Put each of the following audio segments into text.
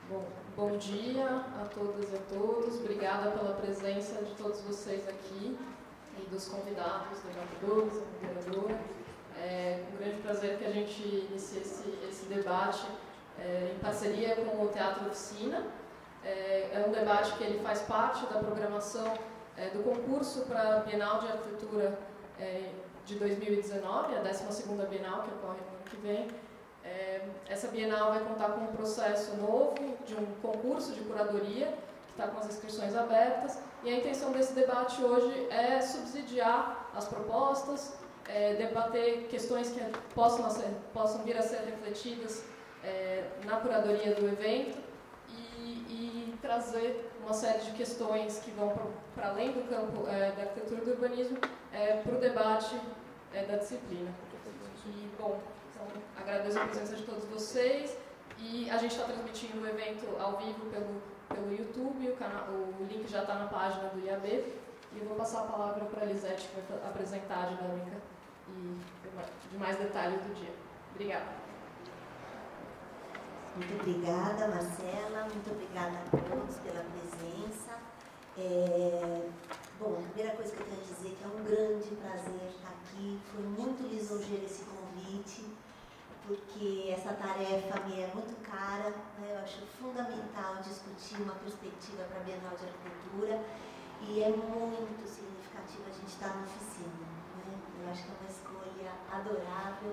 Bom dia a todas e a todos. Obrigada pela presença de todos vocês aqui e dos convidados, debatedores, a moderadora. É um grande prazer que a gente inicie esse debate em parceria com o Teatro Oficina. É um debate que ele faz parte da programação do concurso para a Bienal de Arquitetura de 2019, a 12ª Bienal, que ocorre no ano que vem. Essa Bienal vai contar com um processo novo de um concurso de curadoria, que está com as inscrições abertas, e a intenção desse debate hoje é subsidiar as propostas, debater questões que possam vir a ser refletidas na curadoria do evento e trazer uma série de questões que vão para além do campo da arquitetura e do urbanismo para o debate da disciplina. Então, agradeço a presença de todos vocês e a gente está transmitindo o evento ao vivo pelo YouTube, o link já está na página do IAB, e eu vou passar a palavra para a Elisete, que vai apresentar a dinâmica e demais detalhes do dia. Obrigada. Muito obrigada, Marcela, muito obrigada a todos pela presença. Bom, a primeira coisa que eu tenho a dizer é que é um grande prazer estar aqui, foi muito lisonjeiro esse convite, porque essa tarefa me é muito cara, né? Eu acho fundamental discutir uma perspectiva para a Bienal de Arquitetura e é muito significativo a gente estar na oficina, né? Eu acho que é uma escolha adorável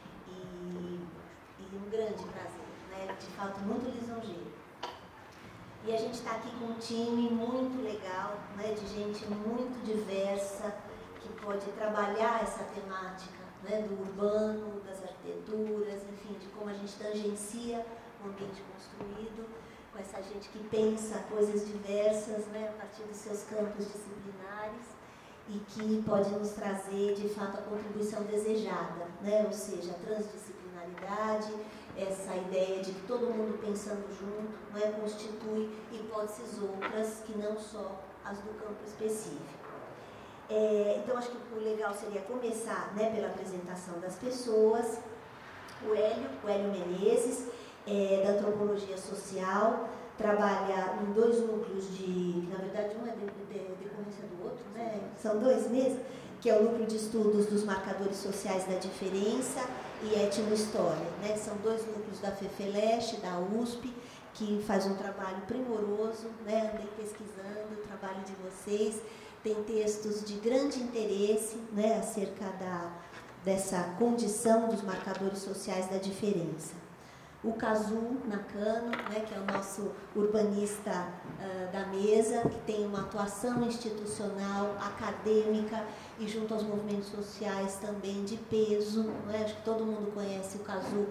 e um grande prazer, né? De fato, muito lisonjeiro. E a gente está aqui com um time muito legal, né? De gente muito diversa que pode trabalhar essa temática, né, do urbano, das arquiteturas, enfim, de como a gente tangencia o ambiente construído, com essa gente que pensa coisas diversas, né, a partir dos seus campos disciplinares e que pode nos trazer, de fato, a contribuição desejada, né, ou seja, a transdisciplinaridade, essa ideia de que todo mundo pensando junto, né, constitui hipóteses outras que não só as do campo específico. Então, acho que o legal seria começar, né, pela apresentação das pessoas. O Hélio Menezes, da Antropologia Social, trabalha em 2 núcleos que na verdade um é decorrência do outro, né? São 2 mesmo, que é o Núcleo de Estudos dos Marcadores Sociais da Diferença e Etnohistória, né? São 2 núcleos da FEFELESH, da USP, que faz um trabalho primoroso, né? Andei pesquisando o trabalho de vocês. Tem textos de grande interesse, né, acerca dessa condição dos marcadores sociais da diferença. O Kazu Nakano, né, que é o nosso urbanista da mesa, que tem uma atuação institucional, acadêmica e junto aos movimentos sociais também de peso. Né? Acho que todo mundo conhece o Kazu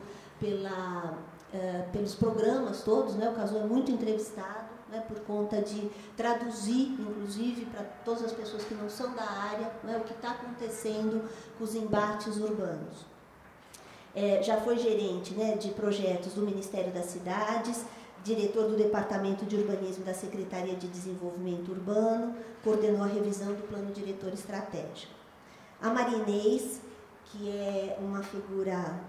pelos programas todos, né? O Kazu é muito entrevistado, né, por conta de traduzir, inclusive, para todas as pessoas que não são da área, né, o que está acontecendo com os embates urbanos. Já foi gerente, né, de projetos do Ministério das Cidades, diretor do Departamento de Urbanismo da Secretaria de Desenvolvimento Urbano, coordenou a revisão do Plano Diretor Estratégico. A Marinês, que é uma figura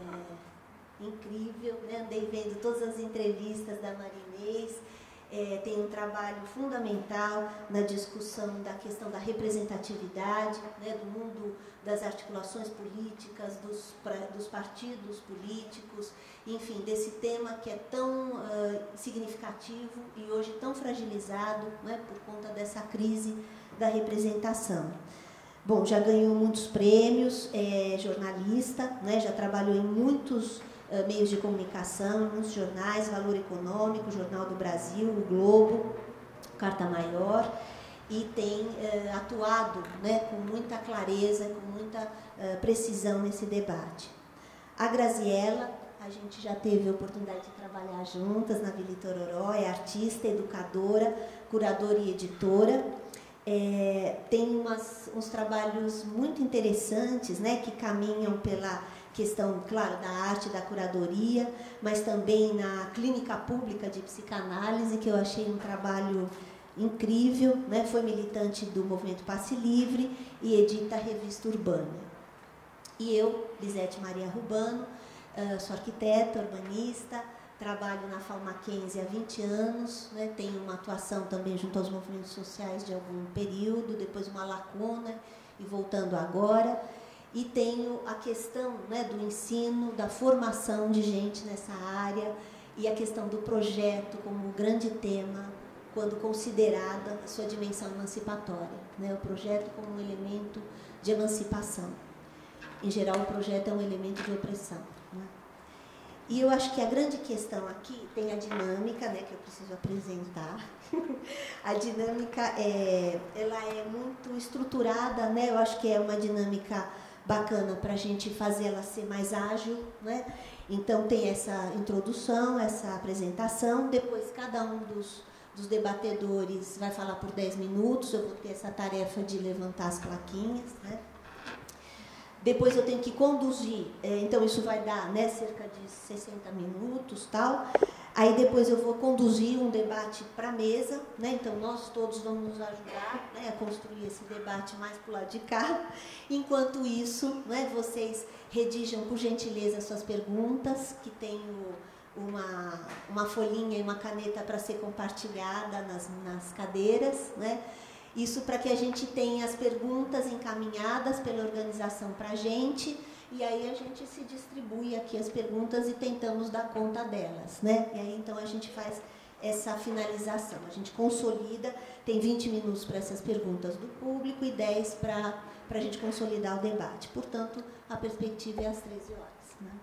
incrível, né, andei vendo todas as entrevistas da Marinês, tem um trabalho fundamental na discussão da questão da representatividade, né, do mundo das articulações políticas, dos partidos políticos, enfim, desse tema que é tão significativo e hoje tão fragilizado, né, por conta dessa crise da representação. Bom, já ganhou muitos prêmios, é jornalista, né, já trabalhou em muitos meios de comunicação, muitos jornais, Valor Econômico, Jornal do Brasil, o Globo, Carta Maior, e tem atuado, né, com muita clareza, com muita precisão nesse debate. A Graziella, a gente já teve a oportunidade de trabalhar juntas na Vila Itororó, é artista, educadora, curadora e editora. Tem uns trabalhos muito interessantes, né, que caminham pela questão, claro, da arte, da curadoria, mas também na clínica pública de psicanálise, que eu achei um trabalho incrível, né? Foi militante do movimento Passe Livre e edita a revista Urbana. E eu, Lisete Maria Rubano, sou arquiteta, urbanista, trabalho na FAO Mackenzie há 20 anos, né? Tenho uma atuação também junto aos movimentos sociais de algum período, depois uma lacuna e voltando agora. E tenho a questão, né, do ensino, da formação de gente nessa área e a questão do projeto como grande tema, quando considerada a sua dimensão emancipatória, né? O projeto como um elemento de emancipação. Em geral, o projeto é um elemento de opressão, né? E eu acho que a grande questão aqui tem a dinâmica, né, que eu preciso apresentar. A dinâmica ela é muito estruturada, né? Eu acho que é uma dinâmica bacana para a gente fazer ela ser mais ágil, né? Então tem essa introdução, essa apresentação, depois cada um dos debatedores vai falar por 10 minutos, eu vou ter essa tarefa de levantar as plaquinhas, né? Depois eu tenho que conduzir, então isso vai dar, né, cerca de 60 minutos, tal. Aí depois eu vou conduzir um debate para a mesa, né? Então nós todos vamos nos ajudar, né, a construir esse debate mais para o lado de cá. Enquanto isso, né, vocês redigam, por gentileza, suas perguntas, que tenho uma folhinha e uma caneta para ser compartilhada nas cadeiras, né? Isso para que a gente tenha as perguntas encaminhadas pela organização para a gente, e aí a gente se distribui aqui as perguntas e tentamos dar conta delas, né? E aí então a gente faz essa finalização, a gente consolida, tem 20 minutos para essas perguntas do público e 10 para a gente consolidar o debate. Portanto, a perspectiva é às 13 horas, né?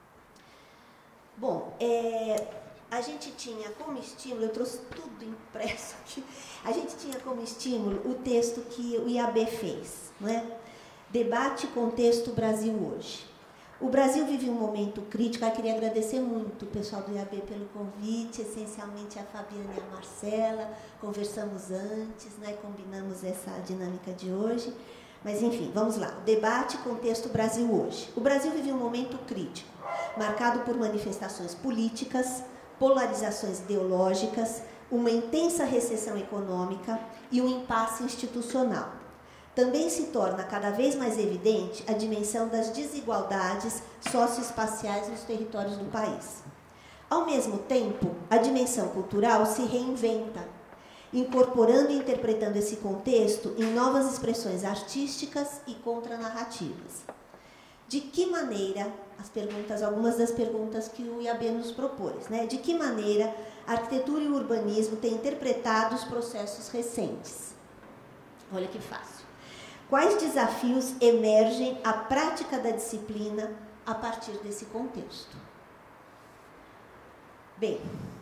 Bom, a gente tinha como estímulo, eu trouxe tudo impresso aqui, a gente tinha como estímulo o texto que o IAB fez, não é? Debate, contexto, Brasil hoje. O Brasil vive um momento crítico, eu queria agradecer muito o pessoal do IAB pelo convite, essencialmente a Fabiana e a Marcela, conversamos antes, né? Combinamos essa dinâmica de hoje, mas enfim, vamos lá. Debate, contexto, Brasil hoje. O Brasil vive um momento crítico, marcado por manifestações políticas, polarizações ideológicas, uma intensa recessão econômica e um impasse institucional. Também se torna cada vez mais evidente a dimensão das desigualdades socioespaciais nos territórios do país. Ao mesmo tempo, a dimensão cultural se reinventa, incorporando e interpretando esse contexto em novas expressões artísticas e contranarrativas. De que maneira, algumas das perguntas que o IAB nos propôs, né? De que maneira a arquitetura e o urbanismo têm interpretado os processos recentes? Olha que fácil. Quais desafios emergem à prática da disciplina a partir desse contexto? Bem,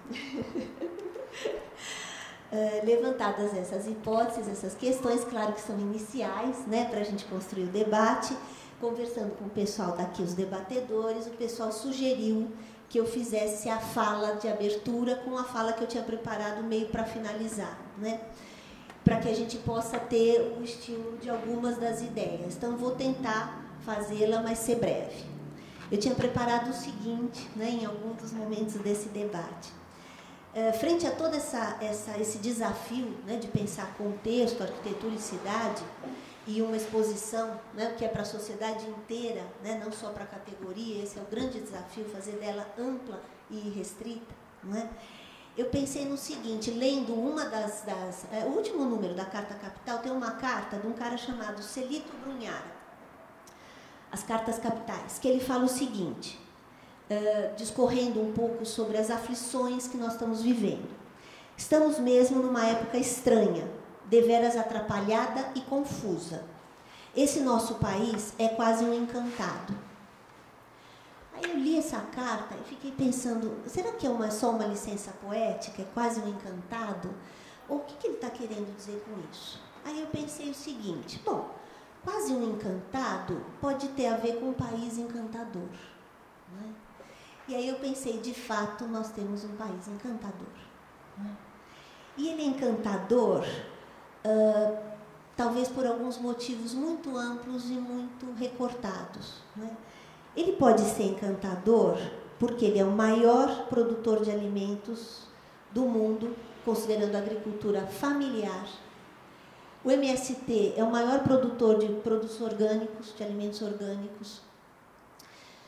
levantadas essas hipóteses, essas questões, claro que são iniciais, né, para a gente construir o debate. Conversando com o pessoal daqui, os debatedores, o pessoal sugeriu que eu fizesse a fala de abertura com a fala que eu tinha preparado meio para finalizar, né? Para que a gente possa ter o estímulo de algumas das ideias. Então, vou tentar fazê-la, mas ser breve. Eu tinha preparado o seguinte, né, em algum dos momentos desse debate. Frente a todo esse desafio, né, de pensar contexto, arquitetura e cidade, e uma exposição, né, que é para a sociedade inteira, né, não só para a categoria, esse é o grande desafio, fazer dela ampla e restrita, não é? Eu pensei no seguinte, lendo uma o último número da Carta Capital, tem uma carta de um cara chamado Celito Brunhara, As Cartas Capitais, que ele fala o seguinte, discorrendo um pouco sobre as aflições que nós estamos vivendo. Estamos mesmo numa época estranha, deveras atrapalhada e confusa. Esse nosso país é quase um encantado. Aí eu li essa carta e fiquei pensando, será que é só uma licença poética, é quase um encantado? Ou o que ele está querendo dizer com isso? Aí eu pensei o seguinte, bom, quase um encantado pode ter a ver com um país encantador, né? E aí eu pensei, de fato, nós temos um país encantador, né? E ele é encantador, talvez por alguns motivos muito amplos e muito recortados, né? Ele pode ser encantador porque ele é o maior produtor de alimentos do mundo, considerando a agricultura familiar. O MST é o maior produtor de produtos orgânicos, de alimentos orgânicos.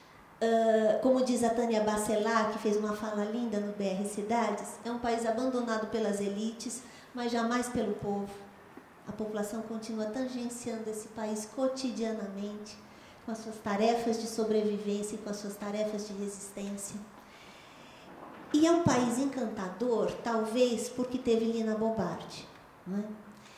como diz a Tânia Bacelar, que fez uma fala linda no BR Cidades, é um país abandonado pelas elites, mas jamais pelo povo. A população continua tangenciando esse país cotidianamente, com as suas tarefas de sobrevivência e com as suas tarefas de resistência. E é um país encantador, talvez porque teve Lina Bobardi, não é?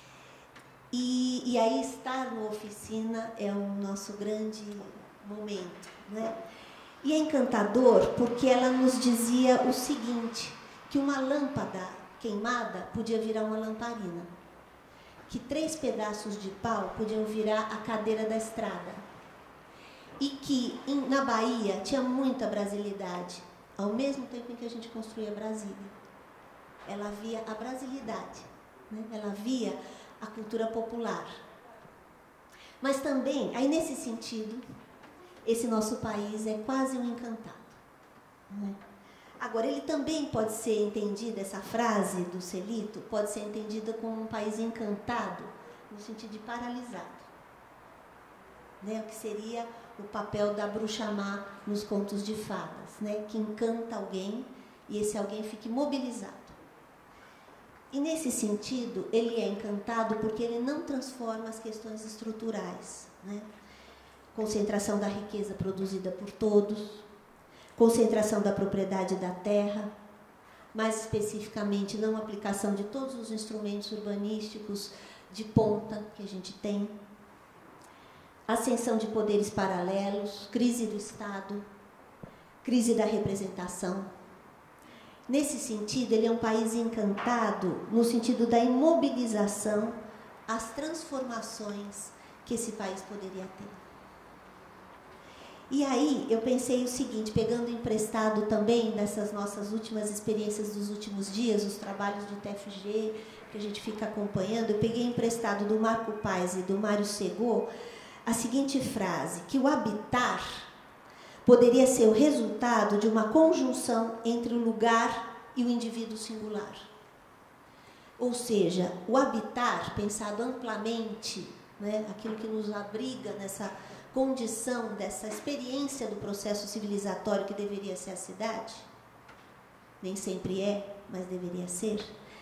E aí estar na oficina é o nosso grande momento, não é? E é encantador porque ela nos dizia o seguinte, que uma lâmpada queimada podia virar uma lamparina, que 3 pedaços de pau podiam virar a cadeira da estrada, e que na Bahia tinha muita brasilidade, ao mesmo tempo em que a gente construía Brasília. Ela via a brasilidade, né? Ela via a cultura popular. Mas também, aí nesse sentido, esse nosso país é quase um encantado, né? Agora, ele também pode ser entendido, essa frase do Celito, pode ser entendida como um país encantado, no sentido de paralisado, né? O que seria o papel da bruxa má nos contos de fadas, né? Que encanta alguém e esse alguém fica imobilizado. E nesse sentido, ele é encantado porque ele não transforma as questões estruturais, né? Concentração da riqueza produzida por todos, concentração da propriedade da terra, mais especificamente não aplicação de todos os instrumentos urbanísticos de ponta que a gente tem, ascensão de poderes paralelos, crise do Estado, crise da representação. Nesse sentido, ele é um país encantado no sentido da imobilização às transformações que esse país poderia ter. E aí eu pensei o seguinte, pegando emprestado também dessas nossas últimas experiências dos últimos dias, os trabalhos do TFG, que a gente fica acompanhando, eu peguei emprestado do Marco Paes e do Mário Segô a seguinte frase, que o habitar poderia ser o resultado de uma conjunção entre o lugar e o indivíduo singular. Ou seja, o habitar, pensado amplamente, né, aquilo que nos abriga nessa condição, dessa experiência do processo civilizatório que deveria ser a cidade, nem sempre é, mas deveria ser,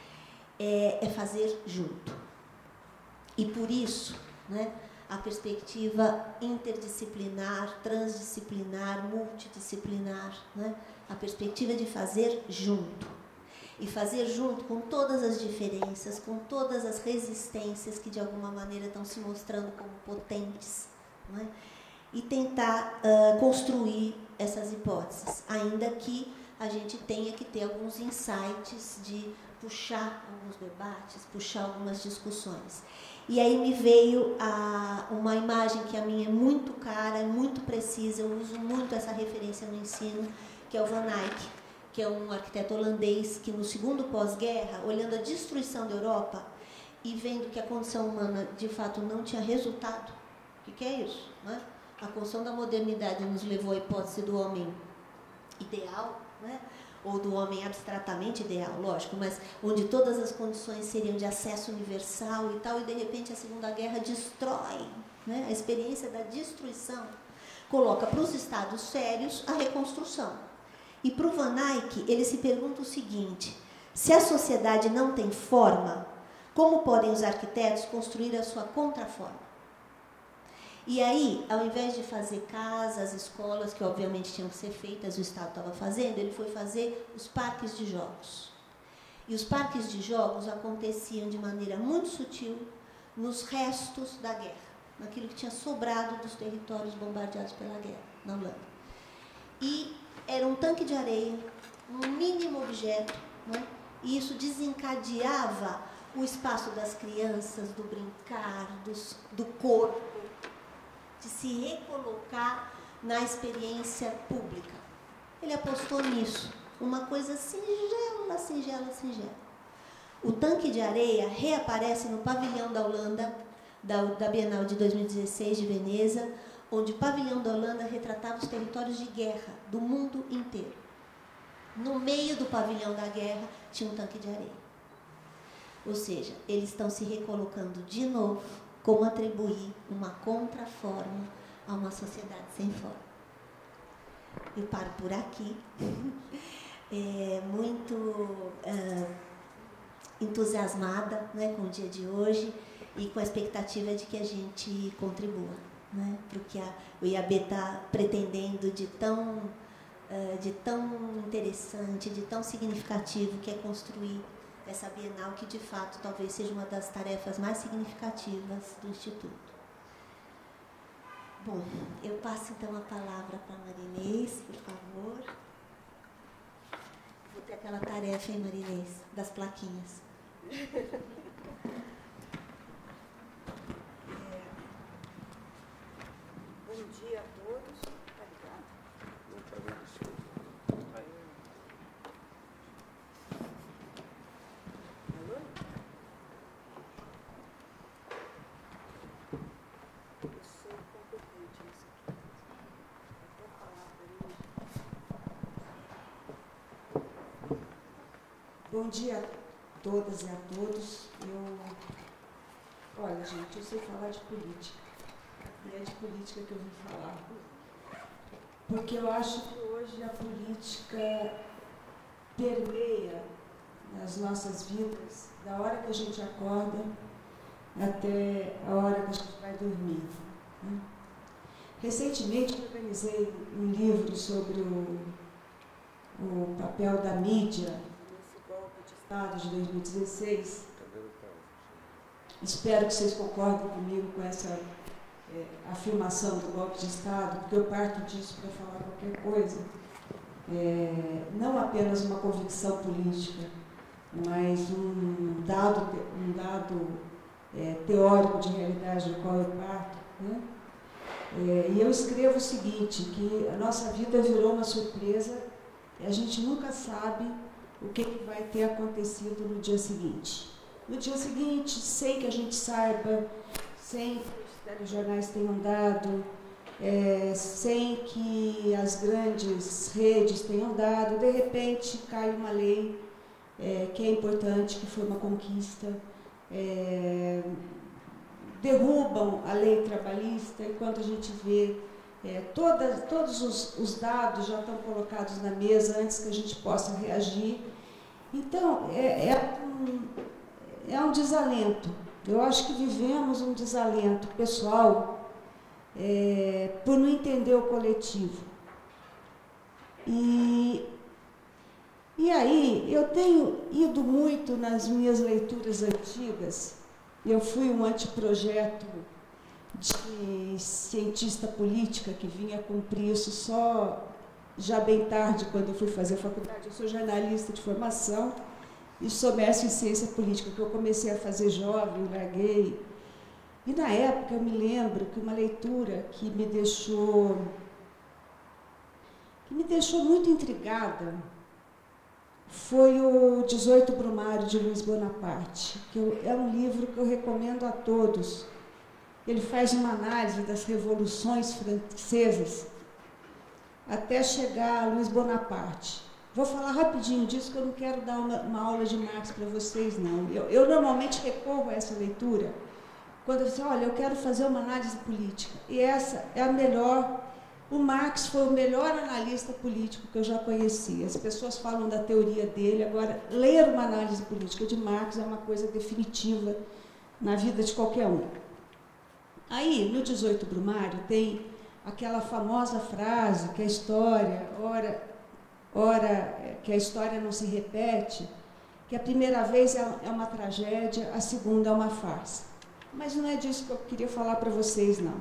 é fazer junto. E por isso, né, a perspectiva interdisciplinar, transdisciplinar, multidisciplinar, né? A perspectiva de fazer junto. E fazer junto com todas as diferenças, com todas as resistências que de alguma maneira estão se mostrando como potentes, né? E tentar construir essas hipóteses, ainda que a gente tenha que ter alguns insights de puxar alguns debates, puxar algumas discussões. E aí me veio uma imagem que a minha é muito cara, é muito precisa, eu uso muito essa referência no ensino, que é o Van Eyck, que é um arquiteto holandês que no segundo pós-guerra, olhando a destruição da Europa e vendo que a condição humana de fato não tinha resultado. O que é isso? Né? A construção da modernidade nos levou à hipótese do homem ideal, né? Ou do homem abstratamente ideal, lógico, mas onde todas as condições seriam de acesso universal e tal, e de repente a Segunda Guerra destrói, né? A experiência da destruição coloca para os estados sérios a reconstrução. E para o Van Eyck, ele se pergunta o seguinte, se a sociedade não tem forma, como podem os arquitetos construir a sua contraforma? E aí, ao invés de fazer casas, escolas, que obviamente tinham que ser feitas, o Estado estava fazendo, ele foi fazer os parques de jogos. E os parques de jogos aconteciam de maneira muito sutil nos restos da guerra, naquilo que tinha sobrado dos territórios bombardeados pela guerra, na Holanda. E era um tanque de areia, um mínimo objeto, né? E isso desencadeava o espaço das crianças, do brincar, do corpo, de se recolocar na experiência pública. Ele apostou nisso, uma coisa singela, singela, singela. O tanque de areia reaparece no pavilhão da Holanda, da Bienal de 2016 de Veneza, onde o pavilhão da Holanda retratava os territórios de guerra do mundo inteiro. No meio do pavilhão da guerra tinha um tanque de areia. Ou seja, eles estão se recolocando de novo como atribuir uma contraforma a uma sociedade sem forma. Eu paro por aqui. Muito entusiasmada, né, com o dia de hoje e com a expectativa de que a gente contribua, né, para o que o IAB está pretendendo de tão interessante, de tão significativo, que é construir essa Bienal, que de fato talvez seja uma das tarefas mais significativas do Instituto. Bom, eu passo então a palavra para a Marinês, por favor. Vou ter aquela tarefa, hein, Marinês, das plaquinhas. Bom dia a todos. Tá ligado? Alô? Eu sou competente nisso aqui. Vou falar para mim. Bom dia a todas e a todos. Olha, gente, eu sei falar de política. E é de política que eu vim falar. Porque eu acho que hoje a política permeia nas nossas vidas, da hora que a gente acorda até a hora que a gente vai dormir. Né? Recentemente eu organizei um livro sobre o papel da mídia nesse golpe de Estado de 2016. Espero que vocês concordem comigo com essa afirmação do golpe de Estado, porque eu parto disso para falar qualquer coisa. Não apenas uma convicção política, mas um dado teórico de realidade do qual eu parto. Né? E eu escrevo o seguinte, que a nossa vida virou uma surpresa e a gente nunca sabe o que vai ter acontecido no dia seguinte. No dia seguinte, sem que a gente saiba, sem que os telejornais tenham dado, sem que as grandes redes tenham dado, de repente cai uma lei que é importante, que foi uma conquista, derrubam a lei trabalhista, enquanto a gente vê todos os dados já estão colocados na mesa antes que a gente possa reagir. Então, é um desalento. Eu acho que vivemos um desalento pessoal por não entender o coletivo. E aí, eu tenho ido muito nas minhas leituras antigas. Eu fui um anteprojeto de cientista política que vinha cumprir isso só já bem tarde, quando eu fui fazer faculdade. Eu sou jornalista de formação e sou mestre em ciência política, que eu comecei a fazer jovem, larguei. E na época eu me lembro que uma leitura que me deixou muito intrigada foi o 18 Brumário, de Luiz Bonaparte, que é um livro que eu recomendo a todos. Ele faz uma análise das revoluções francesas até chegar a Luiz Bonaparte. Vou falar rapidinho disso, que eu não quero dar uma aula de Marx para vocês, não. Eu normalmente recorro a essa leitura quando eu digo, olha, eu quero fazer uma análise política. E essa é a melhor. O Marx foi o melhor analista político que eu já conheci. As pessoas falam da teoria dele, agora, ler uma análise política de Marx é uma coisa definitiva na vida de qualquer um. Aí, no 18 Brumário, tem aquela famosa frase que a história, que a história não se repete, que a primeira vez é uma tragédia, a segunda é uma farsa. Mas não é disso que eu queria falar para vocês, não.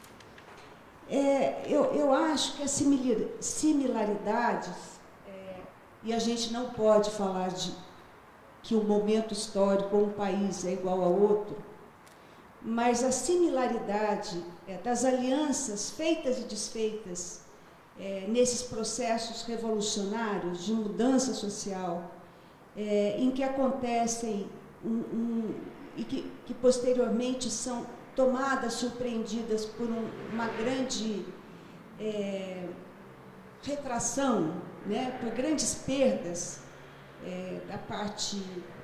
Eu acho que as similaridades, e a gente não pode falar que um momento histórico ou um país é igual ao outro, mas a similaridade das alianças feitas e desfeitas nesses processos revolucionários de mudança social, em que acontecem e que posteriormente são tomadas, surpreendidas por uma grande retração, né, por grandes perdas da parte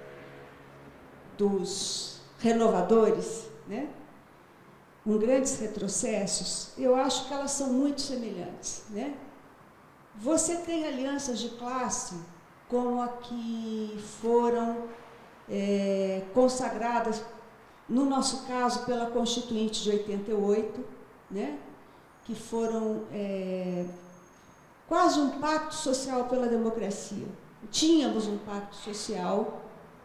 dos renovadores, né, com grandes retrocessos, eu acho que elas são muito semelhantes, né? você tem alianças de classe como a que foram consagradas, no nosso caso, pela Constituinte de 88, né? Que foram quase um pacto social pela democracia. Tínhamos um pacto social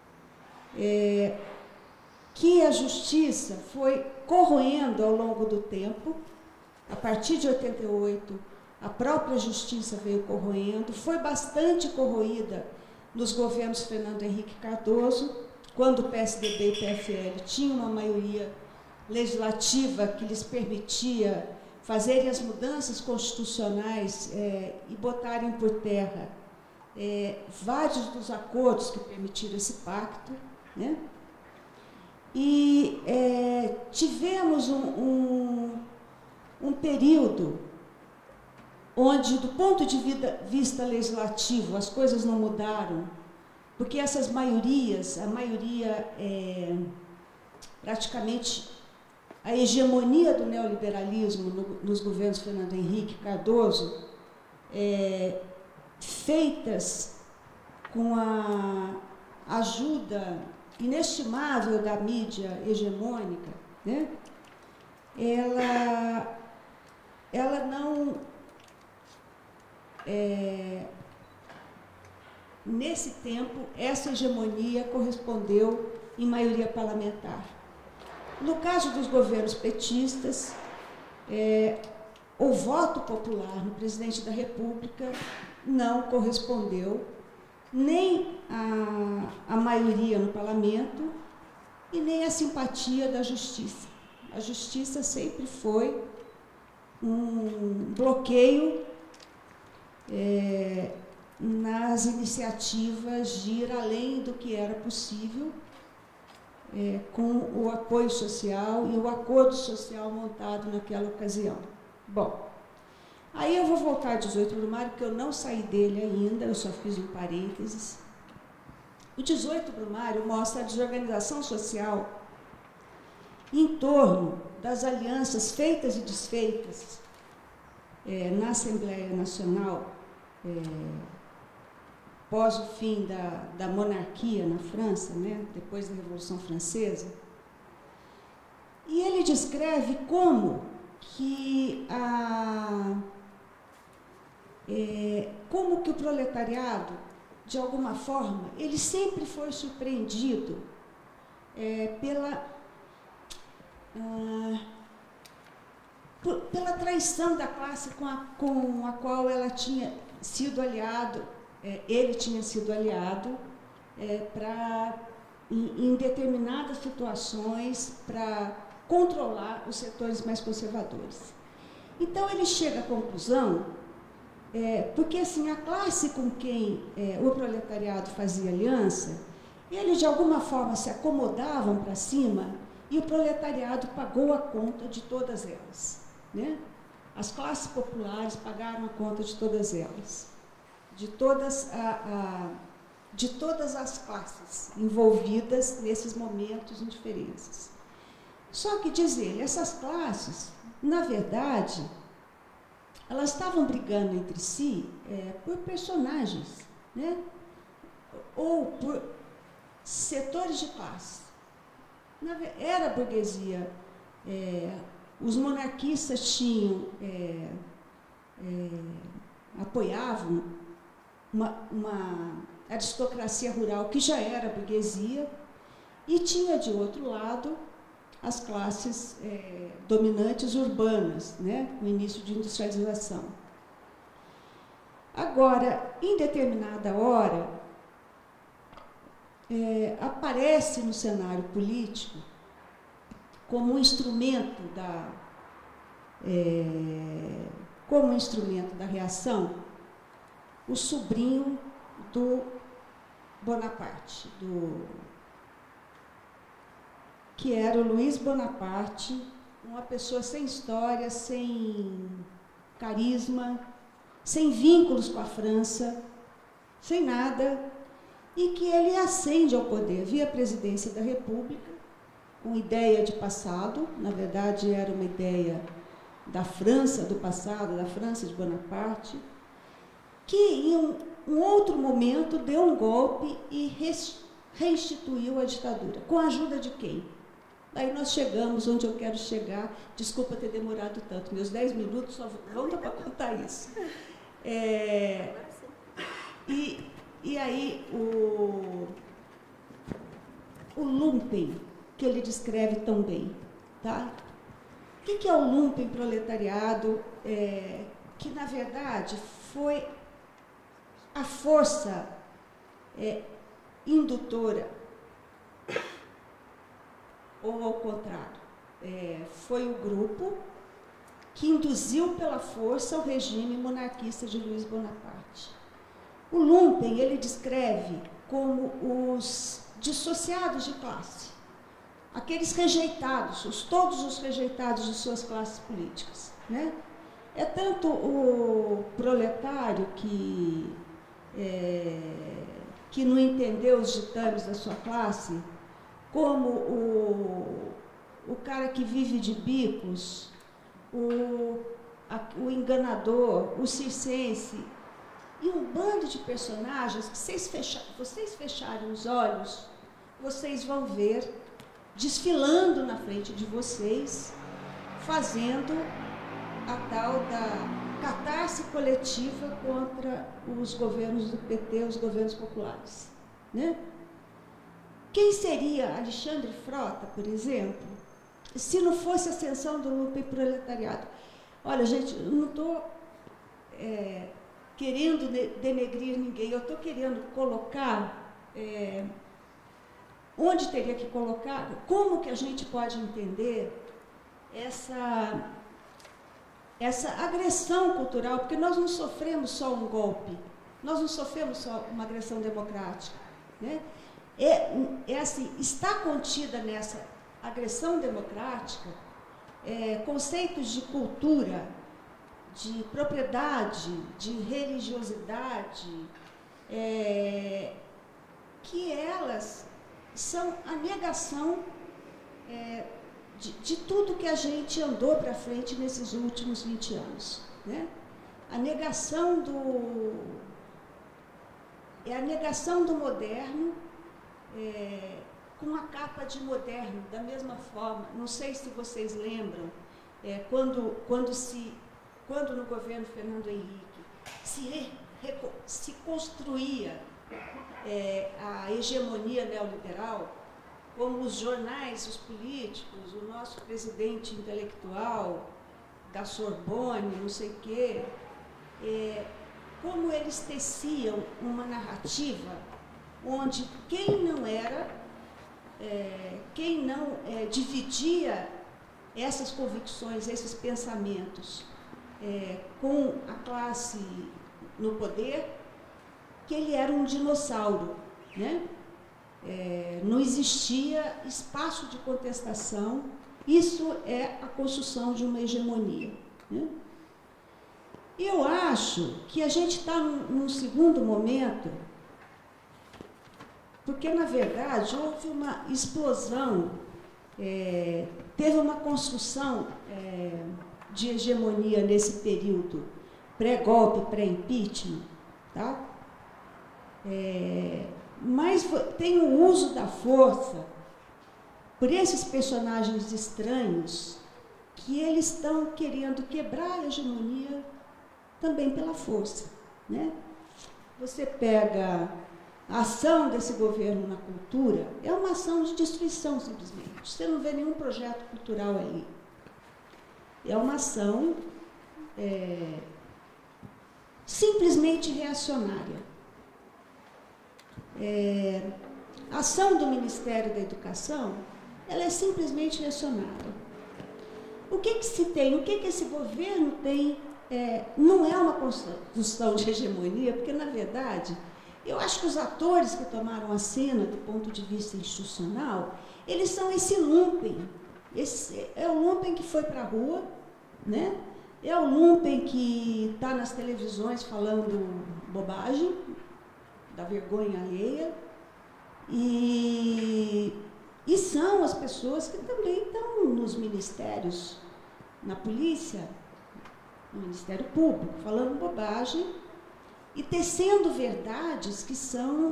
que a justiça foi corroendo ao longo do tempo. A partir de 88, a própria justiça veio corroendo, foi bastante corroída nos governos Fernando Henrique Cardoso, quando o PSDB e o PFL tinham uma maioria legislativa que lhes permitia fazerem as mudanças constitucionais e botarem por terra vários dos acordos que permitiram esse pacto, né? E tivemos um período onde, do ponto de vista legislativo, as coisas não mudaram, porque essas maiorias, a maioria, praticamente, a hegemonia do neoliberalismo nos governos Fernando Henrique Cardoso, feitas com a ajuda inestimável da mídia hegemônica, né? Ela não... nesse tempo, essa hegemonia correspondeu em maioria parlamentar. No caso dos governos petistas, o voto popular no presidente da República não correspondeu nem à maioria no parlamento e nem à simpatia da justiça. A justiça sempre foi um bloqueio nas iniciativas de ir além do que era possível com o apoio social e o acordo social montado naquela ocasião. Bom, aí eu vou voltar ao 18 Brumário, porque eu não saí dele ainda, eu só fiz um parênteses. O 18 Brumário mostra a desorganização social em torno das alianças feitas e desfeitas na Assembleia Nacional, pós o fim da monarquia na França, né, depois da Revolução Francesa. E ele descreve como que o proletariado, de alguma forma, ele sempre foi surpreendido pela traição da classe com a qual ela tinha sido aliado, ele tinha sido aliado em determinadas situações para controlar os setores mais conservadores. Então ele chega à conclusão, porque assim, a classe com quem o proletariado fazia aliança, eles de alguma forma se acomodavam para cima e o proletariado pagou a conta de todas elas, né? As classes populares pagaram a conta de todas elas, de todas as classes envolvidas nesses momentos indiferentes. Só que, diz ele, essas classes, na verdade, elas estavam brigando entre si por personagens, né? Ou por setores de classe. Era a burguesia, os monarquistas tinham, apoiavam uma aristocracia rural que já era burguesia, e tinha, de outro lado, as classes dominantes urbanas, né, no início de industrialização. Agora, em determinada hora, aparece no cenário político como um instrumento da reação, o sobrinho do Bonaparte, que era o Luiz Bonaparte, uma pessoa sem história, sem carisma, sem vínculos com a França, sem nada, e que ele ascende ao poder via presidência da República, com ideia de passado, na verdade era uma ideia da França do passado, da França de Bonaparte, que em um outro momento deu um golpe e reinstituiu a ditadura. Com a ajuda de quem? Aí nós chegamos onde eu quero chegar. Desculpa ter demorado tanto, meus 10 minutos só vão dar para contar isso. E aí o lumpen, que ele descreve tão bem. Tá? O que é o lumpen proletariado? Que, na verdade, foi a força indutora, ou ao contrário, foi o grupo que induziu pela força o regime monarquista de Luiz Bonaparte. O lumpen ele descreve como os dissociados de classe, aqueles rejeitados, todos os rejeitados de suas classes políticas, né? É tanto o proletário que não entendeu os ditames da sua classe, como o cara que vive de bicos, o enganador, o circense, e um bando de personagens que vocês fecharem os olhos, vocês vão ver desfilando na frente de vocês, fazendo a tal da catarse coletiva contra os governos do PT, os governos populares, né? Quem seria Alexandre Frota, por exemplo, se não fosse a ascensão do lumpen proletariado? Olha, gente, eu não estou querendo denegrir ninguém, eu estou querendo colocar onde teria que colocar, como que a gente pode entender essa agressão cultural, porque nós não sofremos só um golpe, nós não sofremos só uma agressão democrática, né? Assim, está contida nessa agressão democrática conceitos de cultura, de propriedade, de religiosidade, que elas são a negação de tudo que a gente andou para frente nesses últimos 20 anos, né? A negação do moderno, com a capa de moderno, da mesma forma. Não sei se vocês lembram, quando no governo Fernando Henrique se construía a hegemonia neoliberal, como os jornais, os políticos, o nosso presidente intelectual da Sorbonne, não sei o quê, como eles teciam uma narrativa onde quem não dividia essas convicções, esses pensamentos com a classe no poder, que ele era um dinossauro, né? Não existia espaço de contestação. Isso é a construção de uma hegemonia, né? E eu acho que a gente está num segundo momento, porque, na verdade, houve uma explosão, teve uma construção de hegemonia nesse período pré-golpe, pré-impeachment, tá? Mas tem o uso da força por esses personagens estranhos que eles estão querendo quebrar a hegemonia também pela força, né? Você pega a ação desse governo na cultura, é uma ação de destruição, simplesmente. Você não vê nenhum projeto cultural ali. É uma ação simplesmente reacionária. A ação do Ministério da Educação, ela é simplesmente reacionária. O que se tem, o que esse governo tem, não é uma construção de hegemonia, porque, na verdade, eu acho que os atores que tomaram a cena do ponto de vista institucional, eles são esse lumpen. É o lumpen que foi para a rua, né? É o lumpen que está nas televisões falando bobagem, da vergonha alheia, e são as pessoas que também estão nos ministérios, na polícia, no Ministério Público, falando bobagem e tecendo verdades que são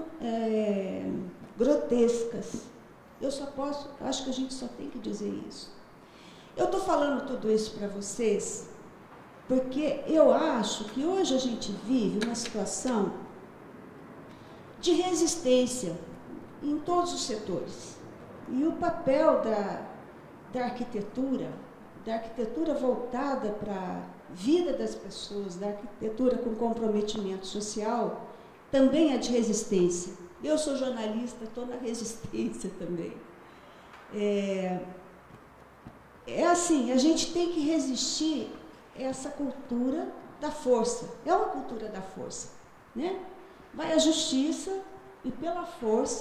grotescas. Acho que a gente só tem que dizer isso. Eu estou falando tudo isso para vocês porque eu acho que hoje a gente vive uma situação de resistência em todos os setores. E o papel da arquitetura voltada para a vida das pessoas, da arquitetura com comprometimento social, também é de resistência. Eu sou jornalista, estou na resistência também. Assim, a gente tem que resistir a essa cultura da força. É uma cultura da força, né? Vai a justiça e pela força,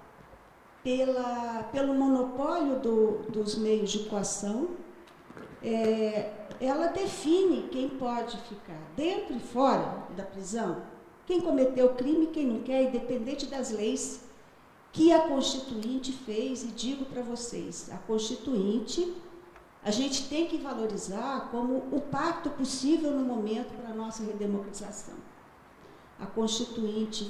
pelo monopólio dos meios de coação, ela define quem pode ficar dentro e fora da prisão, quem cometeu o crime, quem não quer, independente das leis que a Constituinte fez. E digo para vocês, a Constituinte a gente tem que valorizar como o pacto possível no momento para a nossa redemocratização. A Constituinte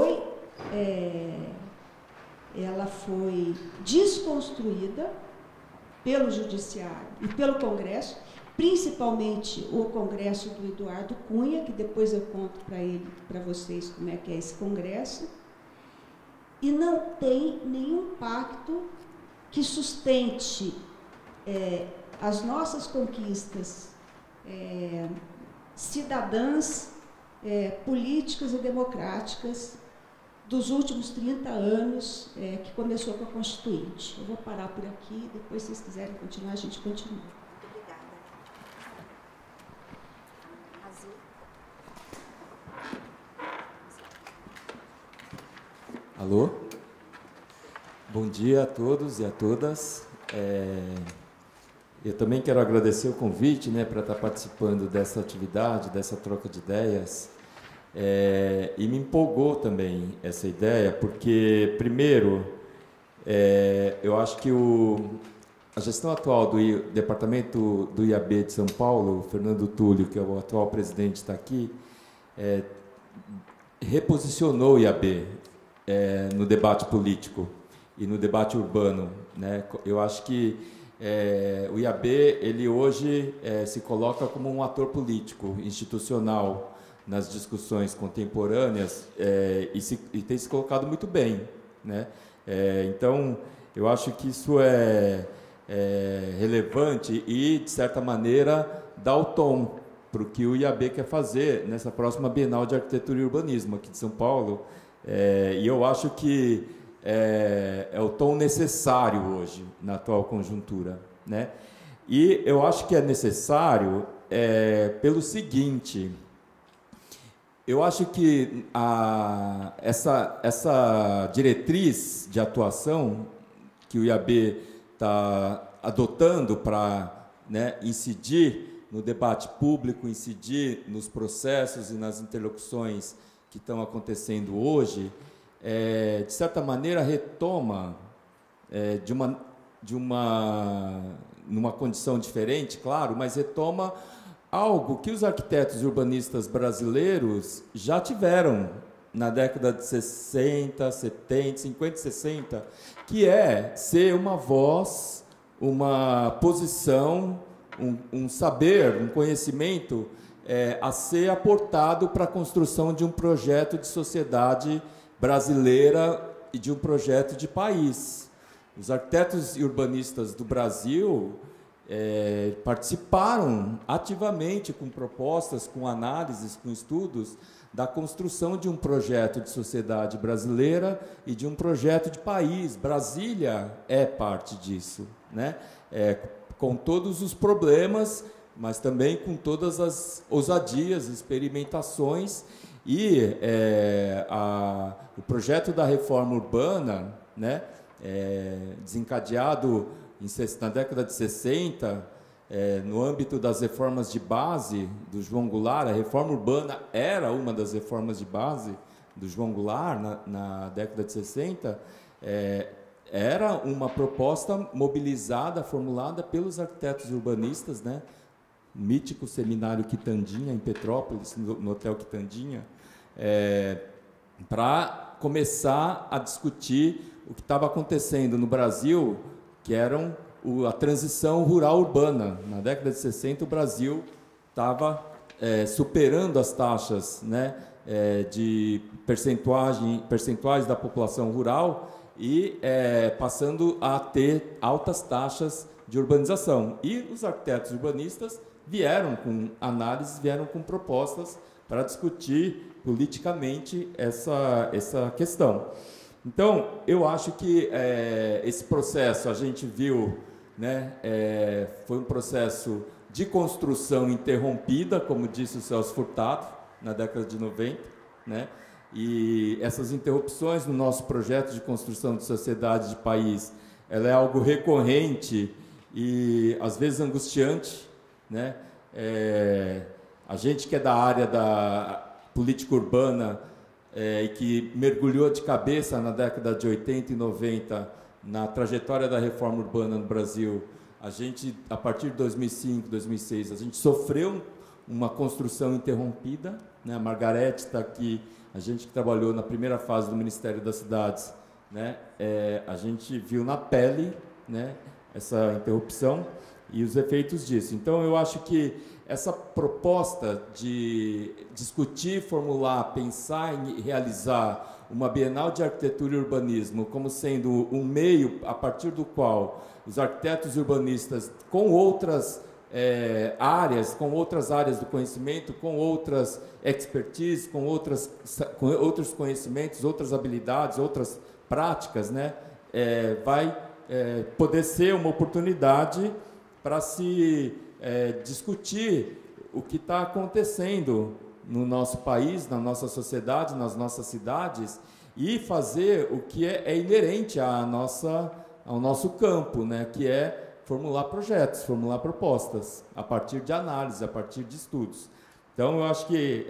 ela foi desconstruída pelo Judiciário e pelo Congresso, principalmente o Congresso do Eduardo Cunha, que depois eu conto para vocês como é que é esse Congresso, e não tem nenhum pacto que sustente as nossas conquistas cidadãs, políticas e democráticas dos últimos 30 anos, que começou com a Constituinte. Eu vou parar por aqui, depois, se vocês quiserem continuar, a gente continua. Muito obrigada. Alô? Bom dia a todos e a todas. Eu também quero agradecer o convite, né, para estar participando dessa atividade, dessa troca de ideias. E me empolgou também essa ideia, porque, primeiro, eu acho que a gestão atual do departamento do IAB de São Paulo, o Fernando Túlio, que é o atual presidente, está aqui, reposicionou o IAB no debate político e no debate urbano, né? Eu acho que o IAB, ele hoje se coloca como um ator político, institucional, nas discussões contemporâneas, e tem se colocado muito bem, né? Então, eu acho que isso é relevante e, de certa maneira, dá o tom para o que o IAB quer fazer nessa próxima Bienal de Arquitetura e Urbanismo aqui de São Paulo. E eu acho que é o tom necessário hoje, na atual conjuntura, né? E eu acho que é necessário pelo seguinte: eu acho que essa diretriz de atuação que o IAB está adotando para, né, incidir no debate público, incidir nos processos e nas interlocuções que estão acontecendo hoje, de certa maneira retoma numa condição diferente, claro, mas retoma algo que os arquitetos e urbanistas brasileiros já tiveram na década de 60, 70, 50 e 60, que é ser uma voz, uma posição, um saber, um conhecimento a ser aportado para a construção de um projeto de sociedade brasileira e de um projeto de país. Os arquitetos e urbanistas do Brasil participaram ativamente com propostas, com análises, com estudos da construção de um projeto de sociedade brasileira e de um projeto de país. Brasília é parte disso, né? Com todos os problemas, mas também com todas as ousadias, experimentações, e o projeto da reforma urbana, né, desencadeado na década de 60, no âmbito das reformas de base do João Goulart. A reforma urbana era uma das reformas de base do João Goulart na década de 60, era uma proposta mobilizada, formulada pelos arquitetos urbanistas, né? Mítico seminário Quitandinha, em Petrópolis, no Hotel Quitandinha, para começar a discutir o que estava acontecendo no Brasil, que eram a transição rural-urbana. Na década de 60, o Brasil estava superando as taxas, né, de percentuais da população rural e passando a ter altas taxas de urbanização. E os arquitetos urbanistas vieram com análises, vieram com propostas para discutir politicamente essa questão. Então, eu acho que esse processo, a gente viu, né, foi um processo de construção interrompida, como disse o Celso Furtado, na década de 90, né? E essas interrupções no nosso projeto de construção de sociedade, de país, ela é algo recorrente e, às vezes, angustiante, né? A gente que é da área da política urbana e que mergulhou de cabeça na década de 80 e 90 na trajetória da reforma urbana no Brasil, a gente, a partir de 2005, 2006, a gente sofreu uma construção interrompida, né? A Margarete está aqui, a gente que trabalhou na primeira fase do Ministério das Cidades, né? A gente viu na pele, né, essa interrupção e os efeitos disso. Então, eu acho que essa proposta de discutir, formular, pensar em realizar uma Bienal de Arquitetura e Urbanismo como sendo um meio a partir do qual os arquitetos urbanistas com outras áreas do conhecimento, com outras expertise, com outros conhecimentos, outras habilidades, outras práticas, né, vai poder ser uma oportunidade para se discutir o que está acontecendo no nosso país, na nossa sociedade, nas nossas cidades, e fazer o que é inerente ao nosso campo, né, que é formular projetos, formular propostas, a partir de análise, a partir de estudos. Então, eu acho que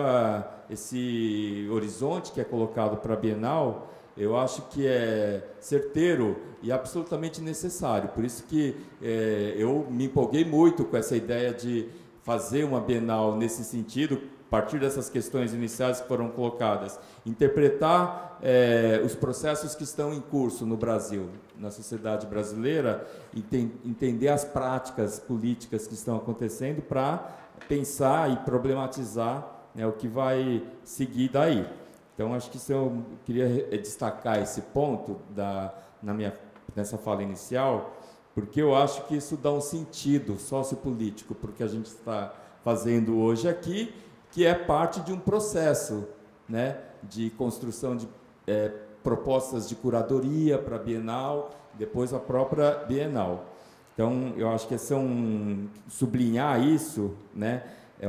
esse horizonte que é colocado para a Bienal, eu acho que é certeiro e absolutamente necessário. Por isso que eu me empolguei muito com essa ideia de fazer uma Bienal nesse sentido, a partir dessas questões iniciais que foram colocadas. Interpretar os processos que estão em curso no Brasil, na sociedade brasileira, entender as práticas políticas que estão acontecendo para pensar e problematizar, né, o que vai seguir daí. Então, acho que eu queria destacar esse ponto nessa fala inicial, porque eu acho que isso dá um sentido sociopolítico para o que a gente está fazendo hoje aqui, que é parte de um processo, né, de construção de propostas de curadoria para a Bienal, depois a própria Bienal. Então, eu acho que sublinhar isso, né,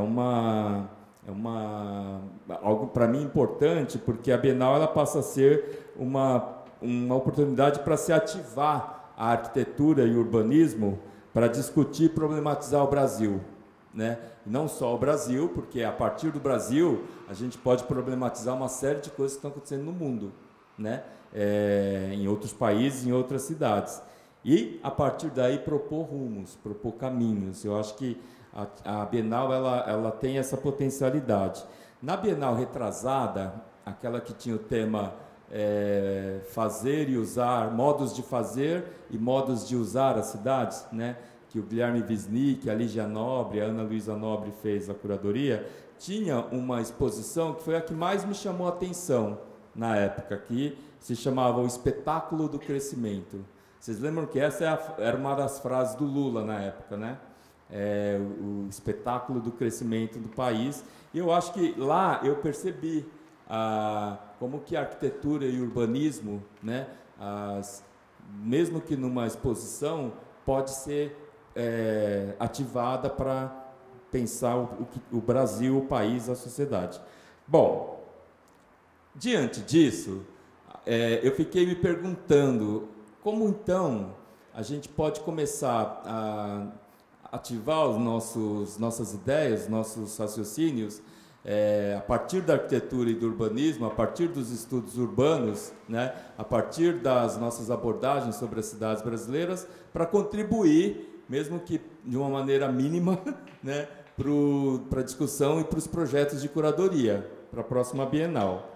algo para mim importante, porque a Bienal ela passa a ser uma oportunidade para se ativar a arquitetura e o urbanismo para discutir e problematizar o Brasil, né? Não só o Brasil, porque a partir do Brasil a gente pode problematizar uma série de coisas que estão acontecendo no mundo, né? Em outros países, em outras cidades. E, a partir daí, propor rumos, propor caminhos. Eu acho que a Bienal ela tem essa potencialidade. Na Bienal retrasada, aquela que tinha o tema fazer e usar, modos de fazer e modos de usar as cidades, né, que o Guilherme Wisnik, a Lígia Nobre, a Ana Luísa Nobre fez a curadoria, tinha uma exposição que foi a que mais me chamou a atenção na época, que se chamava O Espetáculo do Crescimento. Vocês lembram que essa era uma das frases do Lula na época, né? O espetáculo do crescimento do país. E eu acho que lá eu percebi como que a arquitetura e o urbanismo, né, mesmo que numa exposição, pode ser ativada para pensar o Brasil, o país, a sociedade. Bom, diante disso, eu fiquei me perguntando como então a gente pode começar a ativar nossas ideias, nossos raciocínios, a partir da arquitetura e do urbanismo, a partir dos estudos urbanos, né, a partir das nossas abordagens sobre as cidades brasileiras, para contribuir, mesmo que de uma maneira mínima, né, para a discussão e para os projetos de curadoria, para a próxima Bienal.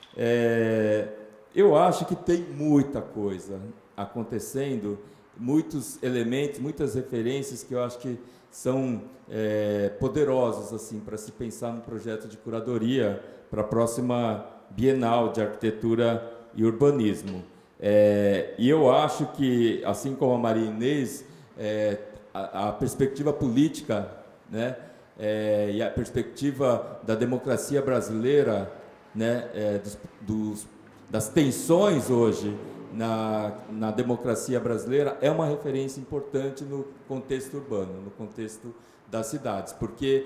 Eu acho que tem muita coisa acontecendo, muitos elementos, muitas referências que eu acho que são poderosos assim, para se pensar no projeto de curadoria para a próxima Bienal de Arquitetura e Urbanismo. E eu acho que, assim como a Maria Inês, a perspectiva política, né, e a perspectiva da democracia brasileira, né, das tensões hoje na democracia brasileira, é uma referência importante no contexto urbano, no contexto das cidades, porque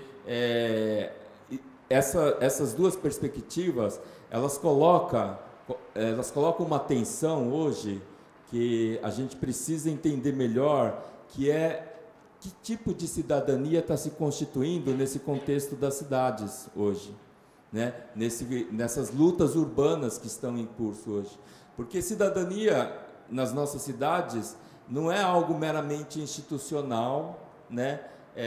essas duas perspectivas, elas colocam uma tensão hoje que a gente precisa entender melhor, que tipo de cidadania está se constituindo nesse contexto das cidades hoje, né? Nessas lutas urbanas que estão em curso hoje. Porque cidadania nas nossas cidades não é algo meramente institucional, né?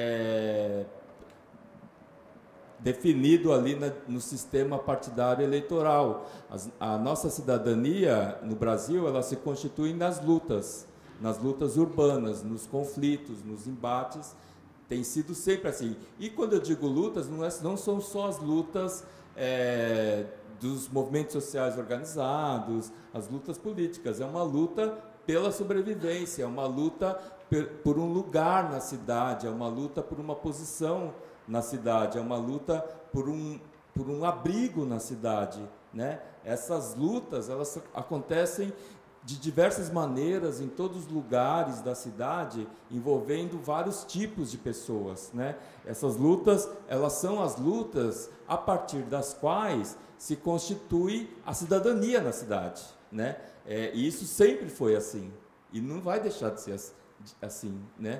Definido ali no sistema partidário eleitoral. A nossa cidadania no Brasil, ela se constitui nas lutas urbanas, nos conflitos, nos embates. Tem sido sempre assim. E quando eu digo lutas, não são só as lutas dos movimentos sociais organizados, as lutas políticas. É uma luta pela sobrevivência, é uma luta por um lugar na cidade, é uma luta por uma posição na cidade, é uma luta por um abrigo na cidade, né? Essas lutas, elas acontecem de diversas maneiras em todos os lugares da cidade, envolvendo vários tipos de pessoas, né? Essas lutas, elas são as lutas a partir das quais se constitui a cidadania na cidade, né? E isso sempre foi assim, e não vai deixar de ser assim, né?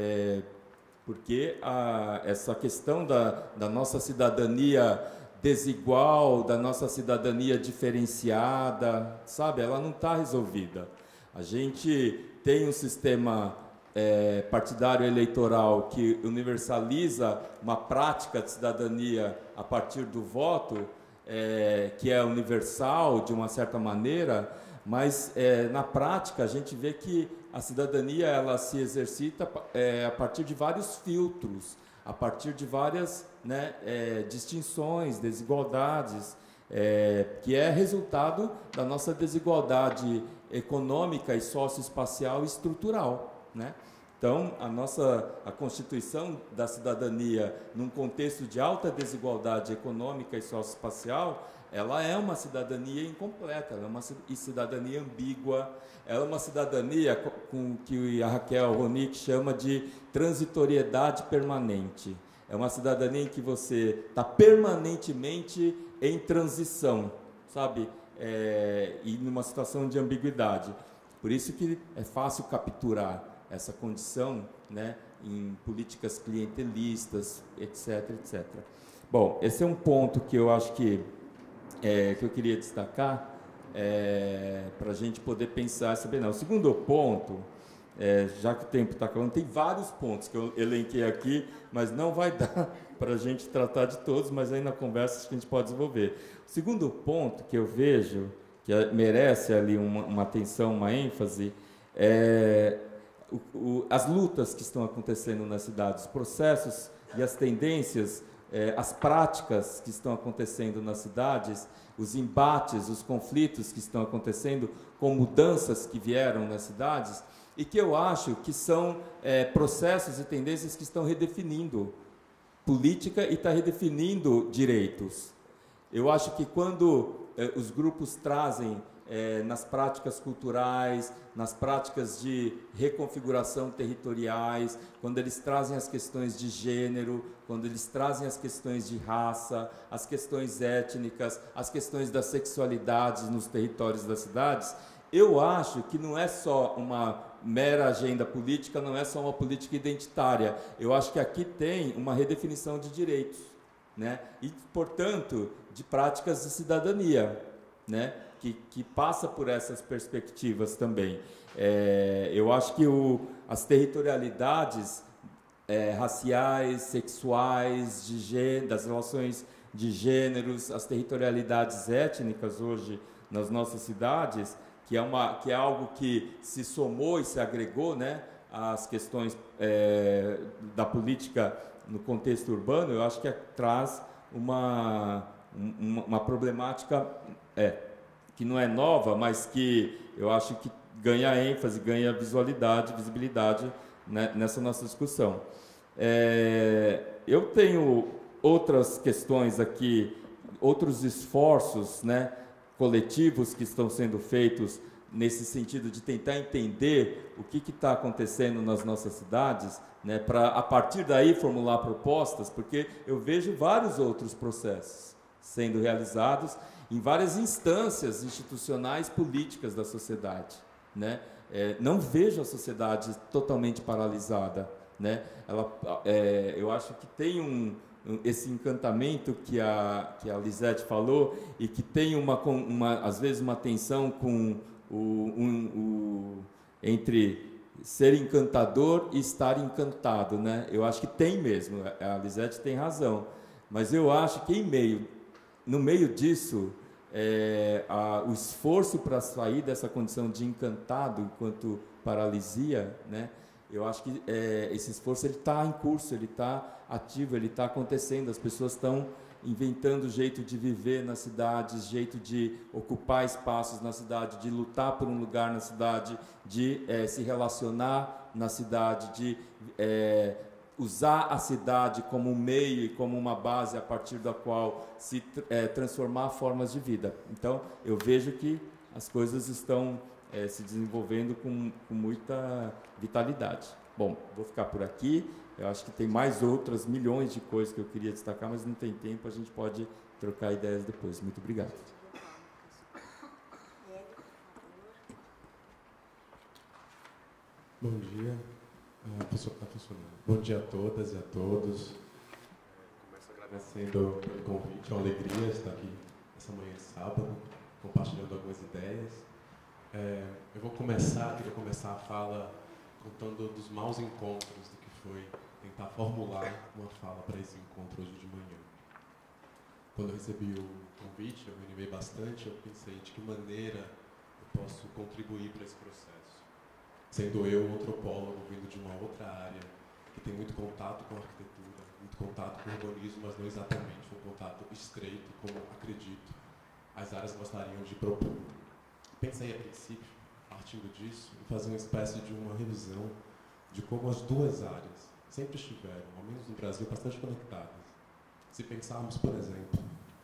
Porque essa questão da nossa cidadania desigual, da nossa cidadania diferenciada, sabe? Ela não está resolvida. A gente tem um sistema partidário eleitoral que universaliza uma prática de cidadania a partir do voto, que é universal de uma certa maneira, mas na prática a gente vê que a cidadania ela se exercita a partir de vários filtros, a partir de várias, né, distinções, desigualdades, que é resultado da nossa desigualdade econômica e socioespacial e estrutural, né? Então, a constituição da cidadania num contexto de alta desigualdade econômica e socioespacial, ela é uma cidadania incompleta, ela é uma cidadania ambígua, ela é uma cidadania com que a Raquel Ronick chama de transitoriedade permanente. É uma cidadania em que você está permanentemente em transição, sabe? E numa situação de ambiguidade. Por isso que é fácil capturar essa condição, né, em políticas clientelistas, etc, etc. Bom, esse é um ponto que eu acho que eu queria destacar para a gente poder pensar essa Bienal. O segundo ponto, já que o tempo está acabando, tem vários pontos que eu elenquei aqui, mas não vai dar para a gente tratar de todos, mas aí na conversa acho que a gente pode desenvolver. O segundo ponto que eu vejo, que merece ali uma atenção, uma ênfase, as lutas que estão acontecendo na cidade, os processos e as tendências, as práticas que estão acontecendo nas cidades, os embates, os conflitos que estão acontecendo com mudanças que vieram nas cidades e que eu acho que são processos e tendências que estão redefinindo política e está redefinindo direitos. Eu acho que quando os grupos trazem nas práticas culturais, nas práticas de reconfiguração territoriais, quando eles trazem as questões de gênero, quando eles trazem as questões de raça, as questões étnicas, as questões da sexualidade nos territórios das cidades, eu acho que não é só uma mera agenda política, não é só uma política identitária. Eu acho que aqui tem uma redefinição de direitos, né? E, portanto, de práticas de cidadania, né? Que passa por essas perspectivas também. Eu acho que as territorialidades raciais, sexuais, de gênero, das relações de gêneros, as territorialidades étnicas hoje nas nossas cidades, que é algo que se somou e se agregou, né, às questões da política no contexto urbano. Eu acho que traz uma problemática que não é nova, mas que eu acho que ganha ênfase, ganha visibilidade, né, nessa nossa discussão. Eu tenho outras questões aqui, outros esforços, né, coletivos que estão sendo feitos nesse sentido de tentar entender o que está acontecendo nas nossas cidades, né, para, a partir daí, formular propostas, porque eu vejo vários outros processos sendo realizados em várias instâncias institucionais políticas da sociedade, né? Não vejo a sociedade totalmente paralisada, né? Eu acho que tem esse encantamento que a Lisete falou, e que tem às vezes uma tensão com entre ser encantador e estar encantado, né? Eu acho que tem mesmo, a Lisete tem razão, mas eu acho que no meio disso, o esforço para sair dessa condição de encantado enquanto paralisia, né? Eu acho que esse esforço está em curso, ele está ativo, ele está acontecendo. As pessoas estão inventando jeito de viver nas cidades, jeito de ocupar espaços na cidade, de lutar por um lugar na cidade, de se relacionar na cidade, de usar a cidade como um meio e como uma base a partir da qual se transformar formas de vida. Então, eu vejo que as coisas estão se desenvolvendo com muita vitalidade. Bom, vou ficar por aqui. Eu acho que tem mais outras milhões de coisas que eu queria destacar, mas não tem tempo, a gente pode trocar ideias depois. Muito obrigado. Bom dia. Está funcionando. Bom dia a todas e a todos. Começo agradecendo pelo convite, é uma alegria estar aqui essa manhã de sábado, compartilhando algumas ideias. Eu queria começar a fala contando dos maus encontros, do que foi tentar formular uma fala para esse encontro hoje de manhã. Quando eu recebi o convite, eu me animei bastante, eu pensei de que maneira eu posso contribuir para esse processo. Sendo eu um antropólogo vindo de uma outra área, que tem muito contato com a arquitetura, muito contato com o urbanismo, mas não exatamente um contato estreito, como acredito as áreas gostariam de propor. Pensei a princípio, partindo disso, em fazer uma espécie de uma revisão de como as duas áreas sempre estiveram, ao menos no Brasil, bastante conectadas. Se pensarmos, por exemplo,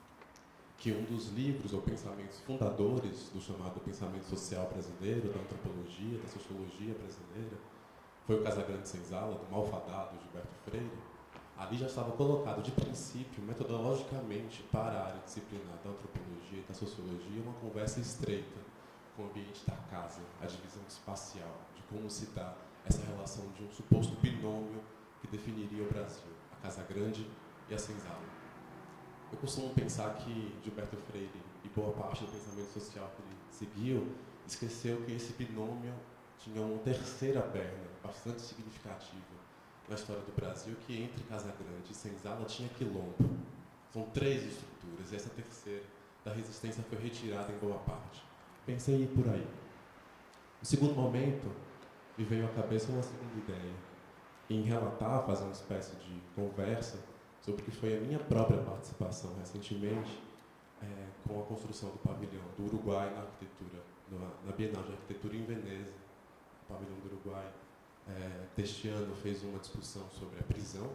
que um dos livros ou pensamentos fundadores do chamado pensamento social brasileiro, da antropologia, da sociologia brasileira, foi o Casagrande Senzala, do malfadado Gilberto Freire. Ali já estava colocado, de princípio, metodologicamente, para a área disciplinar da antropologia e da sociologia, uma conversa estreita com o ambiente da casa, a divisão espacial, de como se dá essa relação de um suposto binômio que definiria o Brasil, a Casa Grande e a Senzala. Eu costumo pensar que Gilberto Freire e boa parte do pensamento social que ele seguiu esqueceu que esse binômio tinha uma terceira perna bastante significativa na história do Brasil, que entre Casa Grande e Senzala tinha quilombo. São 3 estruturas, e essa terceira da resistência foi retirada em boa parte. Pensei em ir por aí. No segundo momento, me veio à cabeça uma segunda ideia, em relatar, fazer uma espécie de conversa sobre o que foi a minha própria participação recentemente com a construção do pavilhão do Uruguai na arquitetura, na Bienal de Arquitetura em Veneza. O pavilhão do Uruguai, deste ano, fez uma discussão sobre a prisão,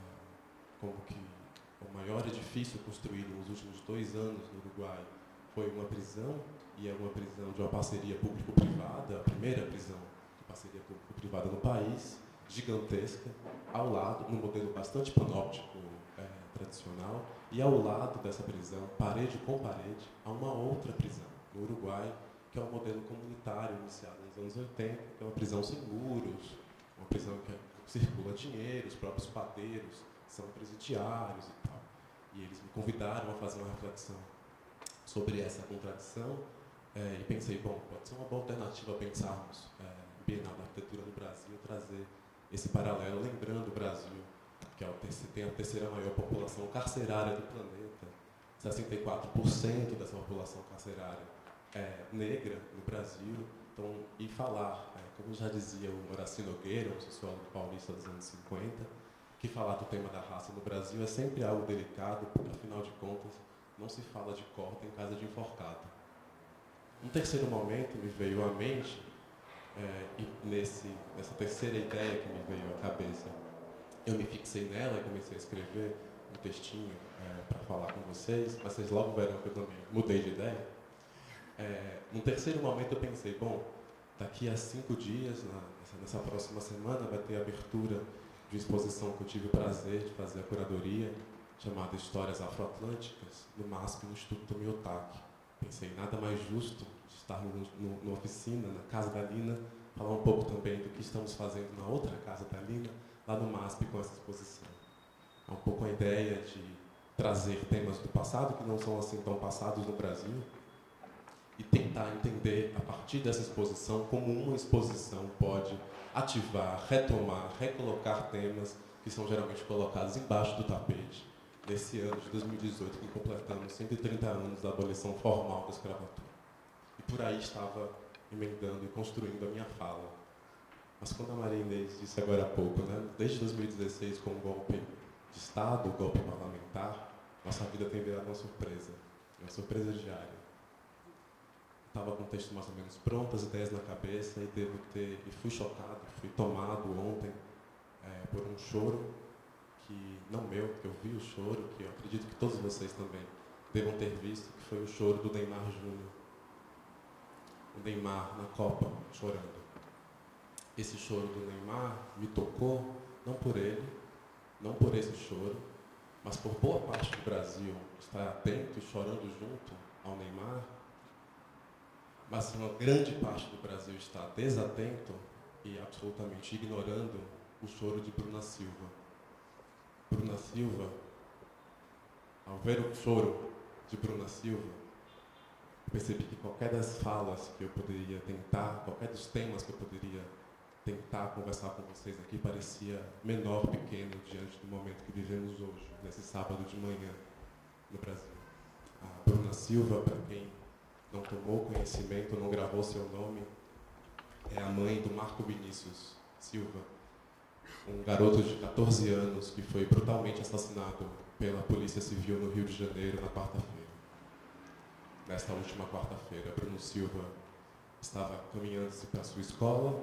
como que o maior edifício construído nos últimos 2 anos no Uruguai foi uma prisão, e é uma prisão de uma parceria público-privada, a primeira prisão de parceria público-privada no país, gigantesca, ao lado, num modelo bastante panóptico tradicional, e ao lado dessa prisão, parede com parede, há uma outra prisão, no Uruguai, que é um modelo comunitário iniciado nos anos 80, que é uma prisão sem muros, uma prisão que circula dinheiro, os próprios padeiros são presidiários e tal. E eles me convidaram a fazer uma reflexão sobre essa contradição, e pensei, bom, pode ser uma boa alternativa pensarmos Bienal da Arquitetura no Brasil, trazer esse paralelo, lembrando o Brasil que tem a terceira maior população carcerária do planeta. 64% dessa população carcerária é negra no Brasil. Então, e falar, como já dizia o Horácio Nogueira, um sociólogo paulista dos anos 50, que falar do tema da raça no Brasil é sempre algo delicado, porque, afinal de contas, não se fala de corte em casa de enforcado. Um terceiro momento me veio à mente, e nessa terceira ideia que me veio à cabeça, eu me fixei nela e comecei a escrever um textinho para falar com vocês, mas vocês logo verão que eu também mudei de ideia. Num terceiro momento eu pensei, bom, daqui a 5 dias, nessa próxima semana, vai ter a abertura de uma exposição que eu tive o prazer de fazer a curadoria, chamada Histórias Afroatlânticas, no MASP, no Instituto Tomi-Otaki. Pensei, nada mais justo de estar numa oficina, na Casa da Lina, falar um pouco também do que estamos fazendo na outra Casa da Lina, lá no MASP, com essa exposição. É um pouco a ideia de trazer temas do passado, que não são assim tão passados no Brasil, e tentar entender, a partir dessa exposição, como uma exposição pode ativar, retomar, recolocar temas que são geralmente colocados embaixo do tapete, nesse ano de 2018, que completamos 130 anos da abolição formal da escravatura. E por aí estava emendando e construindo a minha fala. Mas quando a Maria Inês disse agora há pouco, desde 2016, com o golpe de Estado, o golpe parlamentar, nossa vida tem virado uma surpresa diária. Estava com o texto mais ou menos pronto, as ideias na cabeça, e fui chocado, fui tomado ontem por um choro, que não meu, que eu vi o choro, que eu acredito que todos vocês também devam ter visto, que foi o choro do Neymar Júnior. O Neymar na Copa, chorando. Esse choro do Neymar me tocou, não por ele, não por esse choro, mas por boa parte do Brasil estar atento e chorando junto ao Neymar, mas uma grande parte do Brasil está desatento e absolutamente ignorando o choro de Bruna Silva. Bruna Silva, ao ver o choro de Bruna Silva, eu percebi que qualquer das falas que eu poderia tentar, qualquer dos temas que eu poderia tentar conversar com vocês aqui, parecia menor, pequeno, diante do momento que vivemos hoje, nesse sábado de manhã, no Brasil. A Bruna Silva, para quem não tomou conhecimento, não gravou seu nome, é a mãe do Marco Vinícius Silva, um garoto de 14 anos que foi brutalmente assassinado pela Polícia Civil no Rio de Janeiro na quarta-feira. Nesta última quarta-feira, Bruno Silva estava caminhando-se para a sua escola,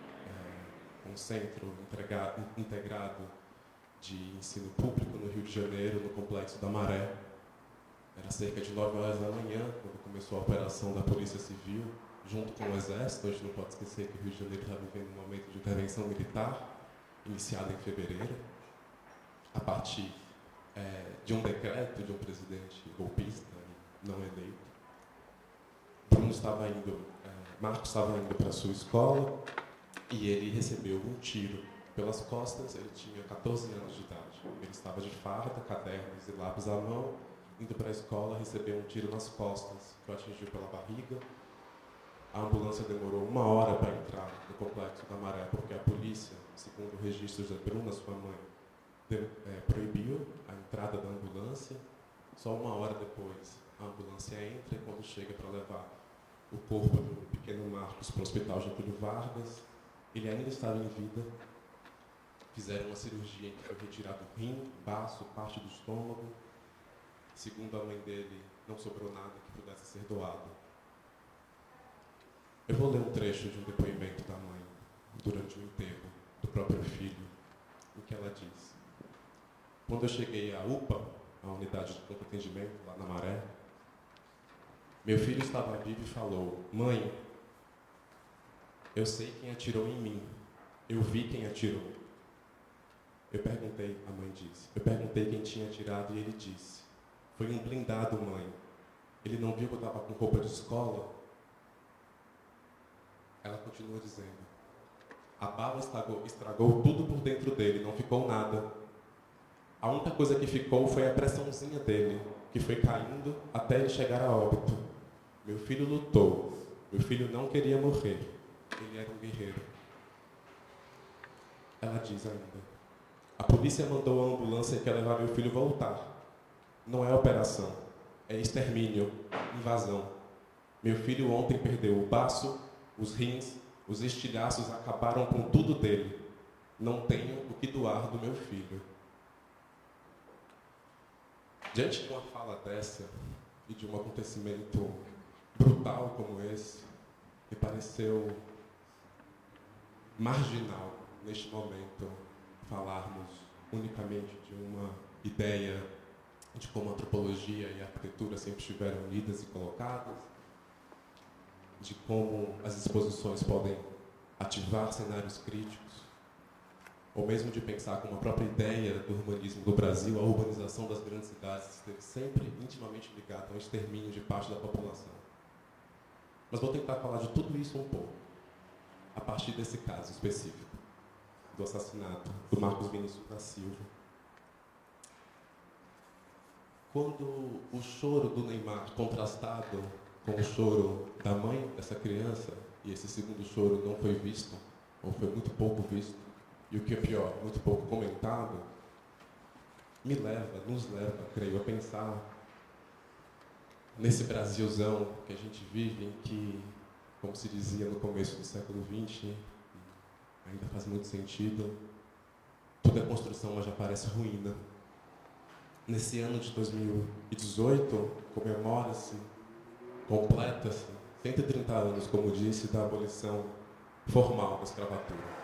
um centro integrado de ensino público no Rio de Janeiro, no Complexo da Maré. Era cerca de 9 horas da manhã, quando começou a operação da Polícia Civil, junto com o Exército. A gente não pode esquecer que o Rio de Janeiro está vivendo um momento de intervenção militar, iniciada em fevereiro, a partir de um decreto de um presidente golpista não eleito. Marcos estava indo para a sua escola e ele recebeu um tiro pelas costas. Ele tinha 14 anos de idade. Ele estava de farda, cadernos e lápis à mão, indo para a escola, recebeu um tiro nas costas, que o atingiu pela barriga. A ambulância demorou 1 hora para entrar no Complexo da Maré, porque a polícia, segundo registros da Bruna, sua mãe, proibiu a entrada da ambulância. Só 1 hora depois, a ambulância entra, e quando chega para levar o corpo do pequeno Marcos para o Hospital Getúlio Vargas, ele ainda estava em vida. Fizeram uma cirurgia em que foi retirado o rim, baço, parte do estômago. Segundo a mãe dele, não sobrou nada que pudesse ser doado. Eu vou ler um trecho de um depoimento da mãe durante o enterro do próprio filho, em que ela diz: quando eu cheguei à UPA, a unidade de pronto atendimento, lá na Maré, meu filho estava vivo e falou: mãe, eu sei quem atirou em mim, eu vi quem atirou. Eu perguntei, a mãe disse, eu perguntei quem tinha atirado e ele disse: foi um blindado, mãe. Ele não viu que eu estava com roupa de escola? Ela continua dizendo: a bala estragou tudo por dentro dele, não ficou nada. A única coisa que ficou foi a pressãozinha dele, que foi caindo até ele chegar a óbito. Meu filho lutou. Meu filho não queria morrer. Ele era um guerreiro. Ela diz ainda: A polícia mandou a ambulância que ia levar meu filho voltar. Não é operação, é extermínio, invasão. Meu filho ontem perdeu o baço, os rins, os estilhaços acabaram com tudo dele. Não tenho o que doar do meu filho. Diante de uma fala dessa e de um acontecimento brutal como esse, me pareceu marginal, neste momento, falarmos unicamente de uma ideia de como a antropologia e a arquitetura sempre estiveram unidas e colocadas, de como as exposições podem ativar cenários críticos, ou mesmo de pensar como a própria ideia do urbanismo do Brasil, a urbanização das grandes cidades, esteve sempre intimamente ligada ao extermínio de parte da população. Mas vou tentar falar de tudo isso um pouco, a partir desse caso específico, do assassinato do Marcos Vinícius da Silva. Quando o choro do Neymar, contrastado com o choro da mãe dessa criança, e esse segundo choro não foi visto, ou foi muito pouco visto, e o que é pior, muito pouco comentado, nos leva, creio, a pensar nesse Brasilzão que a gente vive, em que, como se dizia no começo do século XX, ainda faz muito sentido, tudo é construção, mas já parece ruína. Nesse ano de 2018, comemora-se, completa-se 130 anos, como disse, da abolição formal da escravatura.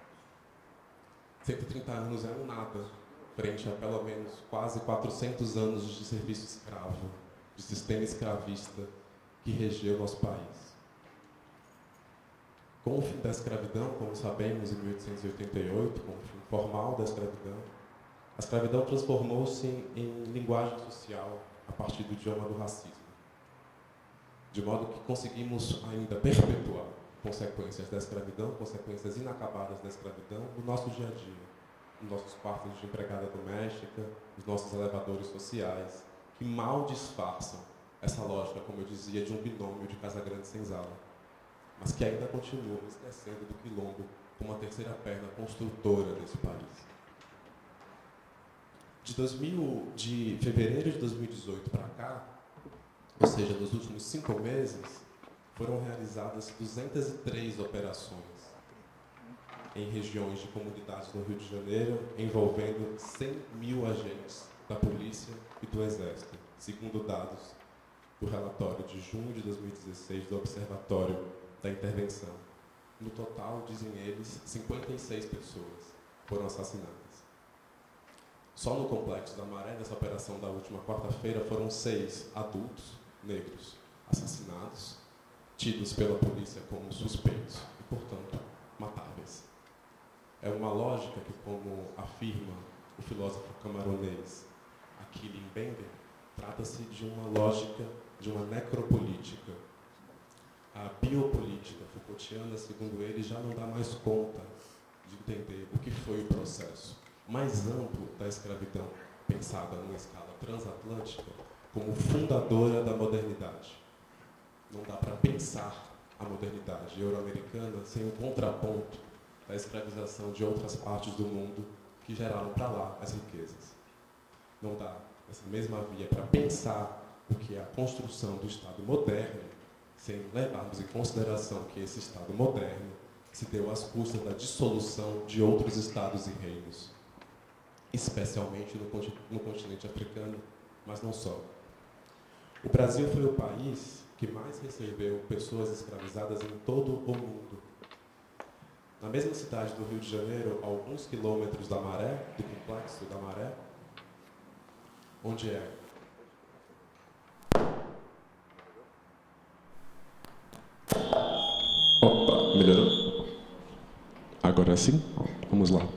130 anos é um nada, frente a pelo menos quase 400 anos de serviço escravo, de sistema escravista que regeu o nosso país. Com o fim da escravidão, como sabemos, em 1888, com o fim formal da escravidão, a escravidão transformou-se em linguagem social a partir do idioma do racismo. De modo que conseguimos ainda perpetuar consequências da escravidão, consequências inacabadas da escravidão no nosso dia a dia, nos nossos quartos de empregada doméstica, nos nossos elevadores sociais, que mal disfarçam essa lógica, como eu dizia, de um binômio de Casagrande-Senzala, mas que ainda continuam esquecendo do quilombo como a terceira perna construtora desse país. De fevereiro de 2018 para cá, ou seja, nos últimos 5 meses, foram realizadas 203 operações em regiões de comunidades no Rio de Janeiro, envolvendo 100 mil agentes da polícia e do exército, segundo dados do relatório de junho de 2016 do Observatório da Intervenção. No total, dizem eles, 56 pessoas foram assassinadas. Só no Complexo da Maré, nessa operação da última quarta-feira, foram 6 adultos negros assassinados, tidos pela polícia como suspeitos e, portanto, matáveis. É uma lógica que, como afirma o filósofo camaronês Achille Mbembe, trata-se de uma lógica, de uma necropolítica. A biopolítica Foucaultiana, segundo ele, já não dá mais conta de entender o que foi o processo mais amplo da escravidão, pensada numa escala transatlântica, como fundadora da modernidade. Não dá para pensar a modernidade euro-americana sem o contraponto da escravização de outras partes do mundo que geraram para lá as riquezas. Não dá essa mesma via para pensar o que é a construção do Estado moderno sem levarmos em consideração que esse Estado moderno se deu às custas da dissolução de outros Estados e reinos, especialmente no continente africano, mas não só. O Brasil foi o país que mais recebeu pessoas escravizadas em todo o mundo. Na mesma cidade do Rio de Janeiro, a alguns quilômetros da Maré, do Complexo da Maré, onde é Opa, melhorou? Agora sim? Vamos lá.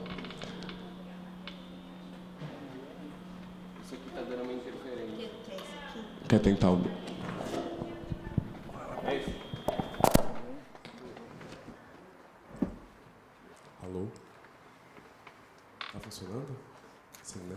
Isso aqui está dando uma interferência. Quer tentar o... Alô? Tá funcionando? Sim, né?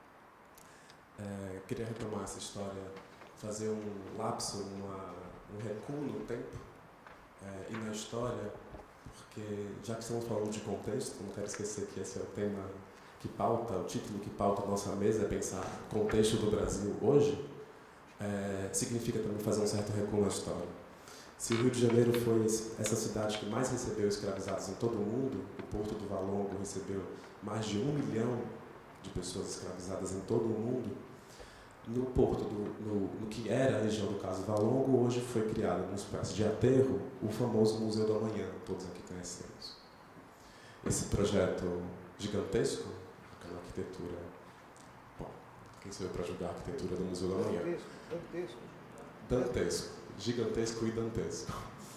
Queria retomar essa história, fazer um lapso, um recuo no tempo e na história, porque já que estamos falando de contexto, não quero esquecer que esse é o tema o título que pauta a nossa mesa é pensar o contexto do Brasil hoje, significa também fazer um certo recuo na história. Se o Rio de Janeiro foi essa cidade que mais recebeu escravizados em todo o mundo, o Porto do Valongo recebeu mais de 1 milhão de pessoas escravizadas em todo o mundo, no porto, no que era a região do Caso Valongo, hoje foi criado numa espécie de aterro o famoso Museu do Amanhã, todos aqui conhecemos. Esse projeto gigantesco, aquela arquitetura... Bom, quem sou eu para julgar a arquitetura do Museu do Amanhã? Dantesco. Gigantesco e dantesco.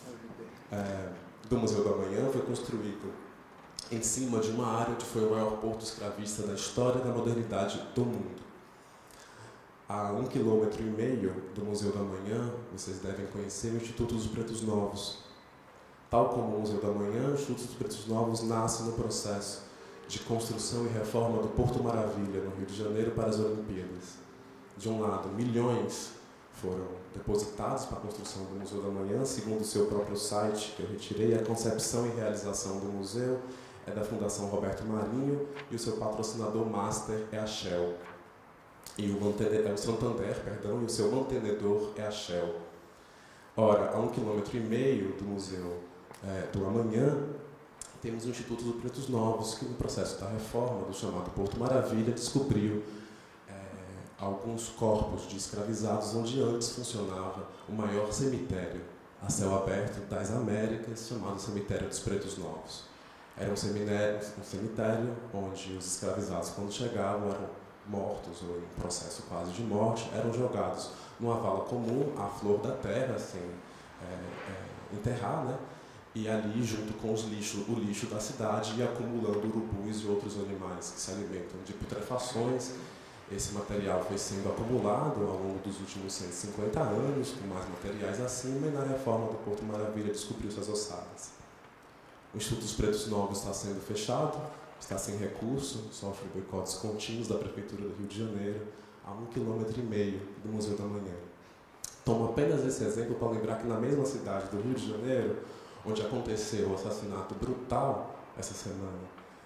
Do Museu do Amanhã foi construído em cima de uma área onde foi o maior porto escravista da história da modernidade do mundo. A 1,5 km do Museu do Amanhã, vocês devem conhecer o Instituto dos Pretos Novos. Tal como o Museu do Amanhã, o Instituto dos Pretos Novos nasce no processo de construção e reforma do Porto Maravilha, no Rio de Janeiro, para as Olimpíadas. De um lado, milhões foram depositados para a construção do Museu do Amanhã, segundo o seu próprio site, que eu retirei. A concepção e realização do museu é da Fundação Roberto Marinho e o seu patrocinador master é a Shell. E o Santander, e o seu mantenedor é a Shell. Ora, a 1,5 km do Museu do Amanhã, temos o Instituto dos Pretos Novos, que no processo da reforma do chamado Porto Maravilha descobriu alguns corpos de escravizados onde antes funcionava o maior cemitério a céu aberto das Américas, chamado Cemitério dos Pretos Novos. Era um cemitério onde os escravizados, quando chegavam, eram mortos ou em processo quase de morte, eram jogados numa vala comum, à flor da terra, sem enterrar, né? E ali, junto com o lixo da cidade, ia acumulando urubus e outros animais que se alimentam de putrefações. Esse material foi sendo acumulado ao longo dos últimos 150 anos, com mais materiais acima, e na reforma do Porto Maravilha descobriu-se as ossadas. O Instituto dos Pretos Novos está sendo fechado, está sem recurso, sofre boicotes contínuos da Prefeitura do Rio de Janeiro, a 1,5 km do Museu da Manhã. Tomo apenas esse exemplo para lembrar que na mesma cidade do Rio de Janeiro, onde aconteceu o assassinato brutal essa semana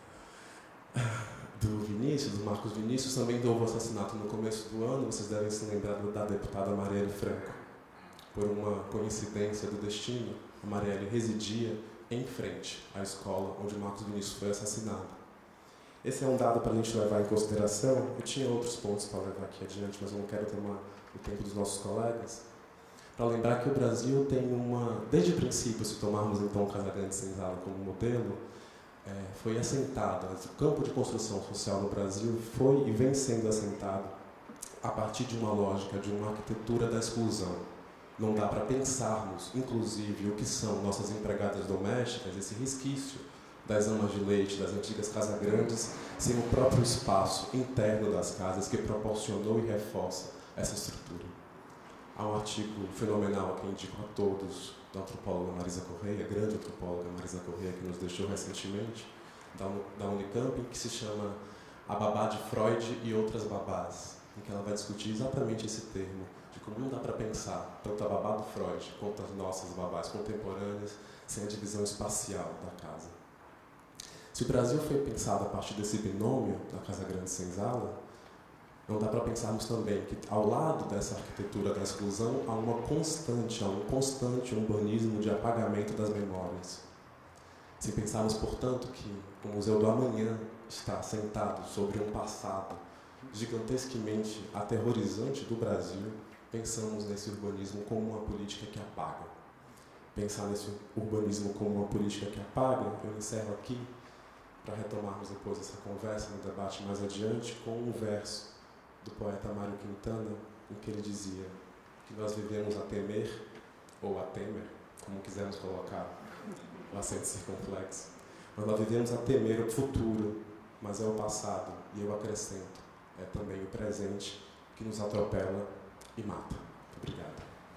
do Marcos Vinícius, também houve o assassinato no começo do ano. Vocês devem se lembrar da deputada Marielle Franco. Por uma coincidência do destino, a Marielle residia em frente à escola onde o Marcos Vinícius foi assassinado. Esse é um dado para a gente levar em consideração. Eu tinha outros pontos para levar aqui adiante, mas eu não quero tomar o tempo dos nossos colegas. Para lembrar que o Brasil tem desde o princípio, se tomarmos então Casagrande Senzala como modelo, foi assentado, o campo de construção social no Brasil foi e vem sendo assentado a partir de uma lógica, de uma arquitetura da exclusão. Não dá para pensarmos, inclusive, o que são nossas empregadas domésticas, esse resquício das amas de leite, das antigas casagrandes, sem o próprio espaço interno das casas que proporcionou e reforça essa estrutura. Há um artigo fenomenal que indico a todos, da antropóloga Marisa Correia, grande antropóloga Marisa Correia, que nos deixou recentemente, da Unicamp, que se chama A Babá de Freud e Outras Babás, em que ela vai discutir exatamente esse termo, de como não dá para pensar tanto a babá do Freud quanto as nossas babás contemporâneas sem a divisão espacial da casa. Se o Brasil foi pensado a partir desse binômio da Casagrande Senzala, não dá para pensarmos também que, ao lado dessa arquitetura da exclusão, há um constante urbanismo de apagamento das memórias. Se pensarmos, portanto, que o Museu do Amanhã está assentado sobre um passado gigantescamente aterrorizante do Brasil, pensamos nesse urbanismo como uma política que apaga. Pensar nesse urbanismo como uma política que apaga, eu encerro aqui, para retomarmos depois essa conversa no debate mais adiante, com um verso do poeta Mário Quintana, em que ele dizia que nós vivemos a temer, ou a temer, como quisermos colocar o acento circunflexo, mas nós vivemos a temer o futuro, mas é o passado, e eu acrescento, é também o presente que nos atropela e mata. Obrigado.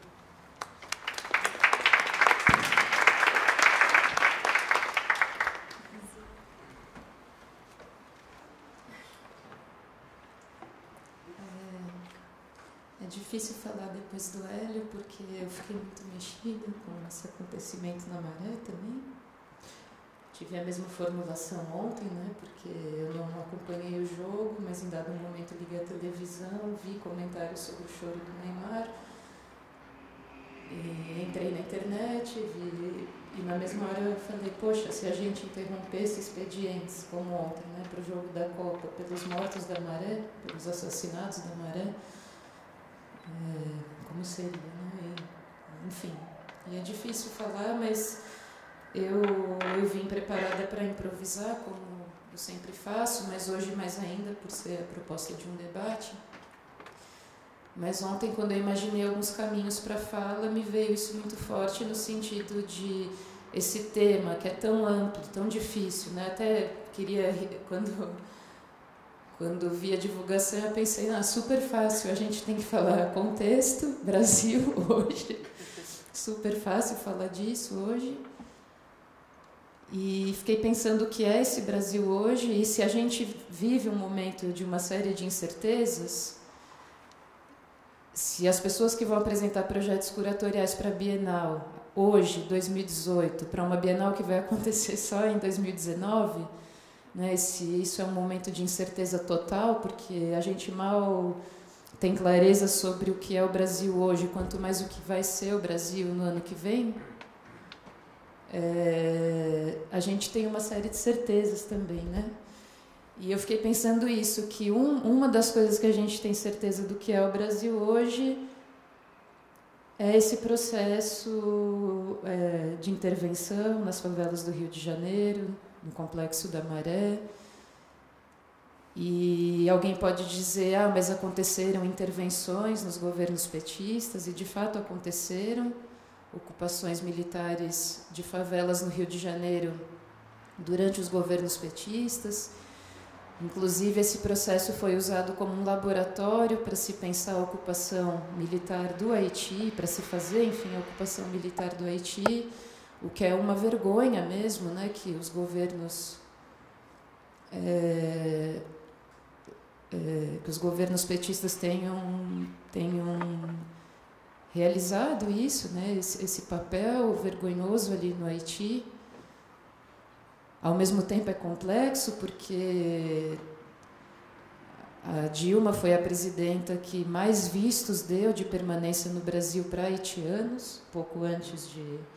É difícil falar depois do Hélio, porque eu fiquei muito mexida com esse acontecimento na Maré também. tive a mesma formulação ontem, né? Porque eu não acompanhei o jogo, mas em dado momento liguei a televisão, vi comentários sobre o choro do Neymar, e entrei na internet, vi, e na mesma hora eu falei, poxa, se a gente interrompesse expedientes como ontem, né, para o jogo da Copa, pelos mortos da Maré, pelos assassinados da Maré, como seria, né? Enfim, e é difícil falar, mas eu vim preparada para improvisar, como eu sempre faço, mas hoje mais ainda, por ser a proposta de um debate. Mas ontem, quando eu imaginei alguns caminhos para a fala, me veio isso muito forte no sentido de esse tema que é tão amplo, tão difícil, né? Até queria, quando vi a divulgação, eu pensei, super fácil, a gente tem que falar contexto, Brasil hoje, super fácil falar disso hoje. E fiquei pensando o que é esse Brasil hoje, e se a gente vive um momento de uma série de incertezas, se as pessoas que vão apresentar projetos curatoriais para a Bienal, hoje, 2018, para uma Bienal que vai acontecer só em 2019, né, se isso é um momento de incerteza total, porque a gente mal tem clareza sobre o que é o Brasil hoje, quanto mais o que vai ser o Brasil no ano que vem, a gente tem uma série de certezas também, né? E eu fiquei pensando isso, que uma das coisas que a gente tem certeza do que é o Brasil hoje é esse processo de intervenção nas favelas do Rio de Janeiro, no Complexo da Maré. E alguém pode dizer, mas aconteceram intervenções nos governos petistas, e de fato aconteceram, ocupações militares de favelas no Rio de Janeiro durante os governos petistas. Inclusive, esse processo foi usado como um laboratório para se pensar a ocupação militar do Haiti, para se fazer, enfim, a ocupação militar do Haiti, o que é uma vergonha mesmo, né, que os governos petistas tenham realizado isso, né, esse papel vergonhoso ali no Haiti. Ao mesmo tempo é complexo, porque a Dilma foi a presidenta que mais vistos deu de permanência no Brasil para haitianos, pouco antes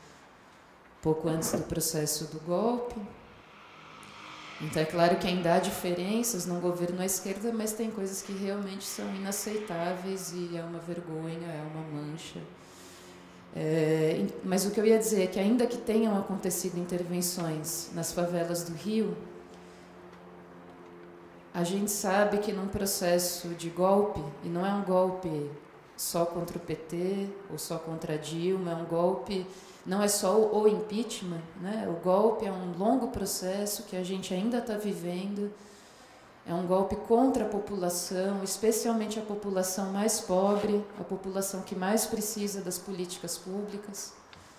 do processo do golpe. Então, é claro que ainda há diferenças num governo à esquerda, mas tem coisas que realmente são inaceitáveis e é uma vergonha, é uma mancha. Mas o que eu ia dizer é que, ainda que tenham acontecido intervenções nas favelas do Rio, a gente sabe que num processo de golpe, e não é um golpe só contra o PT ou só contra a Dilma, é um golpe, não é só o impeachment, né? O golpe é um longo processo que a gente ainda está vivendo. É um golpe contra a população, especialmente a população mais pobre, a população que mais precisa das políticas públicas.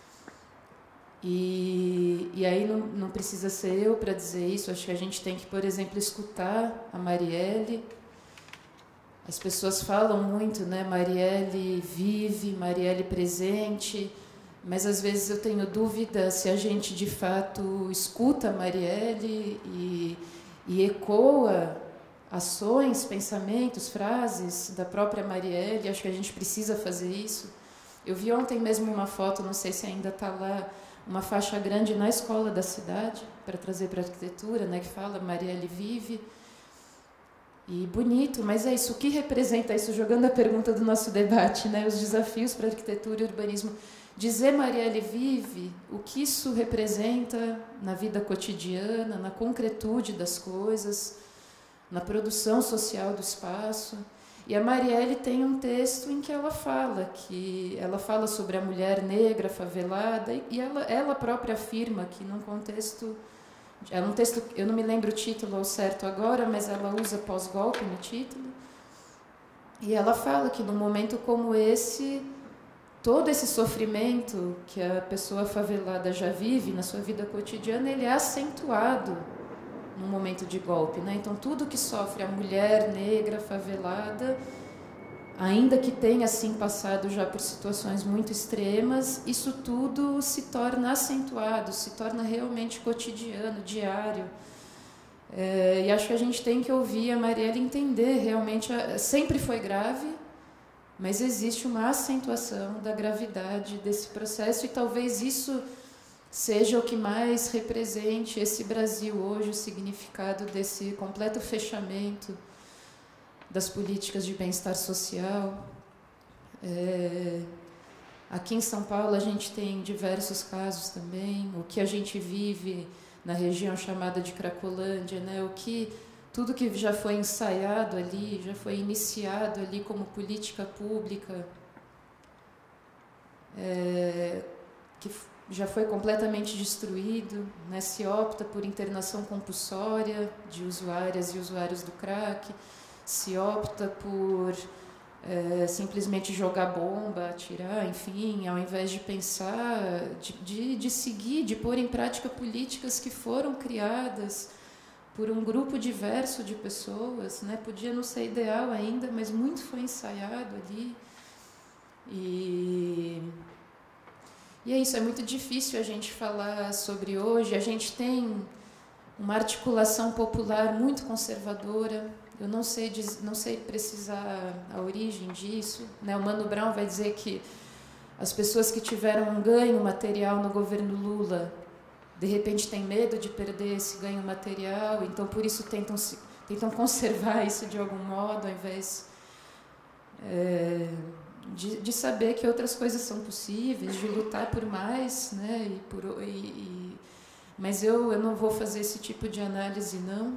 E aí não precisa ser eu para dizer isso, acho que a gente tem que, por exemplo, escutar a Marielle. As pessoas falam muito, né? Marielle vive, Marielle presente, mas às vezes eu tenho dúvida se a gente de fato escuta a Marielle e ecoa ações, pensamentos, frases da própria Marielle. Acho que a gente precisa fazer isso. Eu vi ontem mesmo uma foto, não sei se ainda está lá, uma faixa grande na escola da cidade, para trazer para a arquitetura, né, que fala Marielle vive. E bonito, mas é isso. O que representa isso? Jogando a pergunta do nosso debate, né, os desafios para a arquitetura e urbanismo. Dizer Marielle vive, o que isso representa na vida cotidiana, na concretude das coisas, na produção social do espaço. E a Marielle tem um texto em que ela fala sobre a mulher negra favelada, e ela própria afirma que num contexto, é um texto, eu não me lembro o título ao certo agora, mas ela usa pós-golpe no título, e ela fala que num momento como esse, todo esse sofrimento que a pessoa favelada já vive na sua vida cotidiana, ele é acentuado num momento de golpe, né? Então, tudo que sofre a mulher negra favelada, ainda que tenha assim passado já por situações muito extremas, isso tudo se torna acentuado, se torna realmente cotidiano, diário. E acho que a gente tem que ouvir a Marielle entender realmente, sempre foi grave, mas existe uma acentuação da gravidade desse processo e talvez isso seja o que mais represente esse Brasil hoje, o significado desse completo fechamento das políticas de bem-estar social. Aqui em São Paulo a gente tem diversos casos também, o que a gente vive na região chamada de Cracolândia, né? Tudo que já foi ensaiado ali, já foi iniciado ali como política pública, que já foi completamente destruído, né? Se opta por internação compulsória de usuárias e usuários do crack, se opta por simplesmente jogar bomba, atirar, enfim, ao invés de pensar, de seguir, de pôr em prática políticas que foram criadas por um grupo diverso de pessoas, né? Podia não ser ideal ainda, mas muito foi ensaiado ali. E é isso, é muito difícil a gente falar sobre hoje. A gente tem uma articulação popular muito conservadora. Eu não sei precisar a origem disso, né? O Mano Brown vai dizer que as pessoas que tiveram um ganho material no governo Lula, de repente têm medo de perder esse ganho material, então por isso tentam conservar isso de algum modo, ao invés de saber que outras coisas são possíveis, de lutar por mais, né? Mas eu não vou fazer esse tipo de análise, não.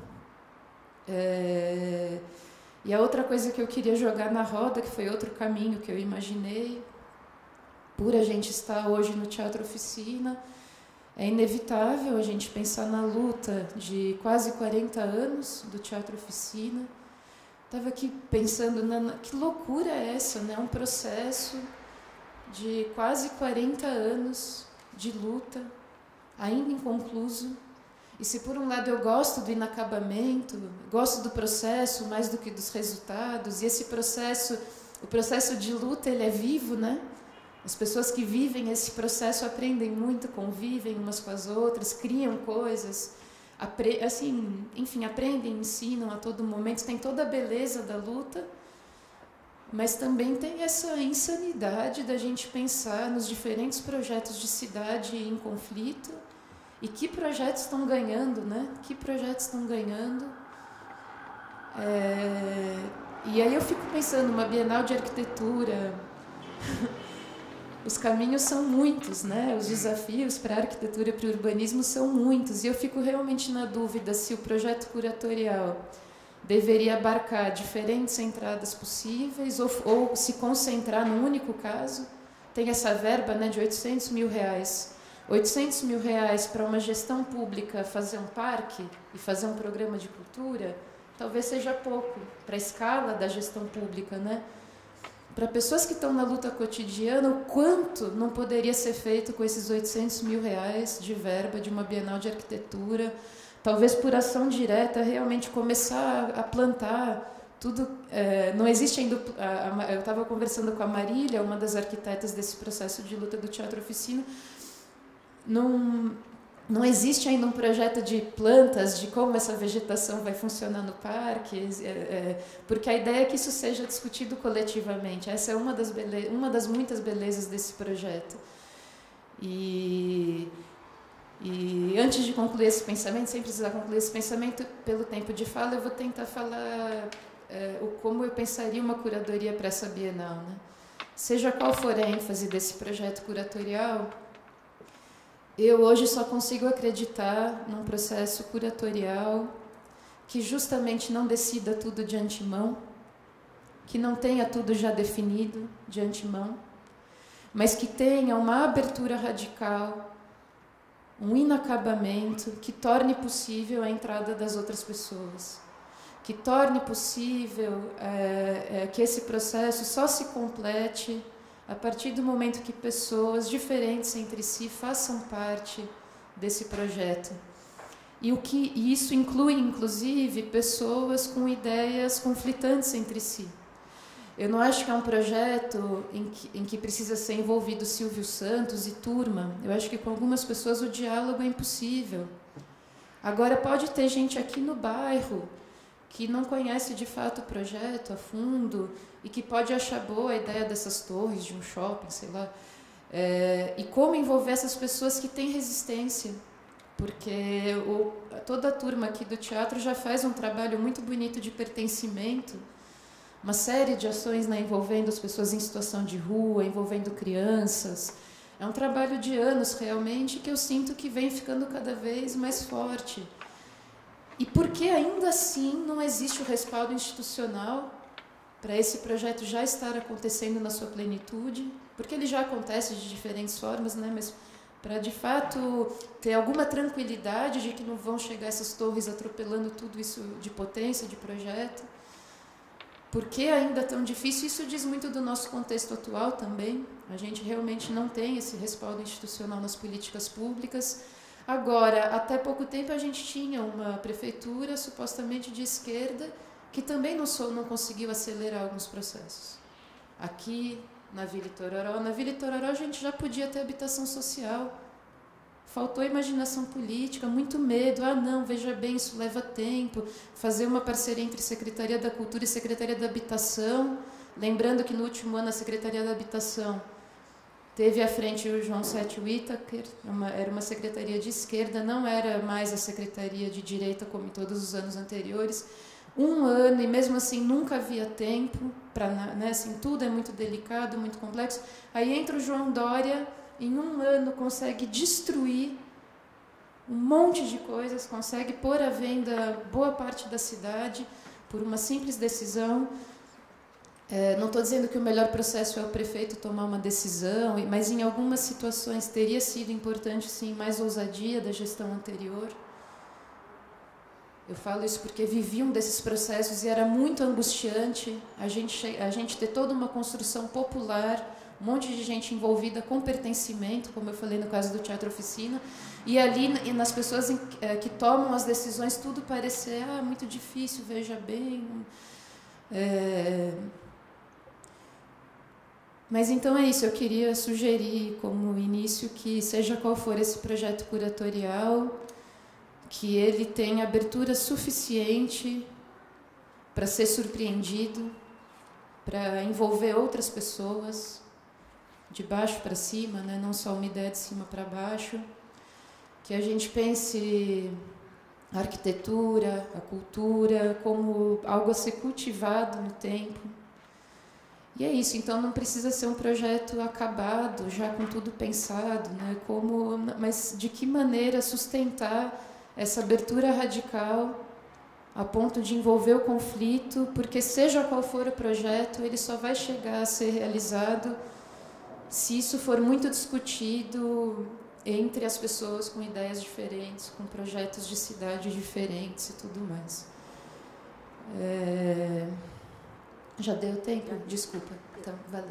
E a outra coisa que eu queria jogar na roda, que foi outro caminho que eu imaginei, por a gente estar hoje no Teatro Oficina, é inevitável a gente pensar na luta de quase 40 anos do Teatro Oficina. Estava aqui pensando, que loucura é essa, né? Um processo de quase 40 anos de luta, ainda inconcluso. E se por um lado eu gosto do inacabamento, gosto do processo mais do que dos resultados, e esse processo, o processo de luta, ele é vivo, né? As pessoas que vivem esse processo aprendem muito, convivem umas com as outras, criam coisas, aprendem, ensinam a todo momento, tem toda a beleza da luta, mas também tem essa insanidade da gente pensar nos diferentes projetos de cidade em conflito. E que projetos estão ganhando, né? Que projetos estão ganhando? E aí eu fico pensando, uma Bienal de Arquitetura, os caminhos são muitos, né? Os desafios para a arquitetura e para o urbanismo são muitos. E eu fico realmente na dúvida se o projeto curatorial deveria abarcar diferentes entradas possíveis ou se concentrar num único caso. Tem essa verba, né, de R$800 mil. R$800 mil para uma gestão pública fazer um parque e fazer um programa de cultura, talvez seja pouco para a escala da gestão pública, né? Para pessoas que estão na luta cotidiana, o quanto não poderia ser feito com esses R$800 mil de verba de uma Bienal de Arquitetura, talvez por ação direta, realmente começar a plantar tudo. Não existe ainda. Eu estava conversando com a Marília, uma das arquitetas desse processo de luta do Teatro Oficina. Não existe ainda um projeto de plantas, de como essa vegetação vai funcionar no parque, porque a ideia é que isso seja discutido coletivamente. Essa é uma das muitas belezas desse projeto. E antes de concluir esse pensamento, sem precisar concluir esse pensamento, pelo tempo de fala, eu vou tentar falar como eu pensaria uma curadoria para essa Bienal, né? Seja qual for a ênfase desse projeto curatorial, eu hoje só consigo acreditar num processo curatorial que justamente não decida tudo de antemão, que não tenha tudo já definido de antemão, mas que tenha uma abertura radical, um inacabamento que torne possível a entrada das outras pessoas, que torne possível que esse processo só se complete a partir do momento que pessoas diferentes entre si façam parte desse projeto. E isso inclui, inclusive, pessoas com ideias conflitantes entre si. Eu não acho que é um projeto em que precisa ser envolvido Silvio Santos e turma. Eu acho que com algumas pessoas o diálogo é impossível. Agora, pode ter gente aqui no bairro que não conhece de fato o projeto a fundo e que pode achar boa a ideia dessas torres de um shopping, sei lá. E como envolver essas pessoas que têm resistência. Porque toda a turma aqui do teatro já faz um trabalho muito bonito de pertencimento, uma série de ações, né, envolvendo as pessoas em situação de rua, envolvendo crianças. É um trabalho de anos, realmente, que eu sinto que vem ficando cada vez mais forte. E por que ainda assim não existe o respaldo institucional para esse projeto já estar acontecendo na sua plenitude? Porque ele já acontece de diferentes formas, né, mas para, de fato, ter alguma tranquilidade de que não vão chegar essas torres atropelando tudo isso de potência, de projeto. Por que ainda é tão difícil? Isso diz muito do nosso contexto atual também. A gente realmente não tem esse respaldo institucional nas políticas públicas. Agora, até pouco tempo a gente tinha uma prefeitura supostamente de esquerda que também não conseguiu acelerar alguns processos. Aqui, na Vila Itororó a gente já podia ter habitação social. Faltou imaginação política, muito medo. Ah, não, veja bem, isso leva tempo. Fazer uma parceria entre Secretaria da Cultura e Secretaria da Habitação. Lembrando que no último ano a Secretaria da Habitação teve à frente o João Sete Whittaker, era uma secretaria de esquerda, não era mais a secretaria de direita como em todos os anos anteriores. Um ano, e mesmo assim nunca havia tempo, né, assim, tudo é muito delicado, muito complexo. Aí entra o João Dória, em um ano consegue destruir um monte de coisas, consegue pôr à venda boa parte da cidade por uma simples decisão. Não estou dizendo que o melhor processo é o prefeito tomar uma decisão, mas em algumas situações teria sido importante, sim, mais ousadia da gestão anterior. Eu falo isso porque vivi um desses processos e era muito angustiante a gente ter toda uma construção popular, um monte de gente envolvida com pertencimento, como eu falei no caso do Teatro Oficina, e ali nas pessoas que tomam as decisões tudo parecer muito difícil, veja bem. Mas então é isso, eu queria sugerir como início que, seja qual for esse projeto curatorial, que ele tenha abertura suficiente para ser surpreendido, para envolver outras pessoas, de baixo para cima, né? Não só uma ideia de cima para baixo, que a gente pense a arquitetura, a cultura, como algo a ser cultivado no tempo. E é isso, então não precisa ser um projeto acabado, já com tudo pensado, né? Mas de que maneira sustentar essa abertura radical a ponto de envolver o conflito, porque seja qual for o projeto, ele só vai chegar a ser realizado se isso for muito discutido entre as pessoas com ideias diferentes, com projetos de cidade diferentes e tudo mais. Já deu tempo? Desculpa. Então, valeu.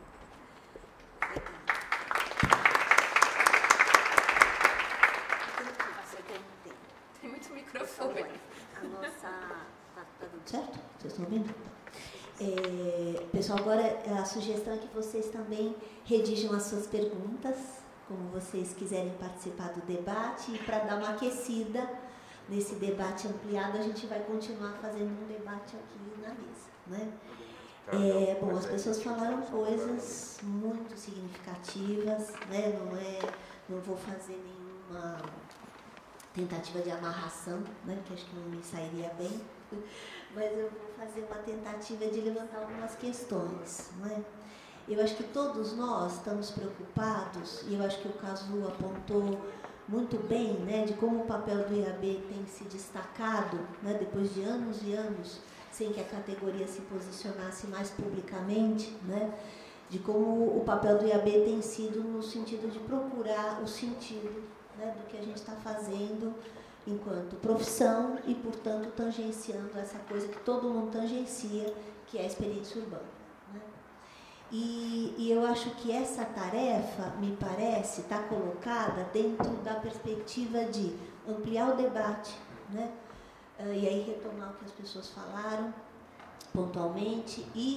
Tem muito microfone. A nossa... Tá tudo certo? Vocês estão ouvindo? Pessoal, agora a sugestão é que vocês também redigam as suas perguntas, como vocês quiserem participar do debate, e para dar uma aquecida nesse debate ampliado, a gente vai continuar fazendo um debate aqui na mesa, né? Bom, as pessoas falaram coisas muito significativas, né? Não vou fazer nenhuma tentativa de amarração, né? Que acho que não me sairia bem, mas eu vou fazer uma tentativa de levantar algumas questões, né? Eu acho que todos nós estamos preocupados, e eu acho que o Cazu apontou muito bem, né, de como o papel do IAB tem se destacado, né, depois de anos e anos, sem que a categoria se posicionasse mais publicamente, né, de como o papel do IAB tem sido no sentido de procurar o sentido, né, do que a gente está fazendo enquanto profissão e, portanto, tangenciando essa coisa que todo mundo tangencia, que é a experiência urbana. Né? E eu acho que essa tarefa, me parece, está colocada dentro da perspectiva de ampliar o debate, né? E aí retomar o que as pessoas falaram pontualmente e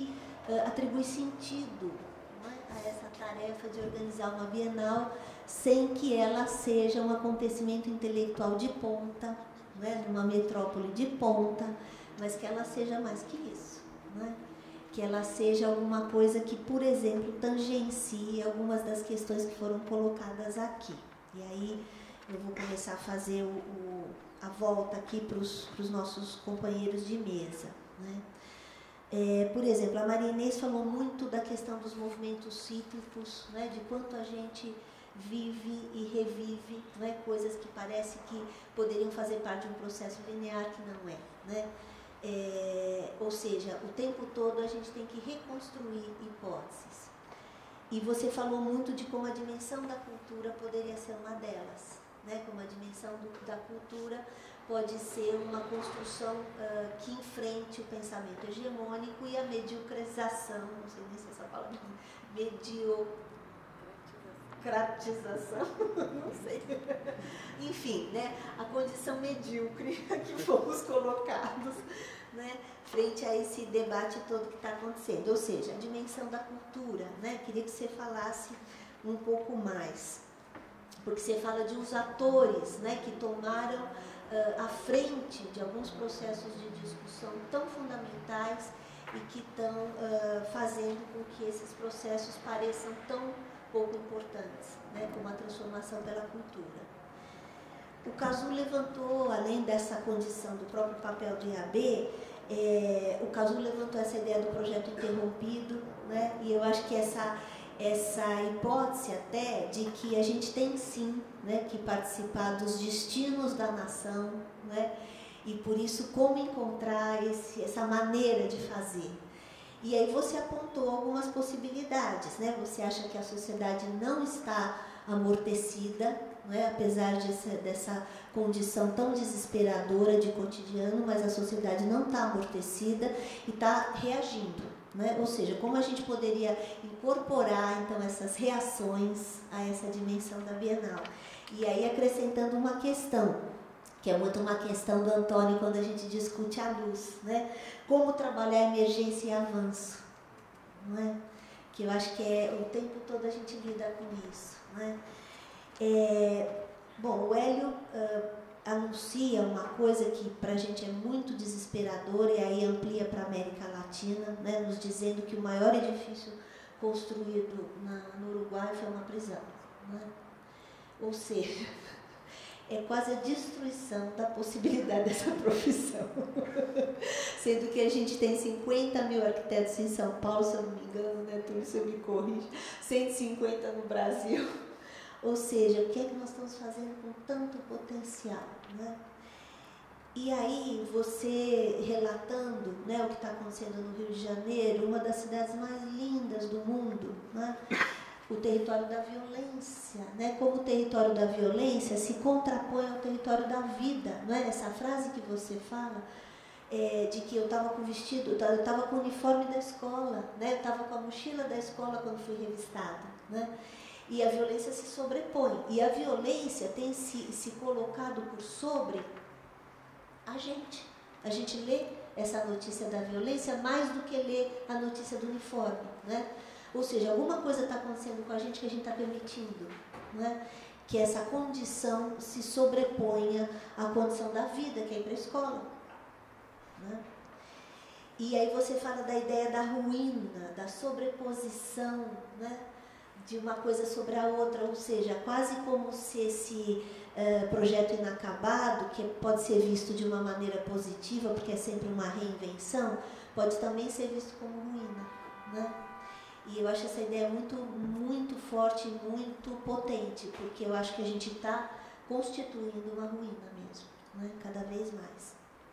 atribui sentido, não é, a essa tarefa de organizar uma Bienal sem que ela seja um acontecimento intelectual de ponta, não é, numa metrópole de ponta, mas que ela seja mais que isso, não é? Que ela seja alguma coisa que, por exemplo, tangencie algumas das questões que foram colocadas aqui. E aí eu vou começar a fazer a volta aqui para os nossos companheiros de mesa, né? Por exemplo, a Maria Inês falou muito da questão dos movimentos cíclicos, né? De quanto a gente vive e revive, né? Coisas que parece que poderiam fazer parte de um processo linear que não é, né? Ou seja, o tempo todo a gente tem que reconstruir hipóteses. E você falou muito de como a dimensão da cultura poderia ser uma delas, né? Como a dimensão da cultura pode ser uma construção que enfrente o pensamento hegemônico e a mediocratização, não sei nem se essa palavra, mediocratização, não sei. Enfim, né? A condição medíocre que fomos colocados, né? Frente a esse debate todo que está acontecendo. Ou seja, a dimensão da cultura, né? Queria que você falasse um pouco mais. Porque você fala de uns atores, né, que tomaram à frente de alguns processos de discussão tão fundamentais e que estão fazendo com que esses processos pareçam tão pouco importantes, né, como a transformação pela cultura. O Cazzu levantou, além dessa condição do próprio papel de IAB, o Cazzu levantou essa ideia do projeto interrompido, né, e eu acho que essa hipótese até de que a gente tem sim, né, que participar dos destinos da nação, né, e por isso como encontrar essa maneira de fazer. E aí você apontou algumas possibilidades, né? Você acha que a sociedade não está amortecida, né, apesar dessa condição tão desesperadora de cotidiano, mas a sociedade não está amortecida e está reagindo. Né? Ou seja, como a gente poderia incorporar então essas reações a essa dimensão da Bienal. E aí acrescentando uma questão, que é muito uma questão do Antônio quando a gente discute a luz, né? Como trabalhar emergência e avanço, não é? Que eu acho que o tempo todo a gente lida com isso, né? Bom, o Hélio anuncia uma coisa que para a gente é muito desesperadora e aí amplia para a América Latina, né, nos dizendo que o maior edifício construído no Uruguai foi uma prisão. Né? Ou seja, é quase a destruição da possibilidade dessa profissão. Sendo que a gente tem 50 mil arquitetos em São Paulo, se eu não me engano, né, Túlio, você me corrige, 150 no Brasil. Ou seja, o que é que nós estamos fazendo com tanto potencial, né? E aí, você relatando, né, o que está acontecendo no Rio de Janeiro, uma das cidades mais lindas do mundo, né? O território da violência, né? Como o território da violência se contrapõe ao território da vida, não é? Essa frase que você fala, de que eu estava com vestido, eu estava com o uniforme da escola, né? Eu estava com a mochila da escola quando fui revistada, né? E a violência se sobrepõe. E a violência tem se colocado por sobre a gente. A gente lê essa notícia da violência mais do que lê a notícia do uniforme, né? Ou seja, alguma coisa está acontecendo com a gente que a gente está permitindo, né? Que essa condição se sobreponha à condição da vida, que é ir para a escola, né? E aí você fala da ideia da ruína, da sobreposição, né, de uma coisa sobre a outra, ou seja, quase como se esse projeto inacabado, que pode ser visto de uma maneira positiva, porque é sempre uma reinvenção, pode também ser visto como ruína, né? E eu acho essa ideia muito, muito forte e muito potente, porque eu acho que a gente está constituindo uma ruína mesmo, né? Cada vez mais.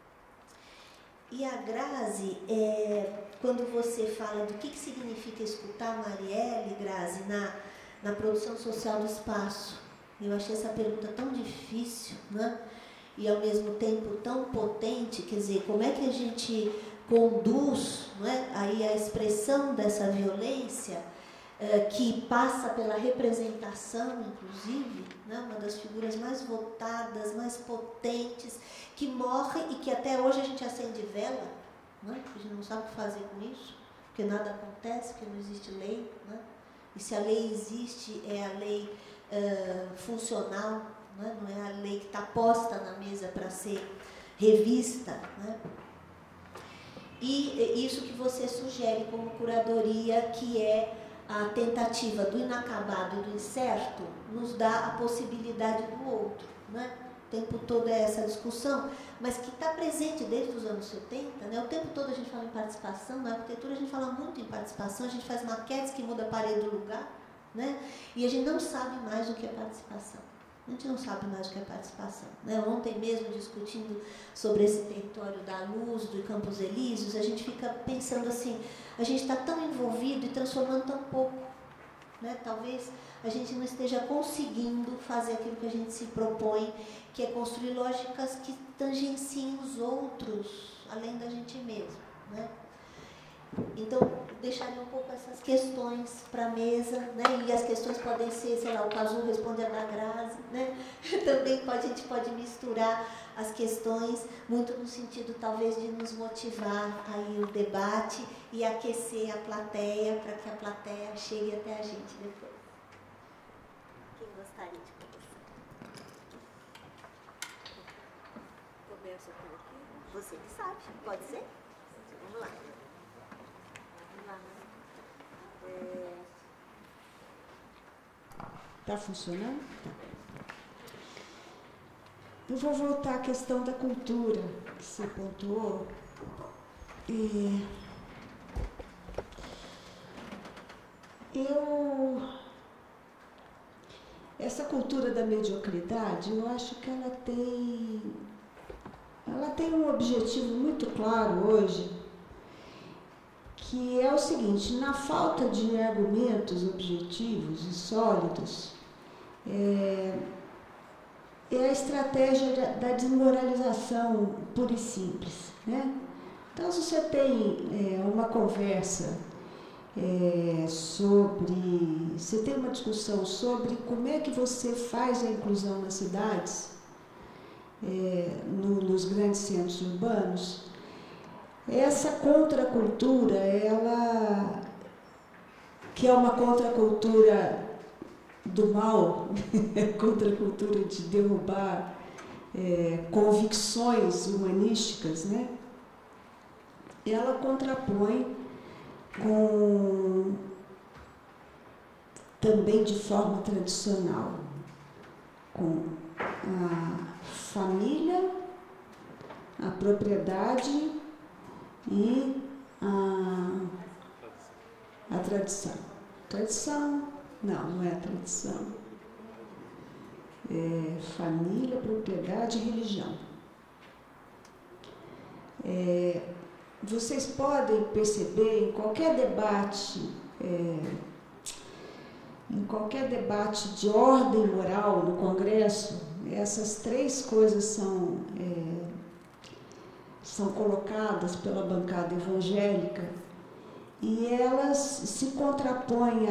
E a Grazi, quando você fala do que significa escutar Marielle, Grazi, na produção social do espaço, eu achei essa pergunta tão difícil, né? E ao mesmo tempo tão potente, quer dizer, como é que a gente conduz, né, aí a expressão dessa violência, que passa pela representação, inclusive, né, uma das figuras mais votadas, mais potentes, que morre e que até hoje a gente acende vela, né, a gente não sabe o que fazer com isso, porque nada acontece, porque não existe lei, né? E se a lei existe, é a lei funcional, né? Não é a lei que está posta na mesa para ser revista, né? E isso que você sugere como curadoria, que é a tentativa do inacabado e do incerto, nos dá a possibilidade do outro, né? O tempo todo é essa discussão, mas que está presente desde os anos 70, né? O tempo todo a gente fala em participação, na arquitetura a gente fala muito em participação, a gente faz maquetes que muda a parede do lugar, né? E a gente não sabe mais o que é participação. A gente não sabe mais o que é participação, né? Ontem mesmo, discutindo sobre esse território da Luz, do Campos Elíseos, a gente fica pensando assim, a gente está tão envolvido e transformando tão pouco, né? Talvez a gente não esteja conseguindo fazer aquilo que a gente se propõe, que é construir lógicas que tangenciem os outros, além da gente mesmo, né? Então, deixaria um pouco essas questões para a mesa, né? E as questões podem ser, sei lá, o Cazu responder a da Grazi, né? Também a gente pode misturar as questões, muito no sentido, talvez, de nos motivar aí o debate e aquecer a plateia, para que a plateia chegue até a gente depois. Quem gostaria de começar? Começa por aqui. Você que sabe, pode ser? Vamos lá. Está funcionando? Tá. Eu vou voltar à questão da cultura que você pontuou. Essa cultura da mediocridade, eu acho que ela tem um objetivo muito claro hoje, que é o seguinte: na falta de argumentos objetivos e sólidos, é a estratégia da desmoralização pura e simples, né? Então, se você tem uma conversa você tem uma discussão sobre como é que você faz a inclusão nas cidades, nos grandes centros urbanos, essa contracultura, que é uma contracultura do mal, contracultura de derrubar convicções humanísticas, né? Ela contrapõe também de forma tradicional, com a família, a propriedade e a tradição. Tradição? Não é a tradição. Família, propriedade e religião. Vocês podem perceber em qualquer debate de ordem moral no Congresso, essas três coisas são colocadas pela bancada evangélica e elas se contrapõem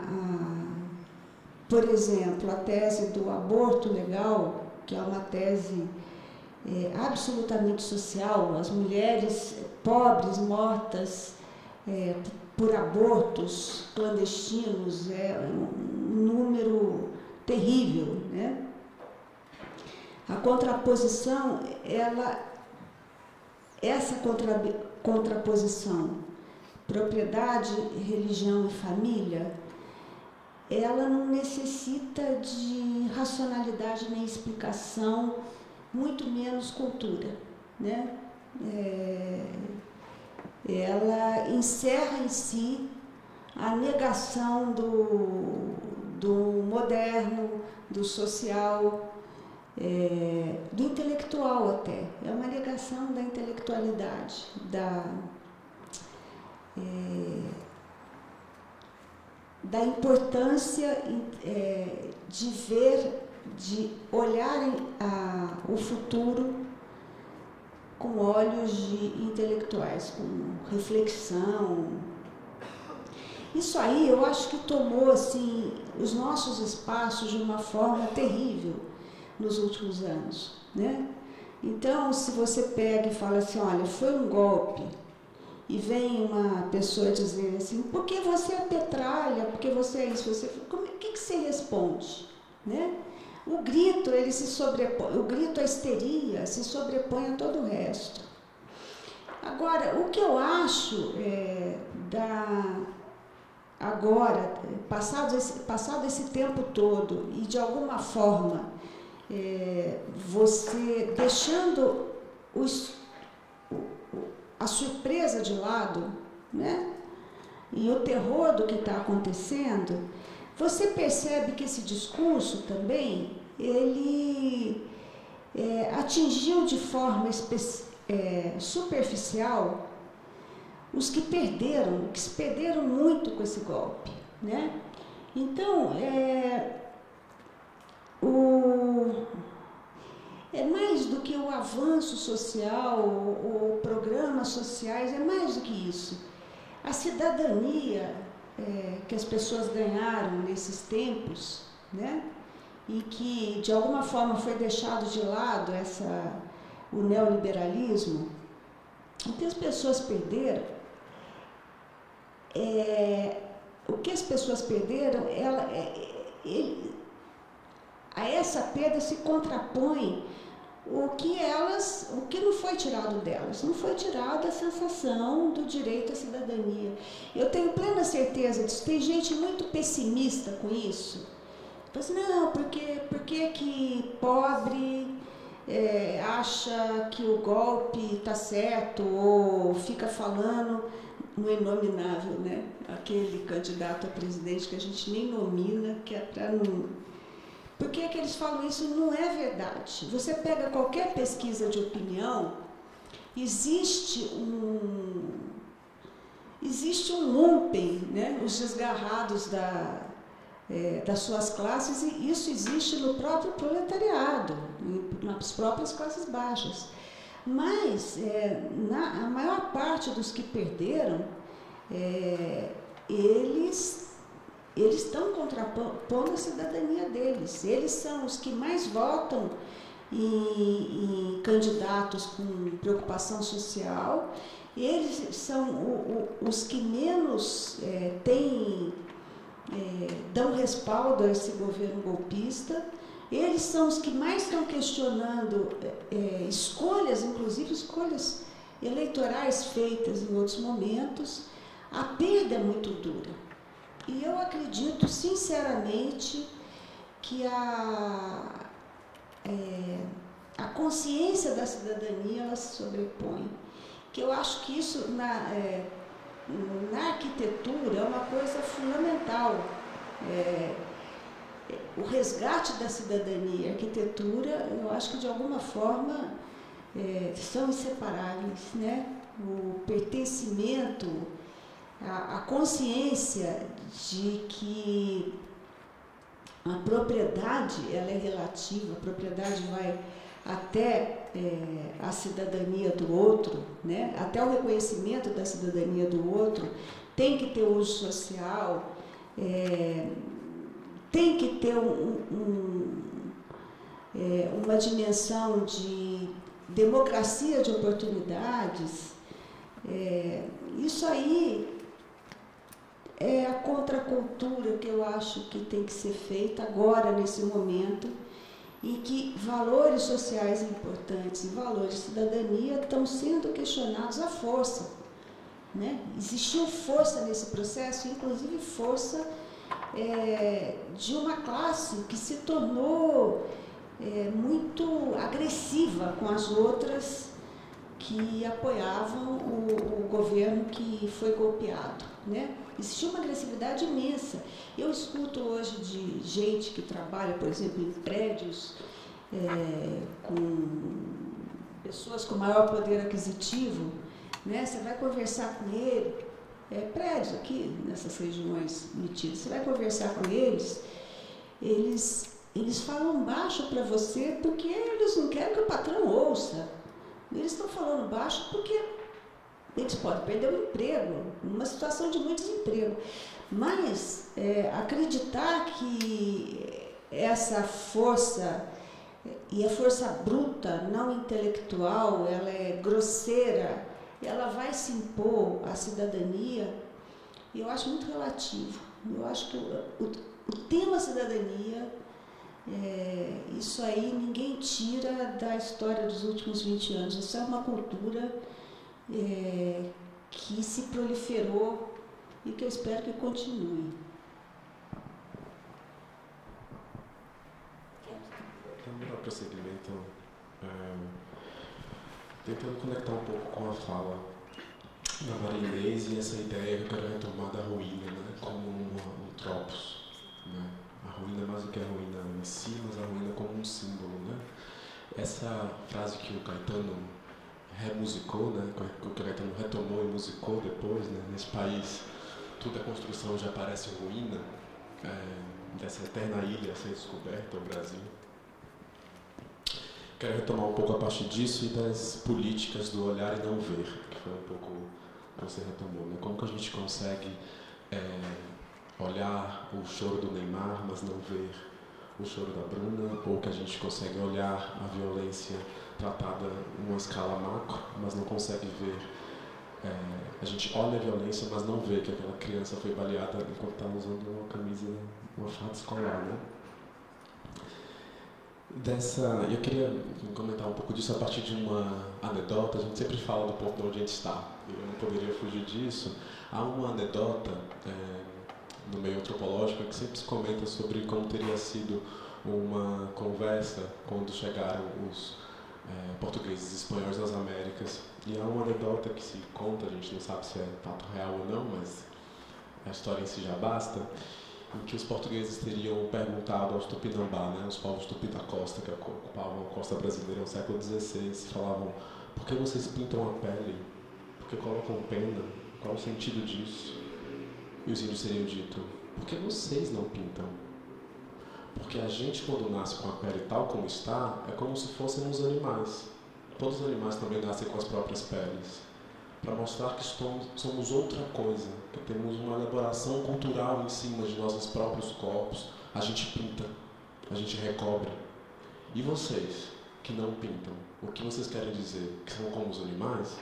por exemplo, a tese do aborto legal, que é uma tese absolutamente social. As mulheres pobres mortas por abortos clandestinos é um número terrível, né? A contraposição, essa contraposição, propriedade, religião e família, ela não necessita de racionalidade nem explicação, muito menos cultura, né? Ela encerra em si a negação do moderno, do social, do intelectual até. É uma negação da intelectualidade, da importância de olharem o futuro com olhos de intelectuais, com reflexão. Isso aí eu acho que tomou assim, os nossos espaços de uma forma terrível nos últimos anos, né? Então, se você pega e fala assim, olha, foi um golpe e vem uma pessoa dizer assim, por que você é petralha, por que você é isso, o que você responde? Né? O grito, ele se sobrepõe, o grito, a histeria, se sobrepõe a todo o resto. Agora, o que eu acho agora, passado esse tempo todo, e de alguma forma, você deixando a surpresa de lado, né? E o terror do que está acontecendo, você percebe que esse discurso também, ele atingiu de forma superficial os que se perderam muito com esse golpe, né? Então, mais do que o avanço social, ou programas sociais, é mais do que isso. A cidadania que as pessoas ganharam nesses tempos, né? E que, de alguma forma, foi deixado de lado o neoliberalismo, o que as pessoas perderam, a essa perda se contrapõe o que não foi tirado delas. Não foi tirada a sensação do direito à cidadania. Eu tenho plena certeza disso. Tem gente muito pessimista com isso. Fala assim, não, porque que pobre acha que o golpe está certo, ou fica falando no inominável, né? Aquele candidato a presidente que a gente nem nomina, que é para não... Por que que eles falam isso? Não é verdade. Você pega qualquer pesquisa de opinião, existe um lumpen, né? Os desgarrados das suas classes, e isso existe no próprio proletariado, nas próprias classes baixas. Mas a maior parte dos que perderam, eles estão contrapondo a cidadania deles. Eles são os que mais votam em candidatos com preocupação social, eles são os que menos dão respaldo a esse governo golpista, eles são os que mais estão questionando escolhas, inclusive escolhas eleitorais feitas em outros momentos. A perda é muito dura. E eu acredito, sinceramente, que a consciência da cidadania ela se sobrepõe. Que eu acho que isso, na arquitetura, é uma coisa fundamental. O resgate da cidadania e a arquitetura, eu acho que, de alguma forma, são inseparáveis, né? O pertencimento, a consciência de que a propriedade ela é relativa, a propriedade vai até a cidadania do outro, né? Até o reconhecimento da cidadania do outro, tem que ter uso social, tem que ter uma dimensão de democracia de oportunidades. Isso aí é a contracultura que eu acho que tem que ser feita agora, nesse momento, em que valores sociais importantes e valores de cidadania estão sendo questionados à força, né? Existiu força nesse processo, inclusive força de uma classe que se tornou muito agressiva com as outras que apoiavam o governo que foi golpeado, né? Existiu uma agressividade imensa. Eu escuto hoje de gente que trabalha, por exemplo, em prédios, com pessoas com maior poder aquisitivo, né? Você vai conversar com ele, prédios aqui nessas regiões metidas, você vai conversar com eles, eles falam baixo para você porque eles não querem que o patrão ouça. Eles estão falando baixo porque eles podem perder o emprego, numa situação de muito desemprego. Mas acreditar que essa força, e a força bruta, não intelectual, ela é grosseira, ela vai se impor à cidadania, e eu acho muito relativo. Eu acho que o tema cidadania, isso aí ninguém tira da história dos últimos 20 anos. Isso é uma cultura que se proliferou e que eu espero que continue. Vamos dar prosseguimento, tentando conectar um pouco com a fala da Maria Inês e essa ideia que eu quero retomar da ruína, né, como um tropos, né? A ruína é mais do que a ruína em si, mas a ruína como um símbolo, né? Essa frase que o Caetano remusicou, né, que o Caetano retomou e musicou depois, né, nesse país toda a construção já parece ruína, dessa eterna ilha a ser descoberta, o Brasil. Quero retomar um pouco a partir disso e das políticas do olhar e não ver, que foi um pouco que você retomou, né? Como que a gente consegue olhar o choro do Neymar, mas não ver o choro da Bruna, ou que a gente consegue olhar a violência tratada em uma escala macro, mas não consegue ver. A gente olha a violência, mas não vê que aquela criança foi baleada enquanto estava usando uma camisa, uma farda escolar, né? Eu queria comentar um pouco disso a partir de uma anedota. A gente sempre fala do ponto de onde a gente está, e eu não poderia fugir disso. Há uma anedota no meio antropológico que sempre se comenta sobre como teria sido uma conversa quando chegaram os portugueses e espanhóis nas Américas. E há uma anedota que se conta, a gente não sabe se é fato real ou não, mas a história em si já basta, em que os portugueses teriam perguntado aos Tupinambá, né, os povos Tupi da costa, que ocupavam a costa brasileira no século XVI, falavam: por que vocês pintam a pele? Por que colocam pena? Qual o sentido disso? E os índios teriam dito: por que vocês não pintam? Porque a gente, quando nasce com a pele tal como está, é como se fôssemos animais. Todos os animais também nascem com as próprias peles, para mostrar que somos outra coisa, que temos uma elaboração cultural em cima de nossos próprios corpos. A gente pinta, a gente recobre. E vocês, que não pintam, o que vocês querem dizer? Que são como os animais?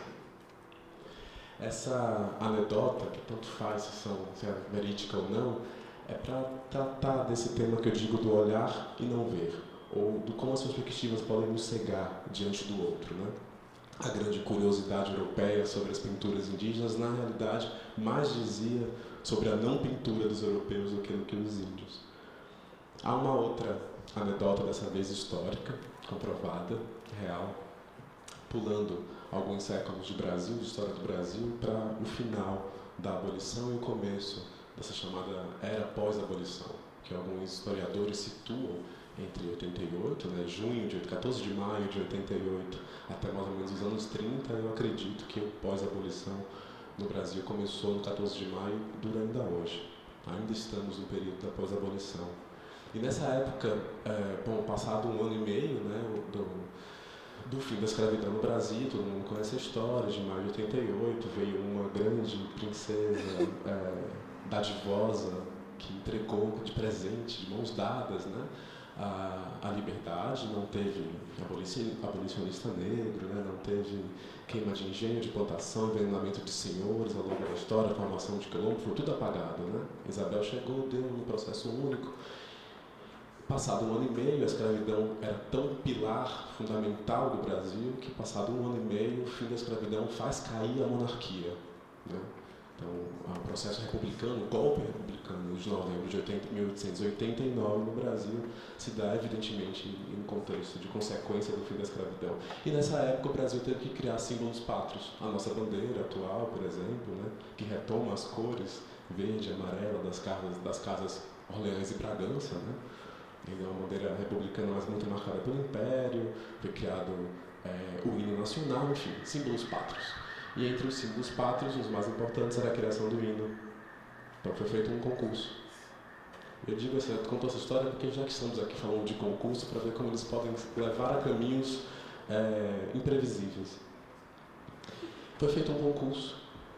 Essa anedota, que tanto faz se é verídica ou não, é para tratar desse tema que eu digo do olhar e não ver, ou do como as perspectivas podem nos cegar diante do outro, né? A grande curiosidade europeia sobre as pinturas indígenas, na realidade, mais dizia sobre a não pintura dos europeus do que os índios. Há uma outra anedota, dessa vez histórica, comprovada, real, pulando alguns séculos de Brasil, de história do Brasil, para o final da abolição e o começo dessa chamada era pós-abolição, que alguns historiadores situam entre 88, né, 14 de maio de 88, até mais ou menos os anos 30, eu acredito que o pós-abolição no Brasil começou no 14 de maio e dura ainda hoje. Ainda estamos no período da pós-abolição. E nessa época, passado um ano e meio, né, do fim da escravidão no Brasil, todo mundo conhece a história, de maio de 88, veio uma grande princesa dadivosa que entregou de presente, de mãos dadas, né, a liberdade. Não teve abolicionista negro, né, não teve queima de engenho, de plantação, envenenamento de senhores ao longo da história, formação de quilombo, foi tudo apagado, né? Isabel chegou, deu um processo único. Passado um ano e meio, a escravidão era tão pilar fundamental do Brasil que, passado um ano e meio, o fim da escravidão faz cair a monarquia, né? Então, o processo republicano, o golpe republicano de novembro de 1889 no Brasil se dá, evidentemente, em contexto de consequência do fim da escravidão. E nessa época o Brasil teve que criar símbolos pátrios. A nossa bandeira atual, por exemplo, né, que retoma as cores verde e amarela das casas Orleans e Bragança, né? Ainda é uma bandeira republicana, mas muito marcada pelo Império. Foi criado o hino nacional, enfim, símbolos pátrios. E entre os símbolos pátrios, os mais importantes era a criação do hino. Então foi feito um concurso. Eu digo assim, eu conto essa história porque já que estamos aqui falando de concurso, para ver como eles podem levar a caminhos imprevisíveis. Foi feito um concurso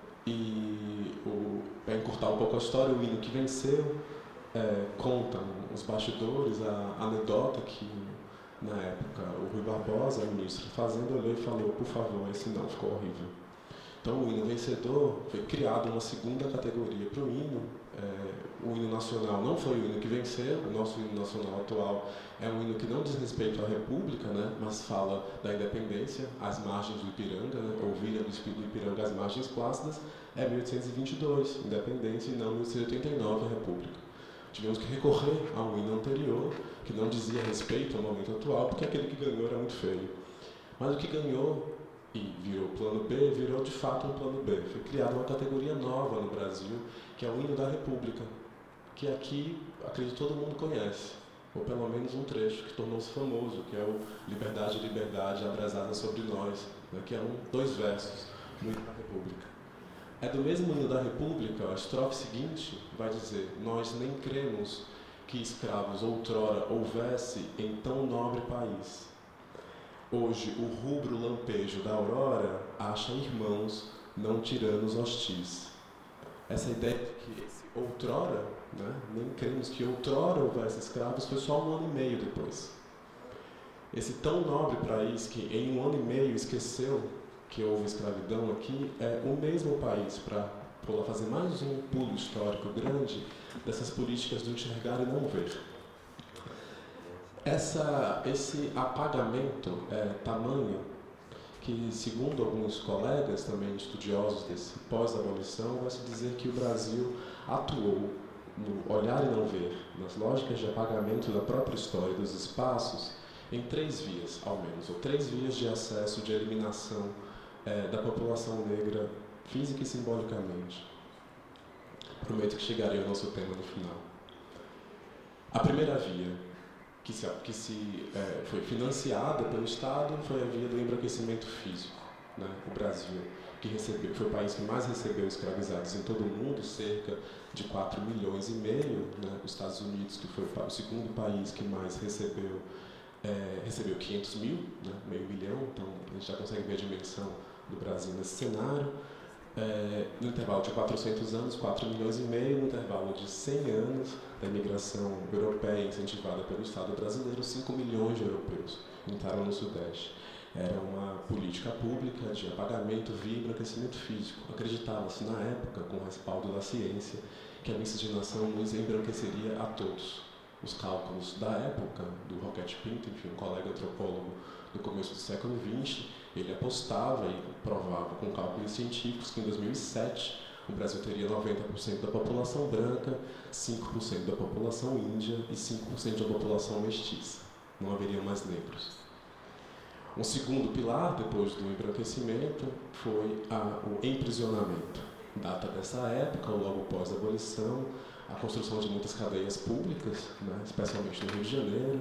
e, para encurtar um pouco a história, o hino que venceu, contam os bastidores, a anedota que, na época, o Rui Barbosa, o ministro da Fazenda, olhou e falou: por favor, esse não, ficou horrível. Então, o hino vencedor foi criado uma segunda categoria para o hino. O hino nacional não foi o hino que venceu, o nosso hino nacional atual é um hino que não diz respeito à República, né, mas fala da independência, às margens do Ipiranga, né, ouvir do Ipiranga às margens plácidas, é 1822, independência, e não 1889, a República. Tivemos que recorrer ao hino anterior, que não dizia respeito ao momento atual, porque aquele que ganhou era muito feio. Mas o que ganhou e virou plano B, virou de fato um plano B. Foi criada uma categoria nova no Brasil, que é o hino da República, que aqui, acredito, todo mundo conhece, ou pelo menos um trecho que tornou-se famoso, que é o Liberdade, Liberdade, abrasada sobre nós, né, que é dois versos no hino da República. É do mesmo hino da República, a estrofe seguinte vai dizer: nós nem cremos que escravos outrora houvesse em tão nobre país. Hoje o rubro lampejo da aurora acha irmãos, não tiranos hostis. Essa ideia de que esse outrora, né, nem cremos que outrora houvesse escravos, foi só 1 ano e meio depois. Esse tão nobre país que em 1 ano e meio esqueceu que houve escravidão aqui, é o mesmo país, para fazer mais um pulo histórico grande dessas políticas do enxergar e não ver. Esse apagamento é tamanho que, segundo alguns colegas também estudiosos desse pós-abolição, vai se dizer que o Brasil atuou no olhar e não ver, nas lógicas de apagamento da própria história dos espaços, em 3 vias, ao menos, ou 3 vias de acesso, de eliminação da população negra, física e simbolicamente. Prometo que chegarei ao nosso tema no final. A primeira via, que foi financiada pelo Estado, foi a via do embranquecimento físico. Né? O Brasil, foi o país que mais recebeu escravizados em todo o mundo, cerca de 4,5 milhões. Né? Os Estados Unidos, que foi o segundo país que mais recebeu 500 mil, né? meio milhão, então a gente já consegue ver a dimensão do Brasil nesse cenário. No intervalo de 400 anos, 4,5 milhões, no intervalo de 100 anos da imigração europeia incentivada pelo Estado brasileiro, 5 milhões de europeus entraram no Sudeste. Era uma política pública de apagamento via embranquecimento físico. Acreditava-se na época, com o respaldo da ciência, que a miscigenação nos embranqueceria a todos. Os cálculos da época, do Roquette Pinto, enfim, um colega antropólogo do começo do século XX, ele apostava e provava com cálculos científicos que em 2007 o Brasil teria 90% da população branca, 5% da população índia e 5% da população mestiça. Não haveriam mais negros. Um segundo pilar, depois do embranquecimento, foi o emprisionamento. Data dessa época, logo pós-abolição, a construção de muitas cadeias públicas, né, especialmente no Rio de Janeiro,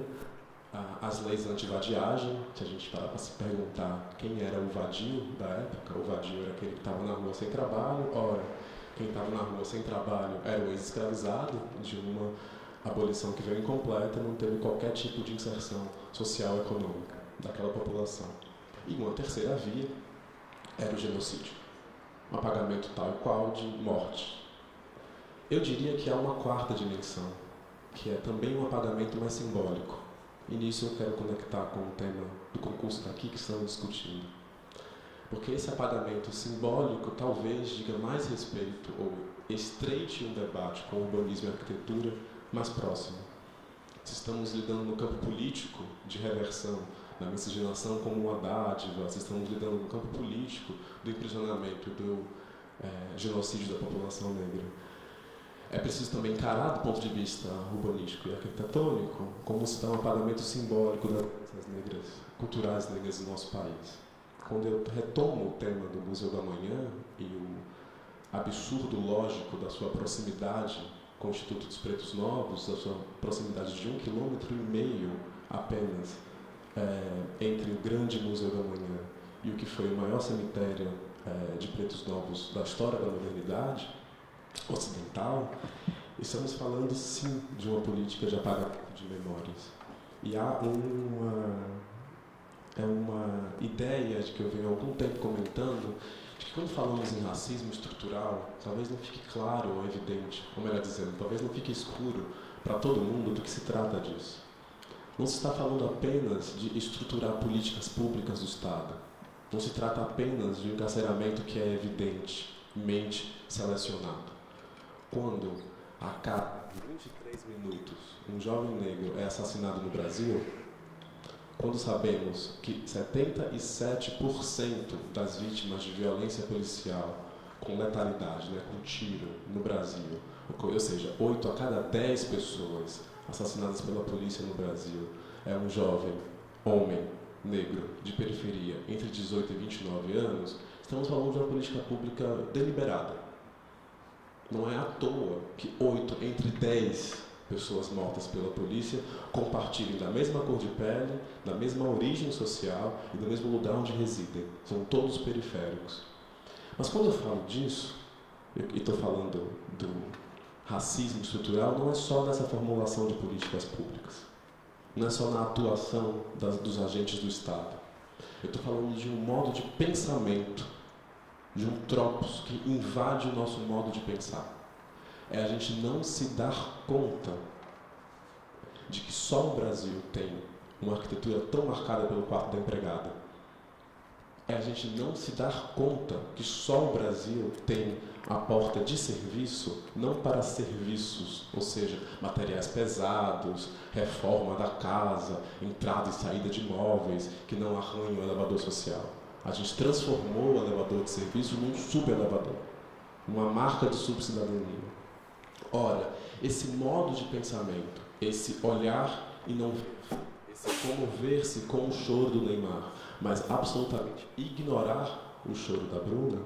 as leis anti-vadiagem, que a gente para se perguntar quem era o vadio da época. O vadio era aquele que estava na rua sem trabalho. Ora, quem estava na rua sem trabalho era o ex-escravizado, de uma abolição que veio incompleta, não teve qualquer tipo de inserção social e econômica daquela população. E uma terceira via era o genocídio, um apagamento tal e qual de morte. Eu diria que há uma quarta dimensão, que é também um apagamento mais simbólico. E nisso eu quero conectar com o tema do concurso daqui que estamos discutindo. Porque esse apagamento simbólico talvez diga mais respeito ou estreite um debate com o urbanismo e a arquitetura mais próximo. Se estamos lidando no campo político de reversão, da miscigenação como uma dádiva, se estamos lidando no campo político do emprisionamento, do genocídio da população negra. É preciso também encarar, do ponto de vista urbanístico e arquitetônico, como se dá um apagamento simbólico das negras, culturais negras do nosso país. Quando eu retomo o tema do Museu da Manhã e o absurdo lógico da sua proximidade com o Instituto dos Pretos Novos, da sua proximidade de 1,5 km apenas entre o grande Museu da Manhã e o que foi o maior cemitério de pretos novos da história da modernidade ocidental, estamos falando sim de uma política de apagamento de memórias. E há uma ideia de que eu venho há algum tempo comentando, de que quando falamos em racismo estrutural, talvez não fique claro ou evidente, ou melhor dizendo, talvez não fique escuro para todo mundo do que se trata disso. Não se está falando apenas de estruturar políticas públicas do Estado, Não se trata apenas de um encarceramento que é evidentemente selecionado. Quando a cada 23 minutos um jovem negro é assassinado no Brasil, quando sabemos que 77% das vítimas de violência policial com letalidade, né, com tiro, no Brasil, ou seja, 8 a cada 10 pessoas assassinadas pela polícia no Brasil, é um jovem, homem, negro, de periferia, entre 18 e 29 anos, estamos falando de uma política pública deliberada. Não é à toa que 8 entre 10 pessoas mortas pela polícia compartilhem da mesma cor de pele, da mesma origem social e do mesmo lugar onde residem. São todos periféricos. Mas quando eu falo disso, e estou falando do racismo estrutural, não é só nessa formulação de políticas públicas. Não é só na atuação dos agentes do Estado. Eu estou falando de um modo de pensamento, de um tropos que invade o nosso modo de pensar. É a gente não se dar conta de que só o Brasil tem uma arquitetura tão marcada pelo quarto da empregada. É a gente não se dar conta que só o Brasil tem a porta de serviço, não para serviços, ou seja, materiais pesados, reforma da casa, entrada e saída de móveis, que não arranham o elevador social. A gente transformou o elevador de serviço num subelevador, uma marca de subcidadania. Ora, esse modo de pensamento, esse olhar e não ver, esse comover-se com o choro do Neymar, mas absolutamente ignorar o choro da Bruna,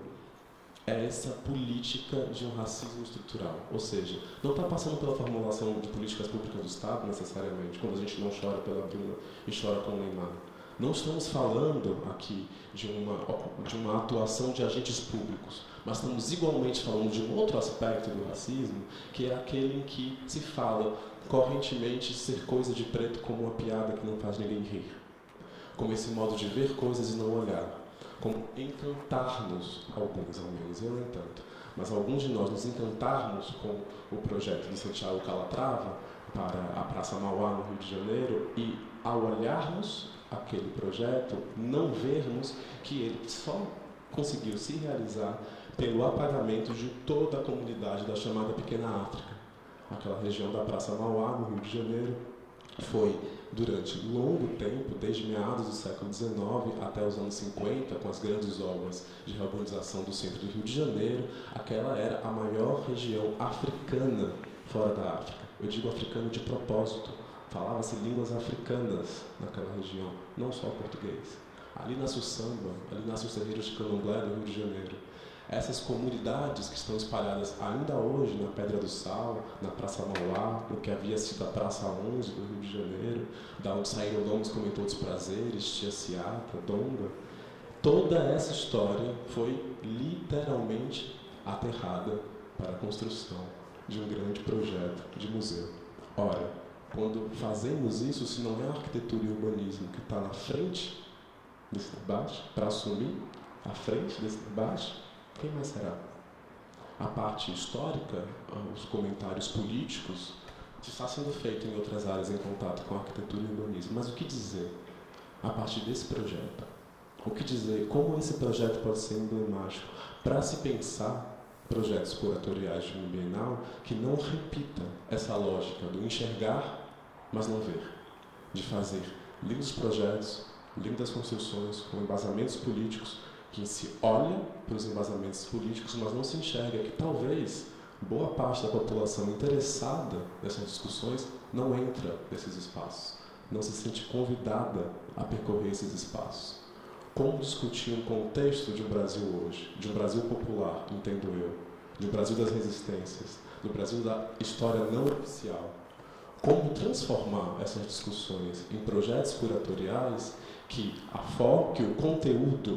é essa política de um racismo estrutural. Ou seja, não está passando pela formulação de políticas públicas do Estado, necessariamente, quando a gente não chora pela Bruna e chora com o Neymar. Não estamos falando aqui de uma atuação de agentes públicos, mas estamos igualmente falando de um outro aspecto do racismo, que é aquele em que se fala correntemente ser coisa de preto como uma piada que não faz ninguém rir. Como esse modo de ver coisas e não olhar. Como encantar-nos, alguns ao menos, eu nem tanto, mas alguns de nós nos encantarmos com o projeto de Santiago Calatrava para a Praça Mauá, no Rio de Janeiro, e ao olharmos aquele projeto, não vermos que ele só conseguiu se realizar pelo apagamento de toda a comunidade da chamada Pequena África. Aquela região da Praça Mauá, no Rio de Janeiro, foi, durante longo tempo, desde meados do século XIX até os anos 50, com as grandes obras de reurbanização do centro do Rio de Janeiro, aquela era a maior região africana fora da África. Eu digo africano de propósito. Falava-se línguas africanas naquela região, não só português. Ali nasce o samba, ali nasce os terreiros de candomblé do Rio de Janeiro. Essas comunidades que estão espalhadas ainda hoje na Pedra do Sal, na Praça Mauá, no que havia sido a Praça 11 do Rio de Janeiro, da onde saíram nomes como Em Todos os Prazeres, Tia Ciata, Donga, toda essa história foi literalmente aterrada para a construção de um grande projeto de museu. Ora, quando fazemos isso, se não é a arquitetura e o urbanismo que está na frente desse debate, para assumir a frente desse debate, quem mais será? A parte histórica, os comentários políticos, está sendo feito em outras áreas em contato com a arquitetura e o urbanismo. Mas o que dizer a partir desse projeto? O que dizer? Como esse projeto pode ser emblemático para se pensar projetos curatoriais de um bienal que não repita essa lógica do enxergar, mas não ver, de fazer lindos projetos, lindas construções com embasamentos políticos, que se olha para os embasamentos políticos, mas não se enxerga que talvez boa parte da população interessada nessas discussões não entra nesses espaços, não se sente convidada a percorrer esses espaços. Como discutir um contexto de um Brasil hoje, de um Brasil popular, entendo eu, de um Brasil das resistências, do Brasil da história não oficial? Como transformar essas discussões em projetos curatoriais que o conteúdo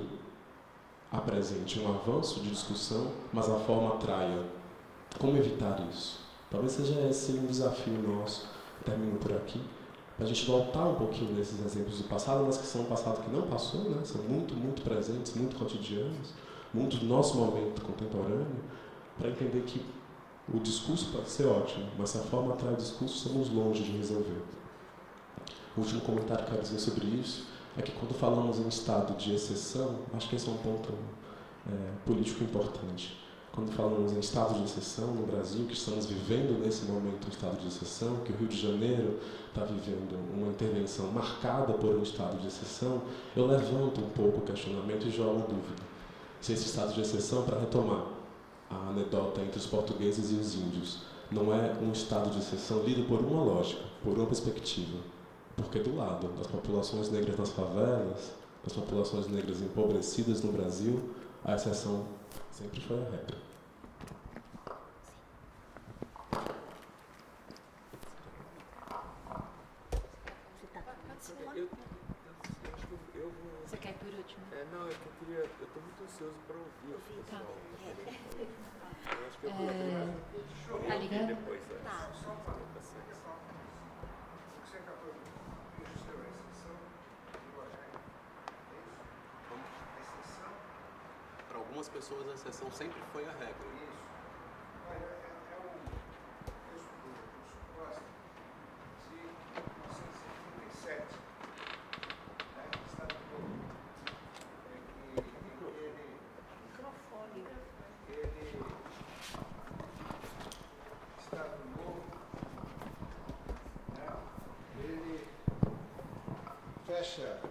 apresente um avanço de discussão, mas a forma atraia? Como evitar isso? Talvez seja esse um desafio nosso. Termino por aqui. Para a gente voltar um pouquinho nesses exemplos do passado, mas que são um passado que não passou, né? São muito, muito presentes, muito cotidianos, muito do nosso momento contemporâneo, para entender que o discurso pode ser ótimo, mas se a forma atrai o discurso, estamos longe de resolver. O último comentário que eu quero dizer sobre isso é que quando falamos em estado de exceção, acho que esse é um ponto político importante. Quando falamos em estado de exceção no Brasil, que estamos vivendo nesse momento um estado de exceção, que o Rio de Janeiro está vivendo uma intervenção marcada por um estado de exceção, eu levanto um pouco o questionamento e jogo a dúvida. Se esse estado de exceção, para retomar a anedota entre os portugueses e os índios, não é um estado de exceção lido por uma lógica, por uma perspectiva. Porque do lado das populações negras nas favelas, das populações negras empobrecidas no Brasil, a exceção sempre foi a regra. Você quer ir por último? Não, eu estou muito ansioso para ouvir o pessoal. Eu acho que eu vou Tá ligado? depois. Tá. Para algumas pessoas a exceção sempre foi a regra. Isso. Olha, é um pressuposto de 1937, né, Estado Novo, Estado Novo, né, ele fecha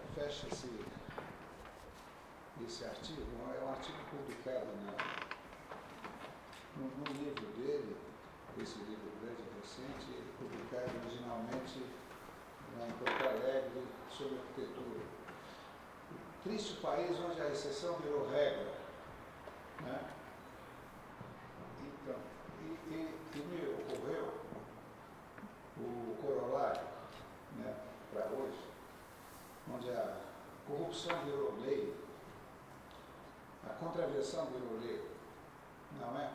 esse artigo, é um artigo publicado no livro dele, esse livro grande recente, ele publicado originalmente em Porto Alegre sobre arquitetura. O triste país onde a exceção virou regra, né? Então, e me ocorreu o corolário, né, para hoje, onde a corrupção virou lei, a contravenção virou lei, não é?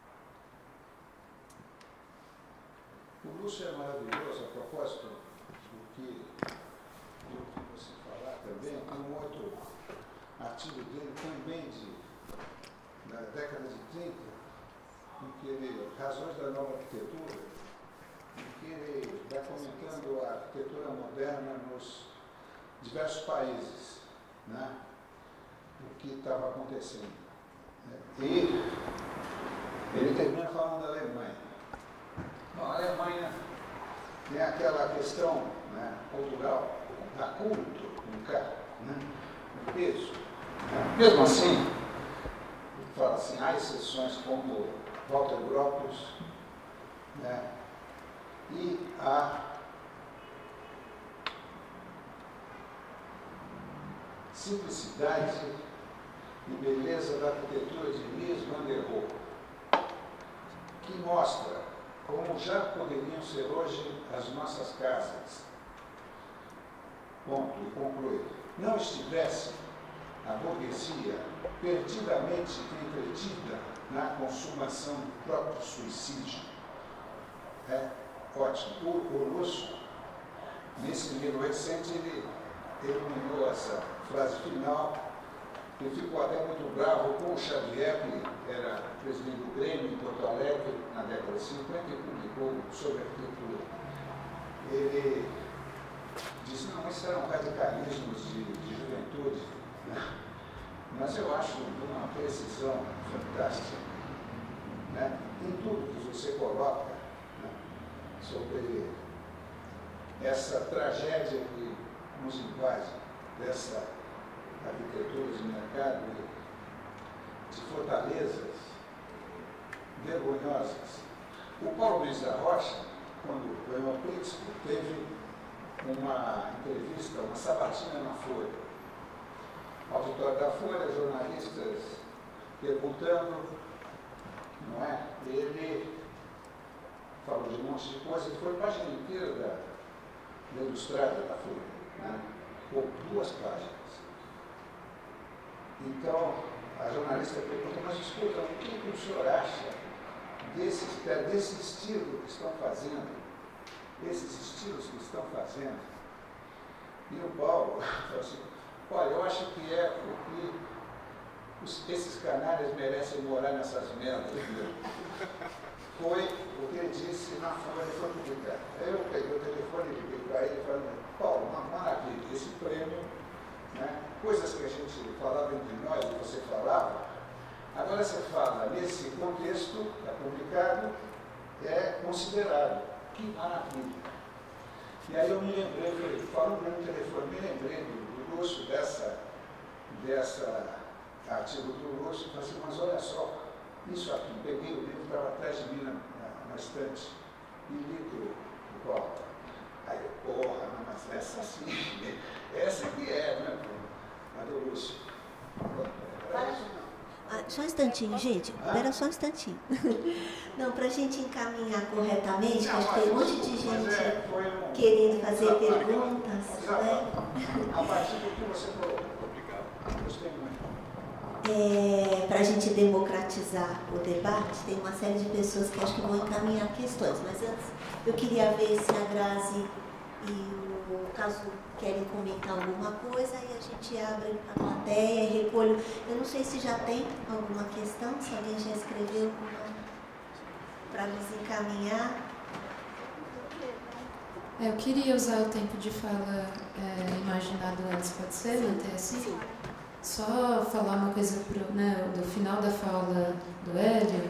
O Lúcio é maravilhoso, a propósito do que você falar também, tem um outro artigo dele também da década de 30, em que ele, Razões da Nova Arquitetura, em que ele vai comentando a arquitetura moderna nos diversos países, né? O que estava acontecendo. E ele termina falando da Alemanha. Bom, a Alemanha tem aquela questão, né, cultural, da culto, o peso. Né? Mesmo assim, ele fala assim, há exceções como Walter Gropius, né, e a simplicidade e beleza da arquitetura de Mies van der Rohe, que mostra como já poderiam ser hoje as nossas casas. Ponto, e conclui. Não estivesse a burguesia perdidamente entretida na consumação do próprio suicídio. Ótimo. O Lúcio, nesse livro recente, ele eliminou essa frase final. Ele ficou até muito bravo com o Xavier, que era presidente do Grêmio em Porto Alegre na década de 50 e publicou sobre arquitetura. Ele disse, não, isso eram radicalismos de juventude, né? Mas eu acho uma precisão fantástica, né? Em tudo que você coloca, né, sobre essa tragédia que nos invade, dessa arquitetura de mercado, de fortalezas vergonhosas. O Paulo Luiz da Rocha, quando ganhou o Príncipe, teve uma entrevista, uma sabatina na Folha. Auditório da Folha, jornalistas perguntando, não é? Ele falou de um monte de coisa e foi a página inteira da ilustrada da Folha, né? Com 2 páginas. Então, a jornalista pergunta, mas escuta, o que o senhor acha desse estilo que estão fazendo, esses estilos que estão fazendo? E o Paulo falou assim, olha, eu acho que é o que esses canalhas merecem morar nessas merdas. Foi o que ele disse na Folha, foi publicado. Aí eu peguei o telefone e liguei para ele falando, Paulo, uma maravilha, esse prêmio né? Coisas que a gente falava entre nós, e você falava, agora você fala, nesse contexto, é publicado, é considerado. Que maravilha! E aí eu me lembrei, falando no telefone, me lembrei do Lúcio, dessa artigo do Lúcio, e falei assim, mas olha só, isso aqui, peguei o livro, estava atrás de mim na estante, e li do Costa. Aí eu, porra, mas essa sim, essa que é, né? A do Lúcio. Só um instantinho, gente. Espera só um instantinho. Não, para a gente encaminhar corretamente, acho que tem um monte de gente querendo fazer perguntas. Né? A partir do que você colocou. Obrigado. Gostei muito. Para a gente democratizar o debate, tem uma série de pessoas que acho que vão encaminhar questões. Mas antes, eu queria ver se a Grazi e o Cazu querem comentar alguma coisa e a gente abre a plateia e recolhe. Eu não sei se já tem alguma questão, se alguém já escreveu para nos encaminhar. Eu queria usar o tempo de fala imaginado antes, pode ser, até assim? Sim. Só falar uma coisa do final da fala do Hélio.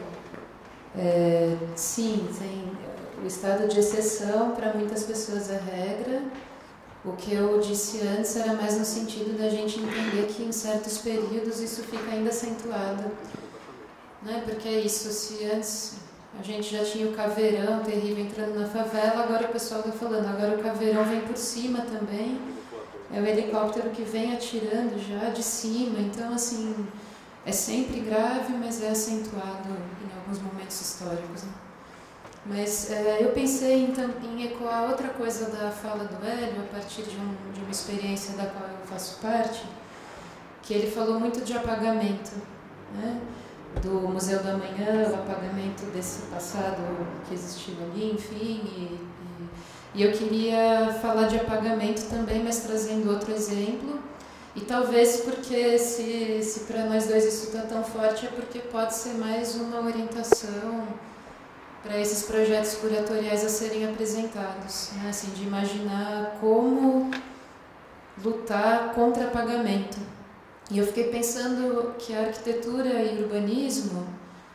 Sim, tem o estado de exceção para muitas pessoas é regra. O que eu disse antes era mais no sentido da gente entender que em certos períodos isso fica ainda acentuado. Né? Porque é isso, se antes a gente já tinha o caveirão terrível entrando na favela, agora o pessoal está falando, agora o caveirão vem por cima também, é o helicóptero que vem atirando já de cima, então assim, é sempre grave, mas é acentuado em alguns momentos históricos. Né? Mas eu pensei então, em ecoar outra coisa da fala do Hélio, a partir de uma experiência da qual eu faço parte, que ele falou muito de apagamento, né? Do Museu da Manhã, o apagamento desse passado que existiu ali, enfim, e eu queria falar de apagamento também, mas trazendo outro exemplo, e talvez porque se para nós dois isso está tão forte, é porque pode ser mais uma orientação para esses projetos curatoriais a serem apresentados, né? Assim, de imaginar como lutar contra apagamento. E eu fiquei pensando que a arquitetura e o urbanismo,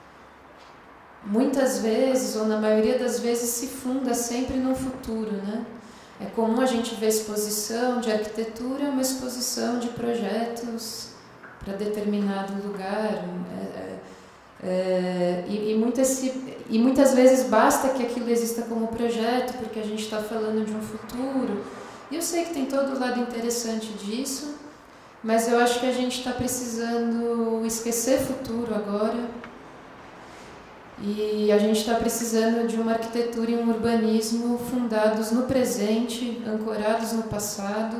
muitas vezes, ou na maioria das vezes, se funda sempre no futuro, né? É comum a gente ver exposição de arquitetura, uma exposição de projetos para determinado lugar, e muitas vezes basta que aquilo exista como projeto, porque a gente está falando de um futuro. E eu sei que tem todo o lado interessante disso, mas eu acho que a gente está precisando esquecer futuro agora, e a gente está precisando de uma arquitetura e um urbanismo fundados no presente, ancorados no passado,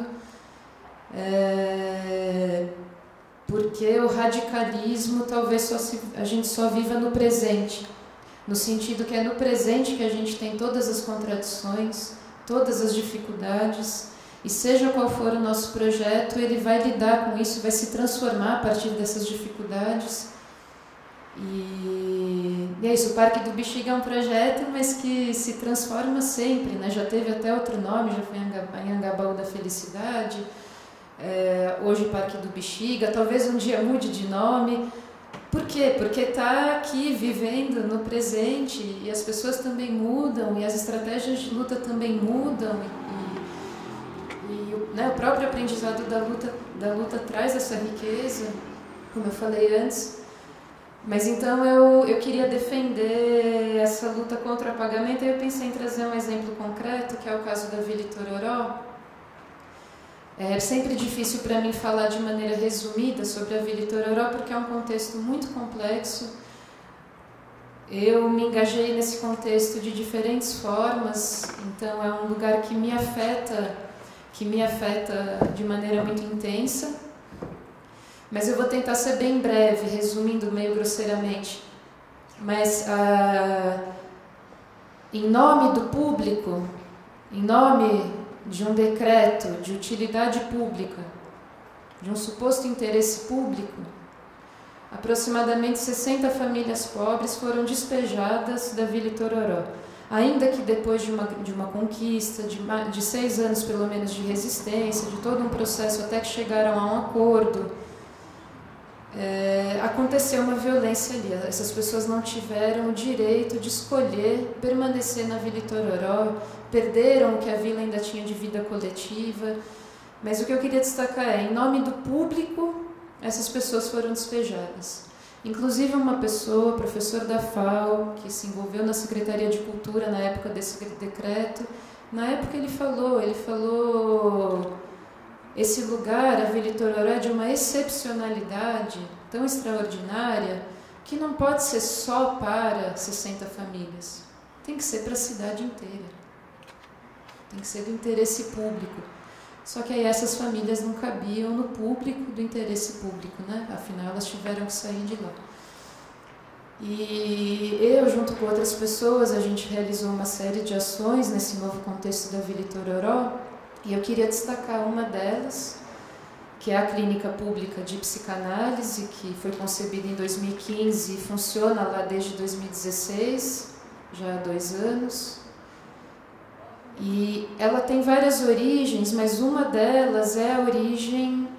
porque o radicalismo talvez a gente só viva no presente, no sentido que é no presente que a gente tem todas as contradições, todas as dificuldades, e seja qual for o nosso projeto, ele vai lidar com isso, vai se transformar a partir dessas dificuldades. E é isso, o Parque do Bexiga é um projeto, mas que se transforma sempre, né? Já teve até outro nome, já foi Anhangabaú da Felicidade, hoje Parque do Bexiga, talvez um dia mude de nome. Por quê? Porque está aqui vivendo no presente, e as pessoas também mudam, e as estratégias de luta também mudam, né, o próprio aprendizado da luta traz essa riqueza, como eu falei antes. Mas então eu queria defender essa luta contra o apagamento, e eu pensei em trazer um exemplo concreto, que é o caso da Vila Itororó. É sempre difícil para mim falar de maneira resumida sobre a Vila Itororó, porque é um contexto muito complexo. Eu me engajei nesse contexto de diferentes formas, então é um lugar que me afeta de maneira muito intensa. Mas eu vou tentar ser bem breve, resumindo meio grosseiramente. Mas, em nome do público, em nome de um decreto de utilidade pública, de um suposto interesse público, aproximadamente 60 famílias pobres foram despejadas da Vila Itororó. ainda que depois de uma conquista, de 6 anos pelo menos de resistência, de todo um processo até que chegaram a um acordo, aconteceu uma violência ali. Essas pessoas não tiveram o direito de escolher permanecer na Vila Itororó, perderam o que a vila ainda tinha de vida coletiva. Mas o que eu queria destacar em nome do público, essas pessoas foram despejadas. Inclusive uma pessoa, professor da FAO, que se envolveu na Secretaria de Cultura na época desse decreto, na época ele falou, esse lugar, a Vila Itororó, é de uma excepcionalidade tão extraordinária que não pode ser só para 60 famílias. Tem que ser para a cidade inteira. Tem que ser do interesse público. Só que aí essas famílias não cabiam no público do interesse público, né? Afinal, elas tiveram que sair de lá. E eu, junto com outras pessoas, a gente realizou uma série de ações nesse novo contexto da Vila Itororó, e eu queria destacar uma delas, que é a Clínica Pública de Psicanálise, que foi concebida em 2015 e funciona lá desde 2016, já há 2 anos. E ela tem várias origens, mas uma delas é a origem...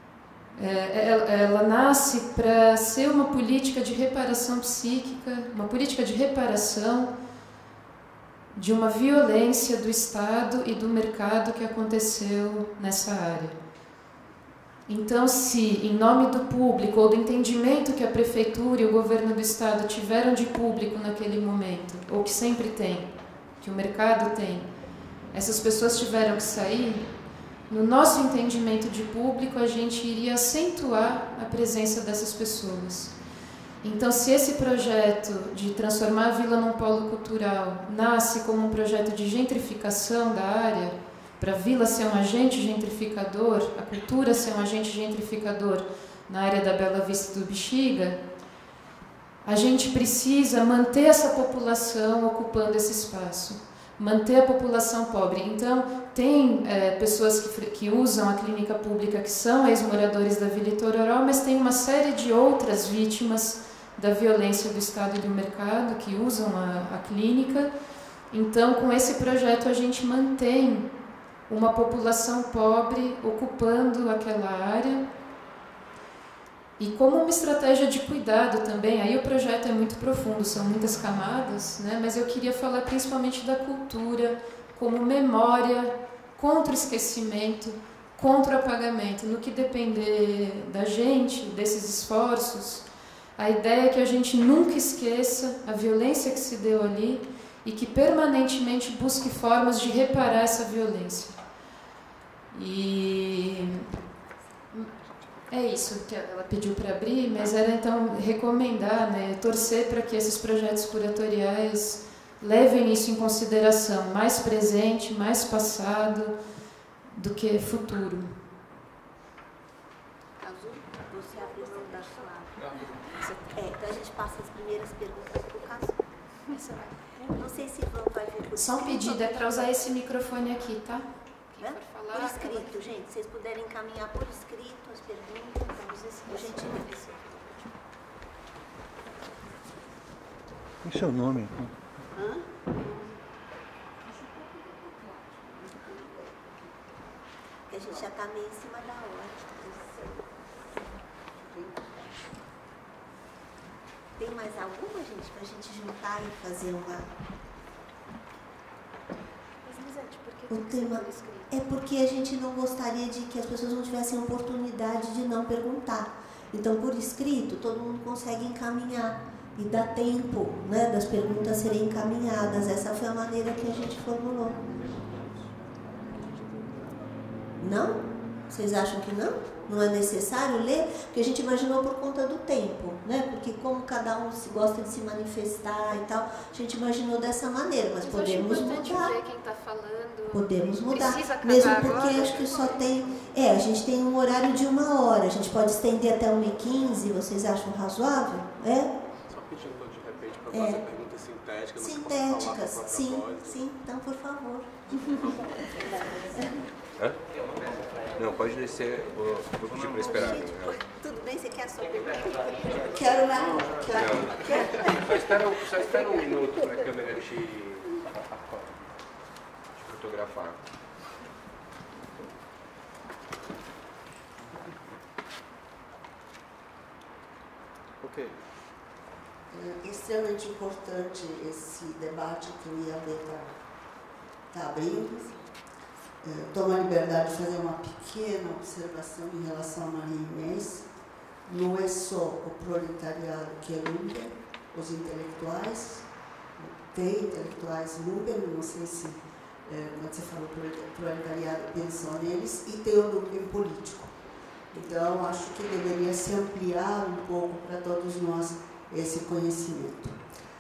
ela nasce para ser uma política de reparação psíquica, uma política de reparação de uma violência do Estado e do mercado que aconteceu nessa área. Então, se em nome do público ou do entendimento que a Prefeitura e o governo do Estado tiveram de público naquele momento, ou que sempre tem, que o mercado tem, essas pessoas tiveram que sair, no nosso entendimento de público, a gente iria acentuar a presença dessas pessoas. Então, se esse projeto de transformar a vila num polo cultural nasce como um projeto de gentrificação da área, para a vila ser um agente gentrificador, a cultura ser um agente gentrificador na área da Bela Vista do Bexiga, a gente precisa manter essa população ocupando esse espaço, manter a população pobre. Então, tem pessoas que usam a clínica pública que são ex-moradores da Vila Itororó, mas tem uma série de outras vítimas da violência do Estado e do mercado que usam a clínica. Então, com esse projeto, a gente mantém uma população pobre ocupando aquela área. E como uma estratégia de cuidado também, aí o projeto é muito profundo, são muitas camadas, né? Mas eu queria falar principalmente da cultura como memória contra o esquecimento, contra o apagamento. No que depender da gente, desses esforços, a ideia é que a gente nunca esqueça a violência que se deu ali e que permanentemente busque formas de reparar essa violência. E é isso que ela pediu para abrir, mas era então recomendar, né, torcer para que esses projetos curatoriais levem isso em consideração, mais presente, mais passado do que futuro. Azul, você abriu o da sua. Então a gente passa as primeiras perguntas para o caso. Não sei se vai ver por Só um pedido, é para usar esse microfone aqui, tá? Por escrito, gente. Se vocês puderem encaminhar por escrito as perguntas, por gentileza. Qual é o seu nome? Que a gente já está meio em cima da hora. Tem mais alguma, gente, para a gente juntar e fazer uma... O tema é porque a gente não gostaria de que as pessoas não tivessem oportunidade de não perguntar. Então, por escrito, todo mundo consegue encaminhar e dá tempo, né, das perguntas serem encaminhadas. Essa foi a maneira que a gente formulou. Não? Vocês acham que não? Não é necessário ler? Porque a gente imaginou por conta do tempo, né? Porque como cada um gosta de se manifestar e tal, a gente imaginou dessa maneira, mas podemos mudar. Ver quem tá falando. Podemos mudar, mesmo porque agora, acho que só tem... a gente tem um horário de 1 hora, a gente pode estender até 1h15, vocês acham razoável? Só pedindo de repente para fazer perguntas sintéticas. Sintéticas, sim, então por favor. Hã? Não, pode descer, vou pedir para esperar. Tudo bem, você quer a sua pergunta? Quero não. Só espera 1 minuto para a câmera te... de fotografar. Ok. É extremamente importante esse debate que o IAB está abrindo. Tomo a liberdade de fazer uma pequena observação em relação a Maria Inês. Não é só o proletariado que é lumpen, os intelectuais, tem intelectuais lumpen, não sei se, quando você fala proletariado, pensam neles, e tem o lumpen político. Então, acho que deveria se ampliar um pouco para todos nós esse conhecimento.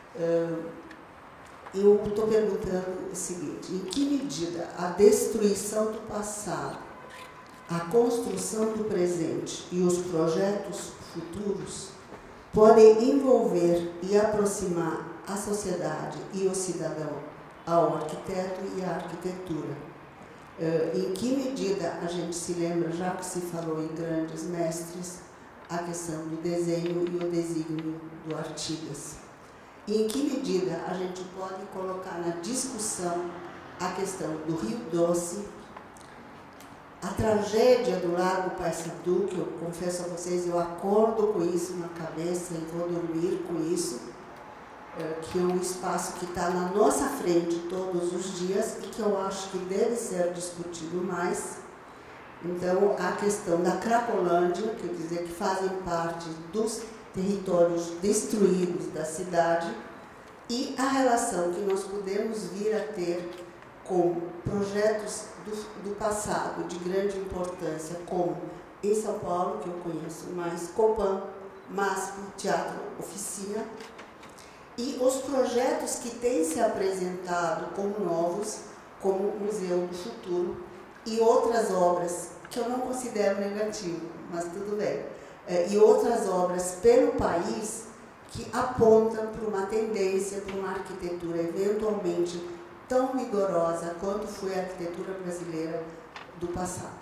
Eu estou perguntando o seguinte: em que medida a destruição do passado, a construção do presente e os projetos futuros podem envolver e aproximar a sociedade e o cidadão ao arquiteto e à arquitetura? Em que medida a gente se lembra, já que se falou em grandes mestres, a questão do desenho e o desígnio do Artigas? E em que medida a gente pode colocar na discussão a questão do Rio Doce, a tragédia do Lago Paissandu, que eu confesso a vocês, eu acordo com isso na cabeça e vou dormir com isso, que é um espaço que está na nossa frente todos os dias e que eu acho que deve ser discutido mais. Então, a questão da Cracolândia, quer dizer, que fazem parte dos territórios destruídos da cidade, e a relação que nós podemos vir a ter com projetos do passado de grande importância, como em São Paulo, que eu conheço mais, Copan, MASP, Teatro Oficina, e os projetos que têm se apresentado como novos, como o Museu do Futuro, e outras obras que eu não considero negativo, mas tudo bem, e outras obras pelo país que apontam para uma tendência, para uma arquitetura eventualmente tão vigorosa quanto foi a arquitetura brasileira do passado.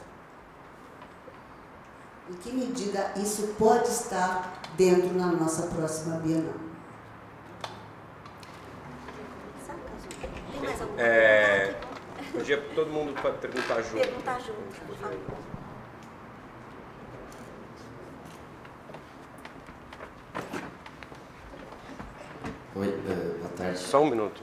Em que medida isso pode estar dentro da nossa próxima Bienal? Tem mais alguma coisa? Podia todo mundo perguntar junto. Perguntar junto, por favor. Oi, boa tarde. Só um minuto.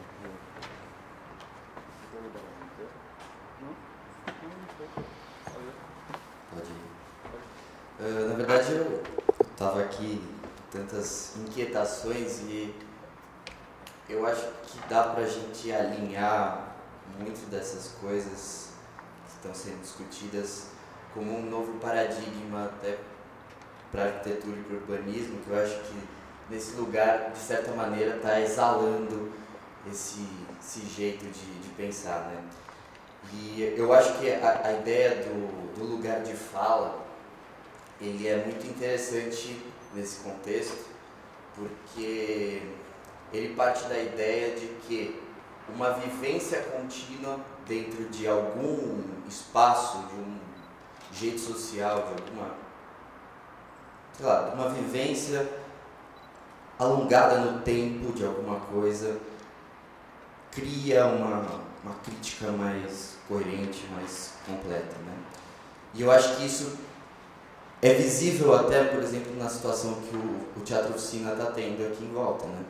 Pode ir. Na verdade, eu estava aqui com tantas inquietações e eu acho que dá para a gente alinhar muito dessas coisas que estão sendo discutidas como um novo paradigma até para a arquitetura e para o urbanismo, que eu acho que nesse lugar, de certa maneira, está exalando esse jeito de pensar, né? E eu acho que a ideia do lugar de fala, ele é muito interessante nesse contexto, porque ele parte da ideia de que uma vivência contínua dentro de algum espaço, de um jeito social, de alguma, sei lá, de uma vivência alongada no tempo de alguma coisa, cria uma crítica mais coerente, mais completa, né? E eu acho que isso é visível até, por exemplo, na situação que o Teatro Oficina está tendo aqui em volta, né?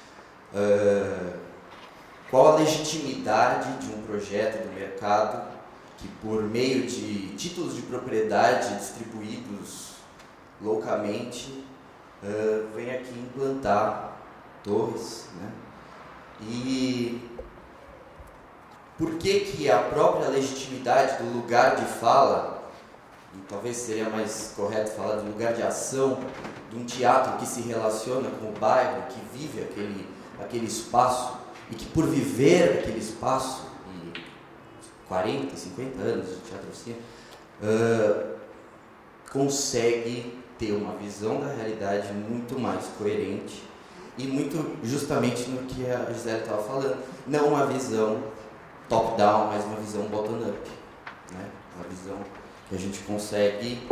Qual a legitimidade de um projeto do mercado que, por meio de títulos de propriedade distribuídos loucamente, vem aqui implantar torres, né? E por que a própria legitimidade do lugar de fala, e talvez seria mais correto falar do lugar de ação, de um teatro que se relaciona com o bairro, que vive aquele espaço, e que por viver aquele espaço, e 40, 50 anos de Teatro Oficina, consegue ter uma visão da realidade muito mais coerente e muito justamente no que a Gisele estava falando, não uma visão top-down, mas uma visão bottom-up, né? Uma visão que a gente consegue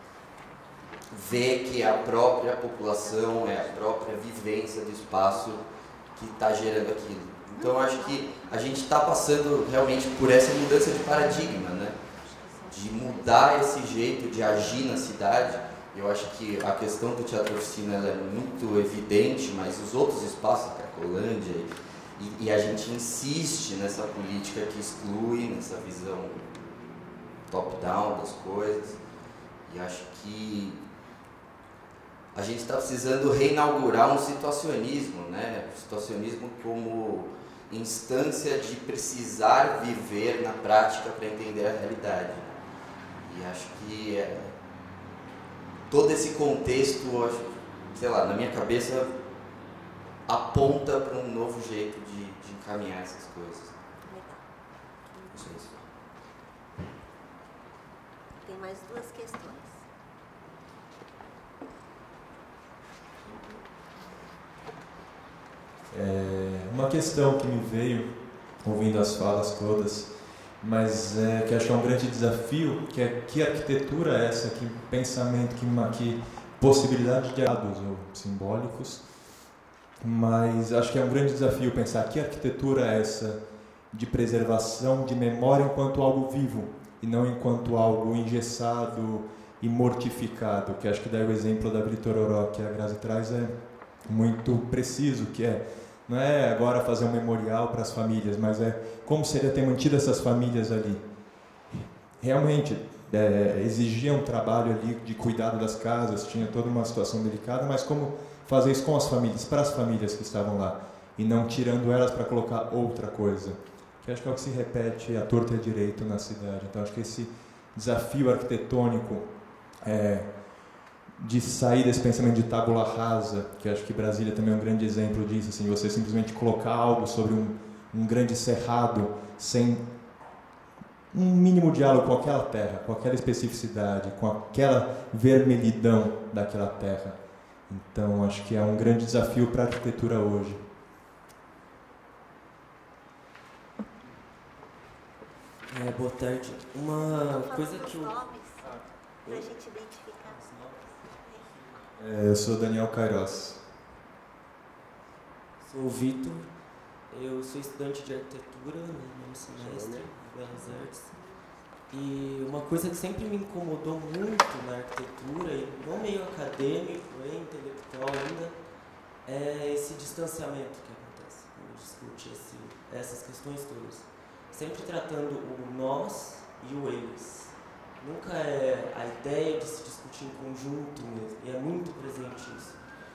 ver que é a própria população, é a própria vivência do espaço que está gerando aquilo. Então acho que a gente está passando realmente por essa mudança de paradigma, né? De mudar esse jeito de agir na cidade. Eu acho que a questão do Teatro Oficina ela é muito evidente, mas os outros espaços, a Cracolândia, e a gente insiste nessa política que exclui, nessa visão top-down das coisas. E acho que a gente está precisando reinaugurar um situacionismo, né? O situacionismo como instância de precisar viver na prática para entender a realidade. E acho que todo esse contexto, sei lá, na minha cabeça, aponta para um novo jeito de encaminhar essas coisas. Isso é isso. Tem mais duas questões. Uma questão que me veio, ouvindo as falas todas, mas que acho que é um grande desafio, que é que arquitetura é essa, que pensamento, que possibilidade de dados ou simbólicos, mas acho que é um grande desafio pensar que arquitetura é essa de preservação de memória enquanto algo vivo e não enquanto algo engessado e mortificado, que acho que daí o exemplo da Vila Itororó que a Grazi traz é muito preciso, que não é agora fazer um memorial para as famílias, mas como seria ter mantido essas famílias ali. Realmente, exigia um trabalho ali de cuidado das casas, tinha toda uma situação delicada, mas como fazer isso com as famílias, para as famílias que estavam lá, e não tirando elas para colocar outra coisa, que acho que é o que se repete à torta e à direito na cidade. Então acho que esse desafio arquitetônico de sair desse pensamento de tábula rasa, que acho que Brasília também é um grande exemplo disso, assim, você simplesmente colocar algo sobre um grande cerrado sem um mínimo diálogo com aquela terra, com aquela especificidade, com aquela vermelhidão daquela terra. Então acho que é um grande desafio para a arquitetura hoje. Boa tarde. Uma coisa que eu... Para a gente identificar. Eu sou Daniel Queiroz. Sou o Vitor. Eu sou estudante de arquitetura no nono semestre de Belas Artes. E uma coisa que sempre me incomodou muito na arquitetura, e no meio acadêmico e intelectual ainda, é esse distanciamento que acontece quando discute essas questões todas. Sempre tratando o nós e o eles. Nunca é a ideia de se discutir em conjunto mesmo, e é muito presente isso.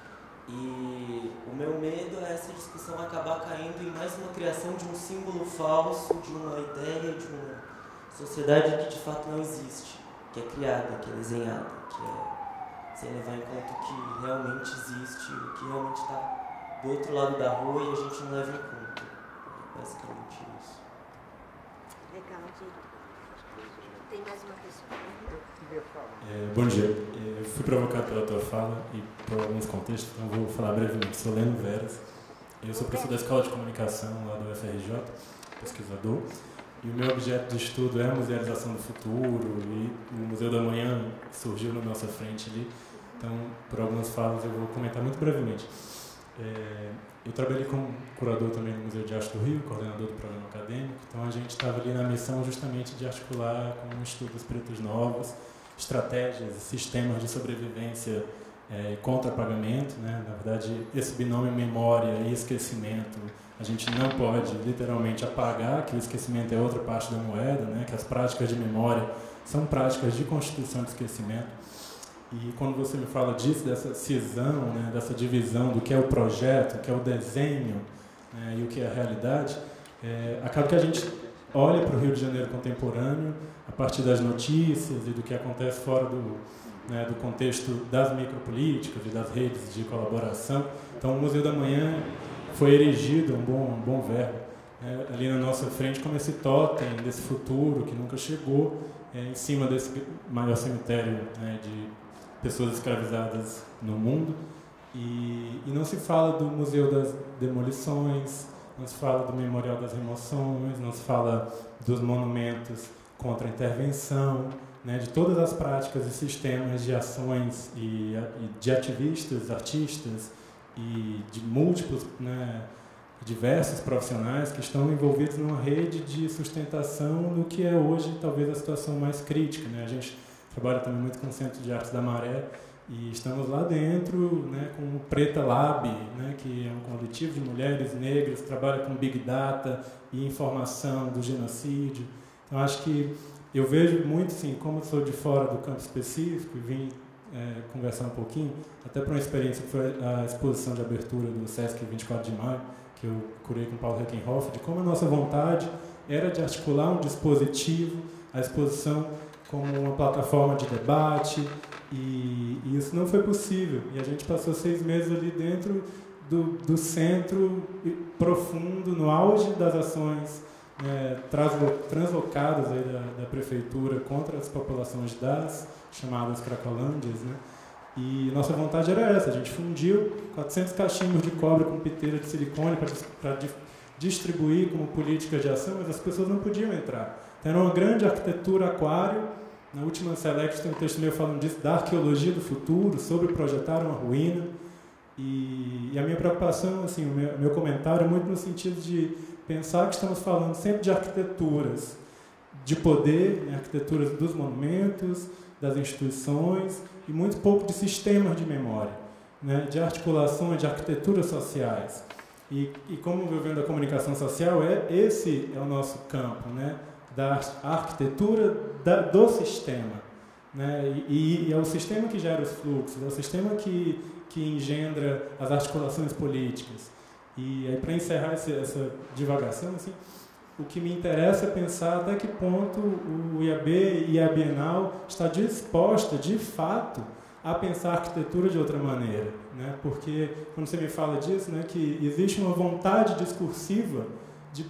E o meu medo é essa discussão acabar caindo em mais uma criação de um símbolo falso, de uma ideia, de uma sociedade que de fato não existe, que é criada, que é desenhada, que é sem levar em conta o que realmente existe, o que realmente está do outro lado da rua e a gente não leva em conta. É basicamente isso. Legal, gente. Tem mais uma pessoa? Bom dia. Eu fui provocado pela tua fala e por alguns contextos, então vou falar brevemente. Sou Leno Veras. Eu sou professor da Escola de Comunicação lá do UFRJ, pesquisador. E o meu objeto de estudo é a musealização do futuro, e o Museu da Manhã surgiu na nossa frente ali. Então, por algumas falas, eu vou comentar muito brevemente. Eu trabalhei como curador também no Museu de Arte do Rio, coordenador do programa acadêmico. Então, a gente estava ali na missão justamente de articular com estudos pretos novos, estratégias e sistemas de sobrevivência contra pagamento, né? Na verdade, esse binômio memória e esquecimento, a gente não pode literalmente apagar que o esquecimento é outra parte da moeda, né? Que as práticas de memória são práticas de constituição do esquecimento. E quando você me fala disso, dessa cisão, né? Dessa divisão do que é o projeto, o que é o desenho, né? E o que é a realidade, acaba que a gente olha para o Rio de Janeiro contemporâneo a partir das notícias e do que acontece fora do contexto das micropolíticas e das redes de colaboração. Então, o Museu da Manhã foi erigido, um bom verbo, ali na nossa frente como esse totem desse futuro que nunca chegou, em cima desse maior cemitério, né, de pessoas escravizadas no mundo. E não se fala do Museu das Demolições, não se fala do Memorial das Remoções, não se fala dos monumentos contra a intervenção, né, de todas as práticas e sistemas de ações e de ativistas, artistas e de múltiplos, né, diversos profissionais que estão envolvidos numa rede de sustentação no que é hoje talvez a situação mais crítica, né? A gente trabalha também muito com o Centro de Artes da Maré e estamos lá dentro, né, com o Preta Lab, né, que é um coletivo de mulheres negras que trabalha com Big Data e informação do genocídio. Então acho que eu vejo muito, assim, como eu sou de fora do campo específico e vim conversar um pouquinho, até para uma experiência que foi a exposição de abertura do Sesc 24 de Maio, que eu curei com o Paulo Reckenhoff, de como a nossa vontade era de articular um dispositivo, a exposição como uma plataforma de debate, e isso não foi possível. E a gente passou 6 meses ali dentro do centro profundo, no auge das ações translocadas aí da prefeitura contra as populações das chamadas Cracolândias, né? E nossa vontade era essa, a gente fundiu 400 cachimbos de cobre com piteira de silicone para distribuir como política de ação, mas as pessoas não podiam entrar. Então, era uma grande arquitetura aquário. Na última Select tem um texto meu falando disso, da arqueologia do futuro, sobre projetar uma ruína. E a minha preocupação, assim, o meu comentário é muito no sentido de pensar que estamos falando sempre de arquiteturas de poder, arquiteturas dos monumentos, das instituições, e muito pouco de sistemas de memória, né, de articulações, de arquiteturas sociais. E como eu venho da comunicação social, esse é o nosso campo, né, da arquitetura do sistema. Né, e é o sistema que gera os fluxos, é o sistema que engendra as articulações políticas. E aí, para encerrar essa divagação, assim, o que me interessa é pensar até que ponto o IAB e a Bienal está disposta, de fato, a pensar a arquitetura de outra maneira. Né? Porque, quando você me fala disso, né, que existe uma vontade discursiva de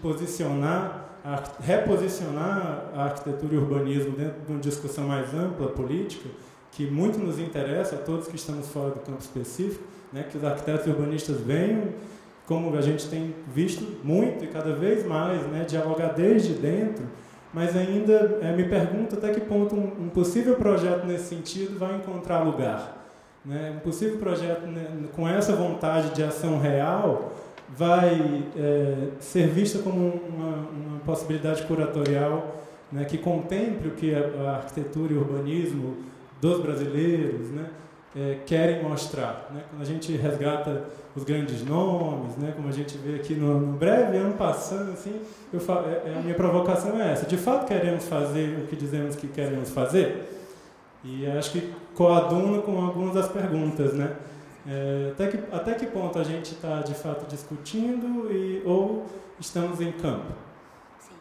reposicionar a arquitetura e o urbanismo dentro de uma discussão mais ampla, política, que muito nos interessa, a todos que estamos fora do campo específico, né, que os arquitetos e urbanistas venham, como a gente tem visto muito e cada vez mais, né, dialogar desde dentro, mas ainda me pergunto até que ponto um possível projeto nesse sentido vai encontrar lugar. Né? Um possível projeto, né, com essa vontade de ação real vai ser vista como uma possibilidade curatorial, né, que contemple o que a arquitetura e o urbanismo dos brasileiros, né, querem mostrar. Né? Quando a gente resgata os grandes nomes, né, como a gente vê aqui no breve ano passando, assim, a minha provocação é essa. De fato queremos fazer o que dizemos que queremos fazer? E acho que coaduna com algumas das perguntas, né? Até que ponto a gente está, de fato, discutindo ou estamos em campo? Sim.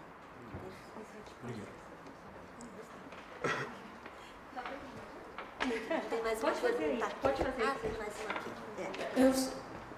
Obrigada. Tem mais uma pergunta? Pode fazer. Tem mais uma aqui.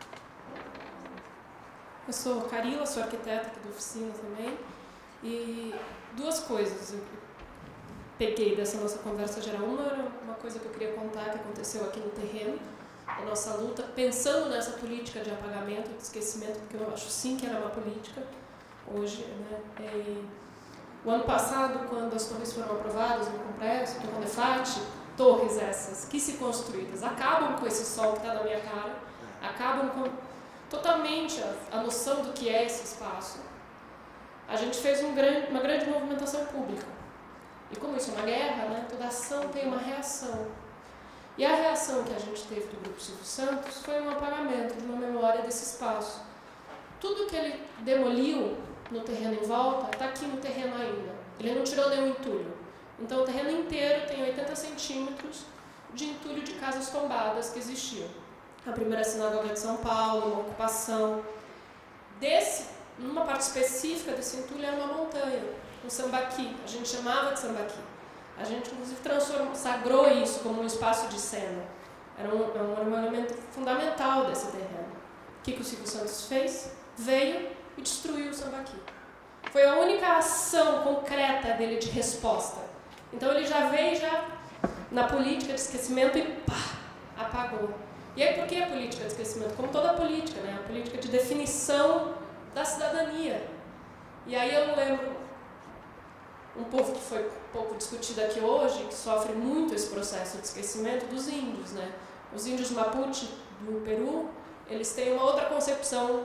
Eu sou Carila, sou arquiteta aqui da oficina também. E 2 coisas eu peguei dessa nossa conversa geral. Uma era uma coisa que eu queria contar que aconteceu aqui no terreno, a nossa luta, pensando nessa política de apagamento e de esquecimento, porque eu acho sim que era uma política hoje. Né? O ano passado, quando as torres foram aprovadas no Congresso, no Condefat, torres essas que, se construídas, acabam com esse sol que está na minha cara, acabam com totalmente a noção do que é esse espaço. A gente fez uma grande movimentação pública. E como isso é uma guerra, né, toda ação tem uma reação. E a reação que a gente teve do Grupo Silvio Santos foi um apagamento de uma memória desse espaço. Tudo que ele demoliu no terreno em volta está aqui no terreno ainda. Ele não tirou nenhum entulho. Então o terreno inteiro tem 80 centímetros de entulho de casas tombadas que existiam. A primeira sinagoga de São Paulo, uma ocupação. Numa parte específica desse entulho era uma montanha, um sambaqui. A gente chamava de sambaqui. A gente, inclusive, sagrou isso como um espaço de cena. Era um elemento fundamental desse terreno. O que o Silvio Santos fez? Veio e destruiu o sambaqui. Foi a única ação concreta dele de resposta. Então ele já veio na política de esquecimento e pá, apagou. E aí por que a política de esquecimento? Como toda política, né? A política de definição da cidadania. E aí eu lembro um povo que foi pouco discutido aqui hoje, que sofre muito esse processo de esquecimento, dos índios, né? Os índios Mapuche do Peru, eles têm uma outra concepção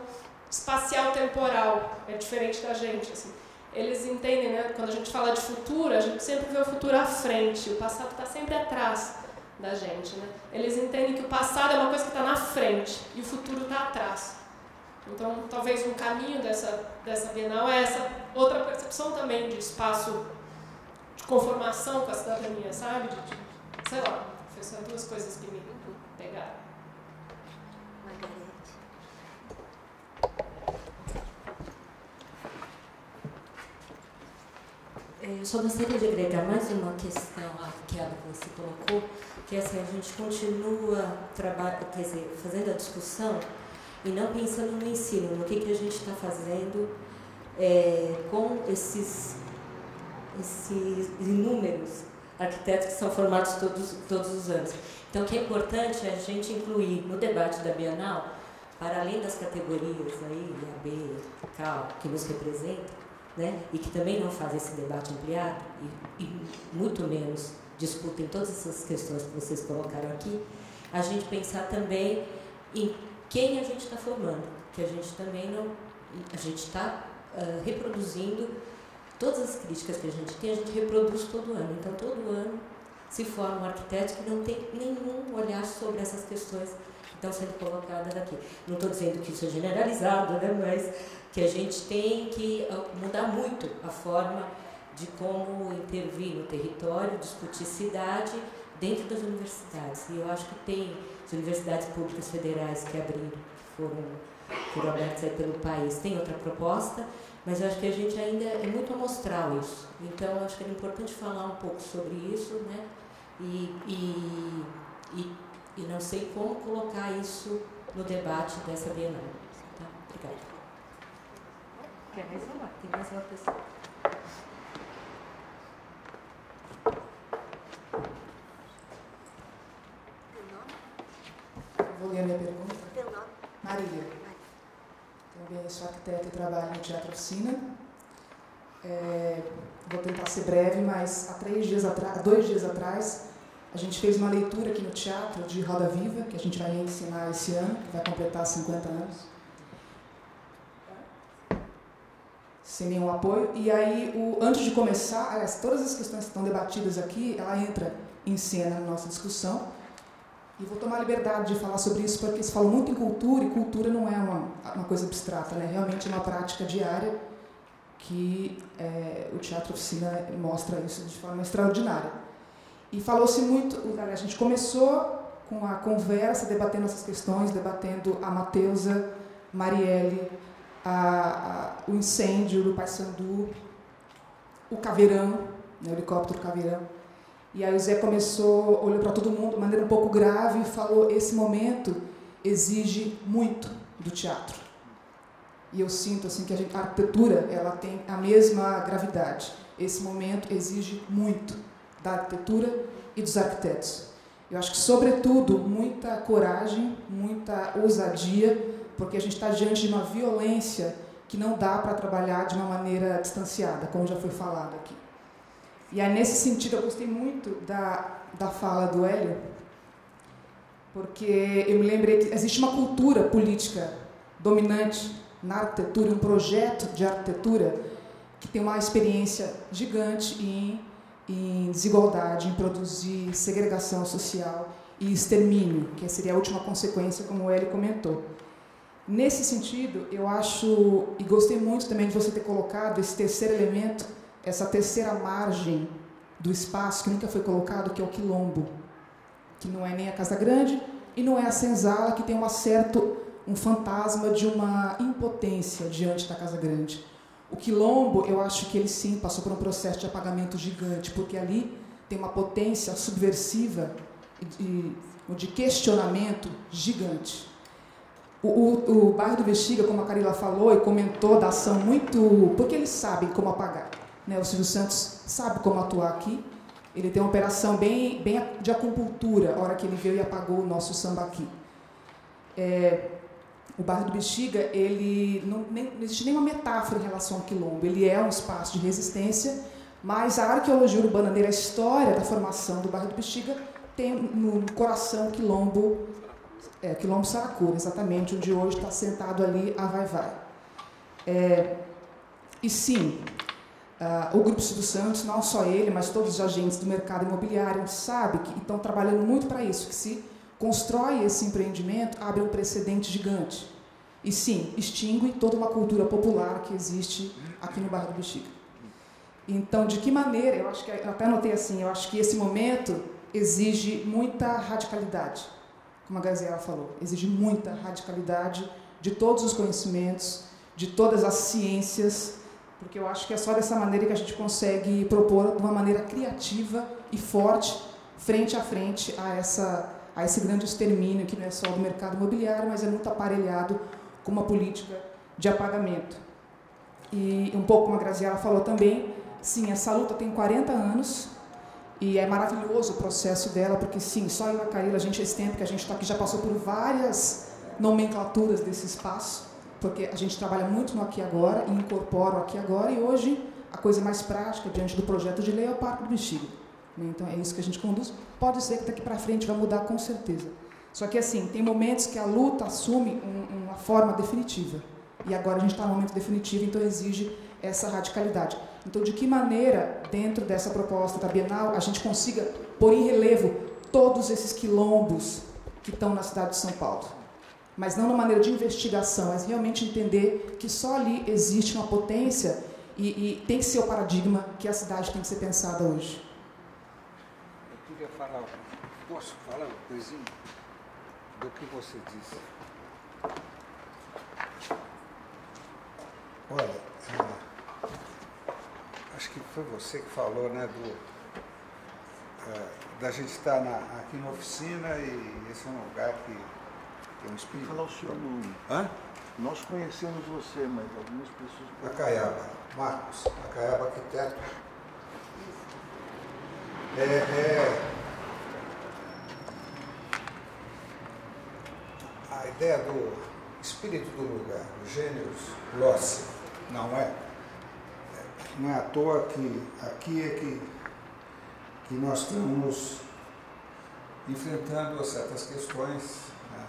espacial-temporal, é diferente da gente. Assim. Eles entendem, né, quando a gente fala de futuro, a gente sempre vê o futuro à frente, o passado está sempre atrás da gente. Né? Eles entendem que o passado é uma coisa que está na frente e o futuro está atrás. Então, talvez um caminho dessa Bienal é essa outra percepção também de espaço de conformação com a cidadania, sabe? Sei lá, são duas coisas que me pegaram. Eu só gostaria de agregar mais uma questão àquela que você colocou, que é assim, a gente continua fazendo a discussão e não pensando no ensino, no que a gente está fazendo com esses inúmeros arquitetos que são formados todos os anos. Então, o que é importante é a gente incluir no debate da Bienal, para além das categorias aí, IAB, CAL, que nos representam, né, e que também não fazem esse debate ampliado e muito menos discutem todas essas questões que vocês colocaram aqui, a gente pensar também em quem a gente está formando, que a gente também não... A gente está reproduzindo todas as críticas que a gente tem, a gente reproduz todo ano. Então, todo ano se forma um arquiteto que não tem nenhum olhar sobre essas questões que estão sendo colocadas aqui. Não estou dizendo que isso é generalizado, né, mas que a gente tem que mudar muito a forma de como intervir no território, discutir cidade dentro das universidades. E eu acho que tem as universidades públicas federais que abriram, foram abertas aí pelo país, tem outra proposta, mas eu acho que a gente ainda é muito amostral isso. Então, eu acho que é importante falar um pouco sobre isso, né? E não sei como colocar isso no debate dessa Bienal. Tá? Obrigada. Quer mais falar? Tem mais uma pessoa. Vou ler a minha pergunta. Maria. Também sou arquiteta e trabalho no Teatro Oficina. Vou tentar ser breve, mas há 2 dias atrás, a gente fez uma leitura aqui no teatro de Roda Viva, que a gente vai ensinar esse ano, que vai completar 50 anos. Sem nenhum apoio. E aí, antes de começar, todas as questões que estão debatidas aqui, ela entra em cena na nossa discussão. E vou tomar a liberdade de falar sobre isso, porque se fala muito em cultura, e cultura não é uma coisa abstrata, né? Realmente é uma prática diária que o Teatro Oficina mostra isso de forma extraordinária. E falou-se muito, a gente começou com a conversa, debatendo essas questões, debatendo a Mateusa, Marielle, o incêndio do Paissandu, o caveirão, né, o helicóptero caveirão. E aí o Zé começou, olhou para todo mundo de maneira um pouco grave e falou: esse momento exige muito do teatro. E eu sinto assim que a arquitetura ela tem a mesma gravidade. Esse momento exige muito da arquitetura e dos arquitetos. Eu acho que, sobretudo, muita coragem, muita ousadia, porque a gente está diante de uma violência que não dá para trabalhar de uma maneira distanciada, como já foi falado aqui. E aí, nesse sentido, eu gostei muito da fala do Hélio, porque eu me lembrei que existe uma cultura política dominante na arquitetura, um projeto de arquitetura que tem uma experiência gigante em desigualdade, em produzir segregação social e extermínio, que seria a última consequência, como o Hélio comentou. Nesse sentido, eu acho, e gostei muito também de você ter colocado esse terceiro elemento, essa terceira margem do espaço que nunca foi colocado, que é o quilombo, que não é nem a Casa Grande e não é a senzala, que tem um fantasma de uma impotência diante da Casa Grande. O quilombo, eu acho que ele sim passou por um processo de apagamento gigante, porque ali tem uma potência subversiva de questionamento gigante. O bairro do Bexiga, como a Carila falou e comentou, da ação muito... porque eles sabem como apagar. Né? O Silvio Santos sabe como atuar aqui. Ele tem uma operação bem de acupuntura, a hora que ele veio e apagou o nosso sambaqui. O bairro do Bexiga, ele não existe nenhuma metáfora em relação ao quilombo. Ele é um espaço de resistência, mas a arqueologia urbana dele, a história da formação do bairro do Bexiga, tem no coração o quilombo Quilombo Saracura, exatamente, onde hoje está sentado ali a Vai-Vai. E sim, o Grupo Silvio Santos, não só ele, mas todos os agentes do mercado imobiliário, sabem que estão trabalhando muito para isso, que se constrói esse empreendimento, abre um precedente gigante. E sim, extingue toda uma cultura popular que existe aqui no bairro do Bexiga. Então, de que maneira, eu até anotei assim, eu acho que esse momento exige muita radicalidade, como a Graziela falou, exige muita radicalidade de todos os conhecimentos, de todas as ciências, porque eu acho que é só dessa maneira que a gente consegue propor de uma maneira criativa e forte, frente a frente a esse grande extermínio, que não é só do mercado imobiliário, mas é muito aparelhado com uma política de apagamento. E um pouco como a Graziela falou também, sim, essa luta tem 40 anos, e é maravilhoso o processo dela, porque sim, só eu e a Carila, esse tempo que a gente está aqui já passou por várias nomenclaturas desse espaço, porque a gente trabalha muito no aqui e agora, e incorpora o aqui e agora, e hoje a coisa mais prática, diante do projeto de lei, é o Parque do Bexiga. Então é isso que a gente conduz. Pode ser que daqui para frente vai mudar com certeza. Só que assim, tem momentos que a luta assume uma forma definitiva. E agora a gente está no momento definitivo, então exige essa radicalidade. Então, de que maneira, dentro dessa proposta da Bienal, a gente consiga pôr em relevo todos esses quilombos que estão na cidade de São Paulo? Mas não de maneira de investigação, mas realmente entender que só ali existe uma potência e tem que ser o paradigma que a cidade tem que ser pensada hoje. Eu queria falar, posso falar uma coisinha do que você disse? Olha, acho que foi você que falou, né, da gente estar aqui na oficina e esse é um lugar que tem um espírito. Falar o seu nome. Hã? Nós conhecemos você, mas algumas pessoas... Acaiaba, Marcos, Acaiaba Arquiteto. A ideia do espírito do lugar, o gênius loci, não é à toa que aqui é que nós estamos enfrentando certas questões, né,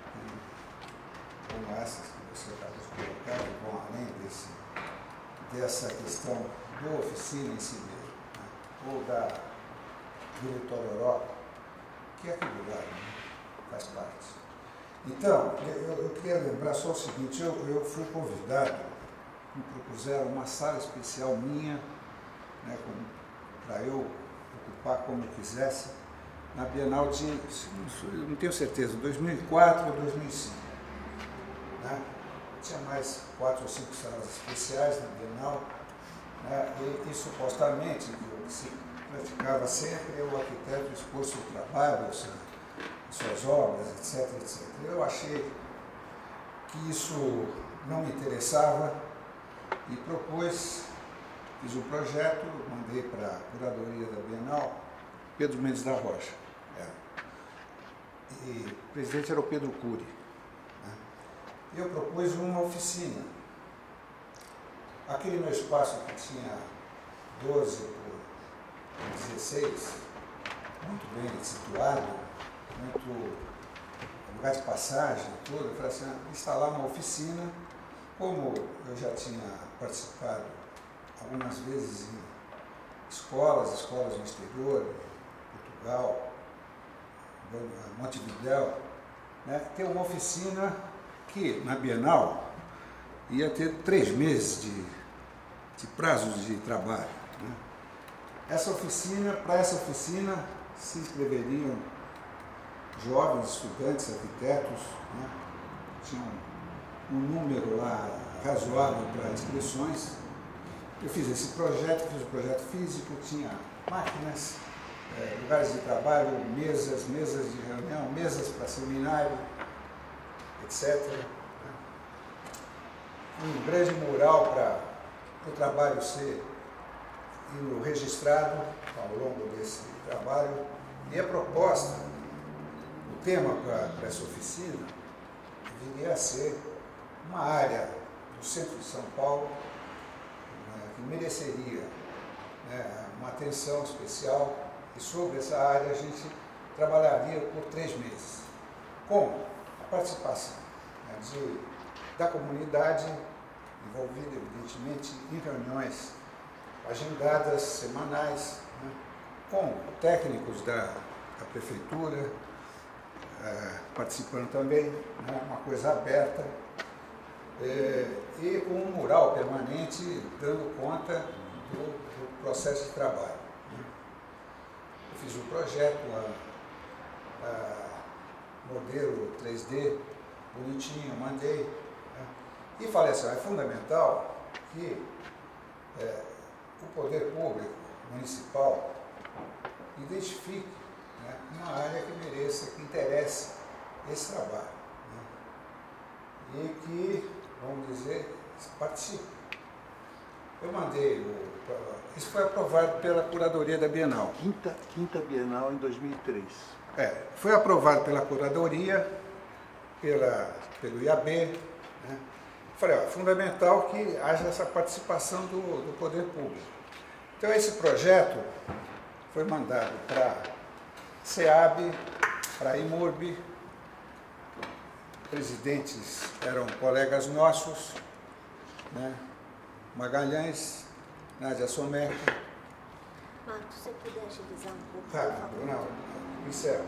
como essas que você acabou de colocar, que vão além dessa questão da oficina em si mesmo, né, ou do Litoral Europa, que é aquele lugar, né, faz parte. Então, eu queria lembrar só o seguinte, eu fui convidado, me propuseram uma sala especial minha, né, para eu ocupar como eu quisesse, na Bienal de, não tenho certeza, 2004 ou 2005. Né? Tinha mais 4 ou 5 salas especiais na Bienal, né? E supostamente, o que se praticava sempre, o arquiteto expor seu trabalho, suas obras, etc, etc. Eu achei que isso não me interessava e propus, fiz um projeto, mandei para a curadoria da Bienal, Pedro Mendes da Rocha. E o presidente era o Pedro Cury. Né? Eu propus uma oficina. Aquele meu espaço que tinha 12 por 16, muito bem situado, muito lugar de passagem, tudo, eu falei assim, instalar uma oficina, como eu já tinha participado algumas vezes em escolas no exterior, Portugal, Montevidéu, né, ter uma oficina que na Bienal ia ter 3 meses de prazo de trabalho. Né. Para essa oficina se inscreveriam jovens, estudantes, arquitetos, né, tinha um número lá razoável para inscrições. Eu fiz esse projeto, fiz o projeto físico, tinha máquinas, lugares de trabalho, mesas de reunião, mesas para seminário, etc. Um grande mural para o trabalho ser registrado ao longo desse trabalho. E a proposta, o tema para essa oficina, viria a ser uma área do centro de São Paulo, né, que mereceria, né, uma atenção especial, e sobre essa área a gente trabalharia por 3 meses. com a participação, né, da comunidade envolvida, evidentemente, em reuniões agendadas semanais, né, com técnicos da prefeitura, participando também, né, uma coisa aberta, e com um mural permanente dando conta do processo de trabalho. Né. Eu fiz um projeto, modelo 3D, bonitinho, mandei, né, e falei assim, é fundamental que o poder público municipal identifique, né, uma área que mereça, que interesse esse trabalho, né, e que, vamos dizer, participe. Eu mandei, isso foi aprovado pela curadoria da Bienal. Quinta Bienal em 2003. Foi aprovado pela curadoria, pelo IAB, né. Falei, é fundamental que haja essa participação do poder público. Então, esse projeto foi mandado para a SEAB, para a IMURB, presidentes eram colegas nossos, né? Magalhães, Nádia Somer. Marcos, se você puder agilizar um pouco, Tá, por favor. não, encerro.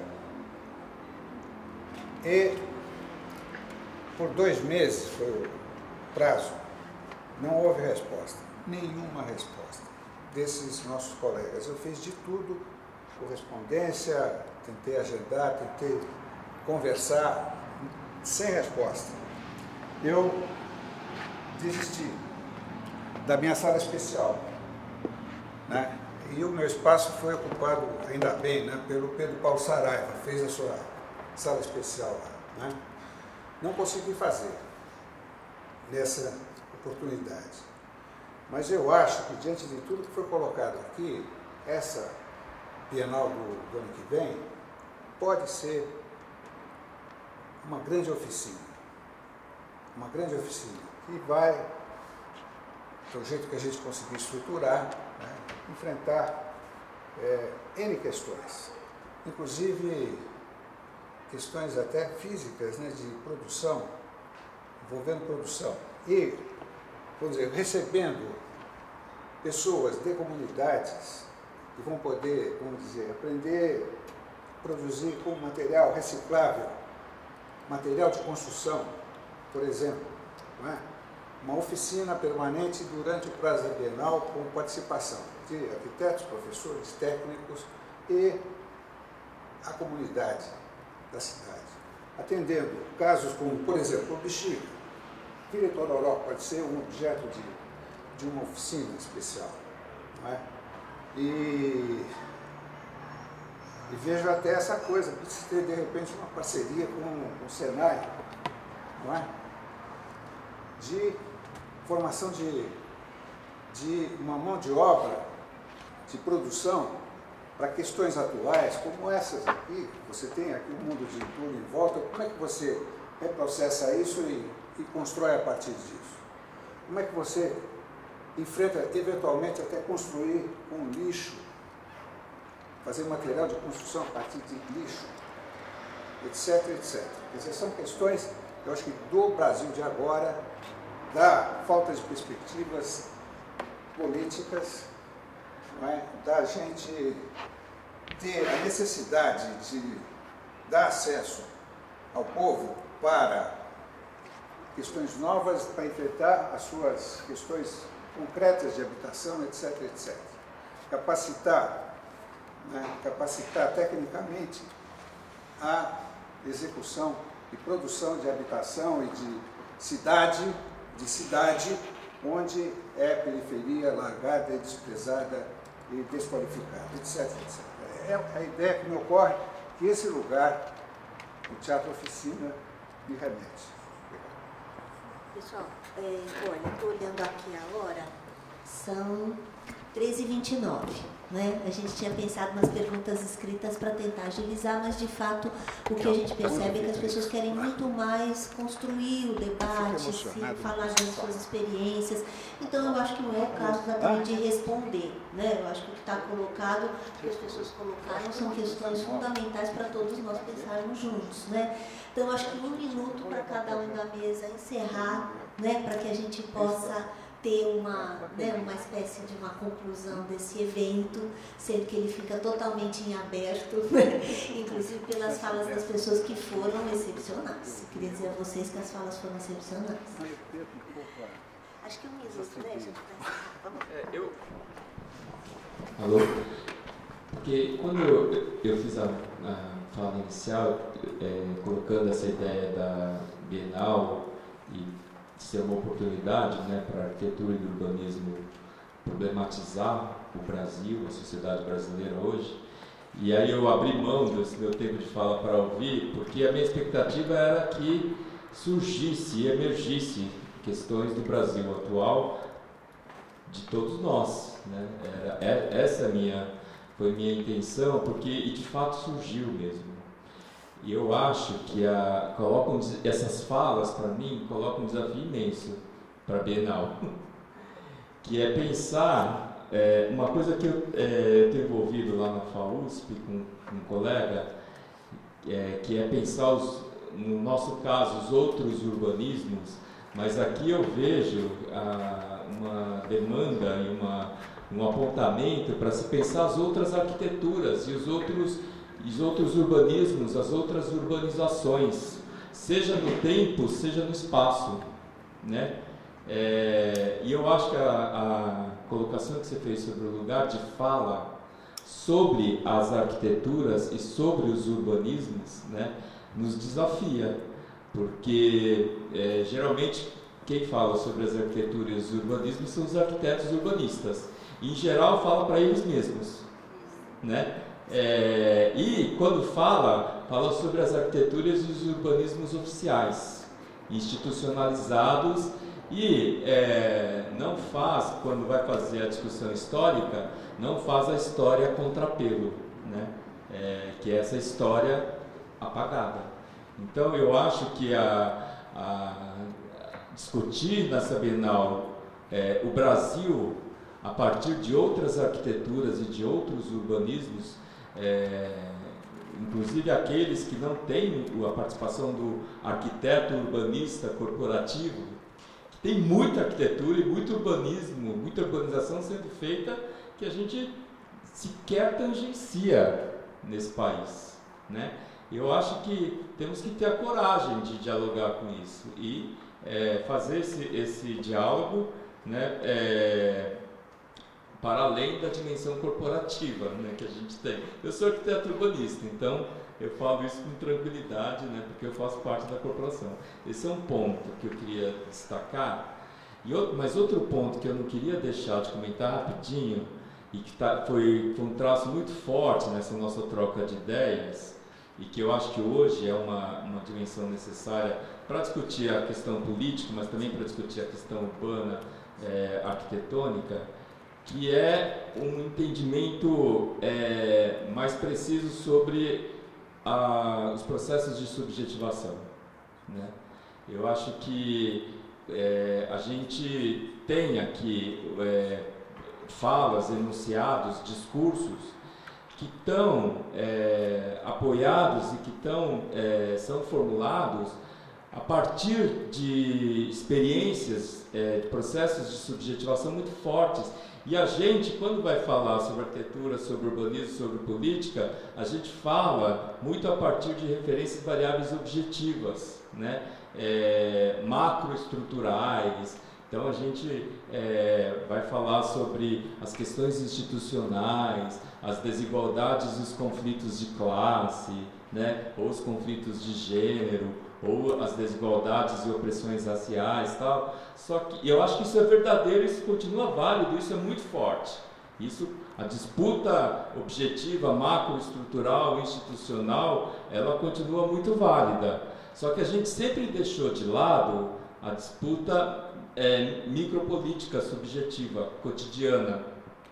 E por 2 meses foi o prazo, não houve resposta, nenhuma resposta desses nossos colegas. Eu fiz de tudo, correspondência, tentei agendar, tentei conversar, sem resposta. Eu desisti da minha sala especial, né? E o meu espaço foi ocupado, ainda bem, né, pelo Pedro Paulo Saraiva, fez a sua sala especial lá, né? Não consegui fazer nessa oportunidade. Mas eu acho que, diante de tudo que foi colocado aqui, essa Bienal do ano que vem pode ser uma grande oficina. Uma grande oficina que vai, do jeito que a gente conseguir estruturar, né, enfrentar N questões, inclusive questões até físicas, né, de produção, envolvendo produção, e, vamos dizer, recebendo pessoas de comunidades que vão poder, vamos dizer, aprender a produzir com material reciclável, material de construção, por exemplo, não é? Uma oficina permanente durante o prazo da Bienal com participação de arquitetos, professores, técnicos e a comunidade da cidade, atendendo casos como, por exemplo, o Bexiga. Vila Itororó pode ser um objeto de uma oficina especial, não é? E vejo até essa coisa, precisa ter de repente uma parceria com o Senai, não é? De formação de uma mão de obra, de produção, para questões atuais, como essas aqui, você tem aqui um mundo de tudo em volta, como é que você reprocessa isso e constrói a partir disso? Como é que você enfrenta, eventualmente, até construir um lixo, fazer material de construção a partir de lixo, etc, etc. Essas são questões, eu acho que do Brasil de agora, da falta de perspectivas políticas, não é? Da gente ter a necessidade de dar acesso ao povo para questões novas, para enfrentar as suas questões concretas de habitação, etc, etc. Capacitar, né? Capacitar tecnicamente a execução e produção de habitação e de cidade onde é periferia largada e desprezada e desqualificada, etc, etc. É a ideia que me ocorre que esse lugar, o Teatro Oficina, me remete. Pessoal, olha, estou olhando aqui a hora, são 13h29. Né? A gente tinha pensado nas perguntas escritas para tentar agilizar, mas de fato o que a gente percebe é que as pessoas querem muito mais construir o debate, falar das suas experiências. Então eu acho que não é o caso exatamente de responder. Né? Eu acho que o que está colocado, que as pessoas colocaram, são questões fundamentais para todos nós pensarmos juntos. Né? Então eu acho que 1 minuto para cada um da mesa encerrar, né? Para que a gente possa ter uma espécie de uma conclusão desse evento, sendo que ele fica totalmente em aberto, né? Inclusive pelas falas das pessoas que foram excepcionais. Eu queria dizer a vocês que as falas foram excepcionais. Acho que 1 minuto, né, gente? Vamos. Alô? Porque quando eu fiz a fala inicial, colocando essa ideia da Bienal e ser uma oportunidade, né, para a arquitetura e o urbanismo problematizar o Brasil, a sociedade brasileira hoje. E aí eu abri mão desse meu tempo de fala para ouvir, porque a minha expectativa era que surgisse e emergisse questões do Brasil atual de todos nós. Né? Essa foi minha intenção, porque e de fato surgiu mesmo. E eu acho que essas falas, para mim, colocam um desafio imenso para a Bienal, que é pensar, uma coisa que eu tenho envolvido lá na FAUSP com um colega, que é pensar, no nosso caso, os outros urbanismos, mas aqui eu vejo uma demanda e um apontamento para se pensar as outras arquiteturas e os outros urbanismos, as outras urbanizações, seja no tempo, seja no espaço, né? E eu acho que a colocação que você fez sobre o lugar de fala sobre as arquiteturas e sobre os urbanismos, né, nos desafia, porque geralmente quem fala sobre as arquiteturas e os urbanismos são os arquitetos urbanistas, e em geral fala para eles mesmos, né? E quando fala sobre as arquiteturas e os urbanismos oficiais, institucionalizados, e não faz, quando vai fazer a discussão histórica, não faz a história contrapelo, né? Que é essa história apagada. Então eu acho que discutir nessa Bienal o Brasil a partir de outras arquiteturas e de outros urbanismos, inclusive aqueles que não têm a participação do arquiteto urbanista corporativo, que tem muita arquitetura e muito urbanismo, muita urbanização sendo feita que a gente sequer tangencia nesse país, né? Eu acho que temos que ter a coragem de dialogar com isso e fazer esse diálogo, né, para além da dimensão corporativa, né, que a gente tem. Eu sou arquiteto urbanista, então eu falo isso com tranquilidade, né, porque eu faço parte da corporação. Esse é um ponto que eu queria destacar. Mas outro ponto que eu não queria deixar de comentar rapidinho, e que foi um traço muito forte nessa nossa troca de ideias, e que eu acho que hoje é uma dimensão necessária para discutir a questão política, mas também para discutir a questão urbana, arquitetônica, que é um entendimento mais preciso sobre os processos de subjetivação, né? Eu acho que a gente tem aqui falas, enunciados, discursos que estão apoiados e que são formulados a partir de experiências, de processos de subjetivação muito fortes. E a gente, quando vai falar sobre arquitetura, sobre urbanismo, sobre política, a gente fala muito a partir de referências variáveis objetivas, né? Macroestruturais. Então a gente vai falar sobre as questões institucionais, as desigualdades e os conflitos de classe, né? Ou os conflitos de gênero, ou as desigualdades e opressões raciais, tal. Só que eu acho que isso é verdadeiro, isso continua válido, isso é muito forte. A disputa objetiva, macroestrutural, institucional, ela continua muito válida. Só que a gente sempre deixou de lado a disputa micropolítica subjetiva, cotidiana,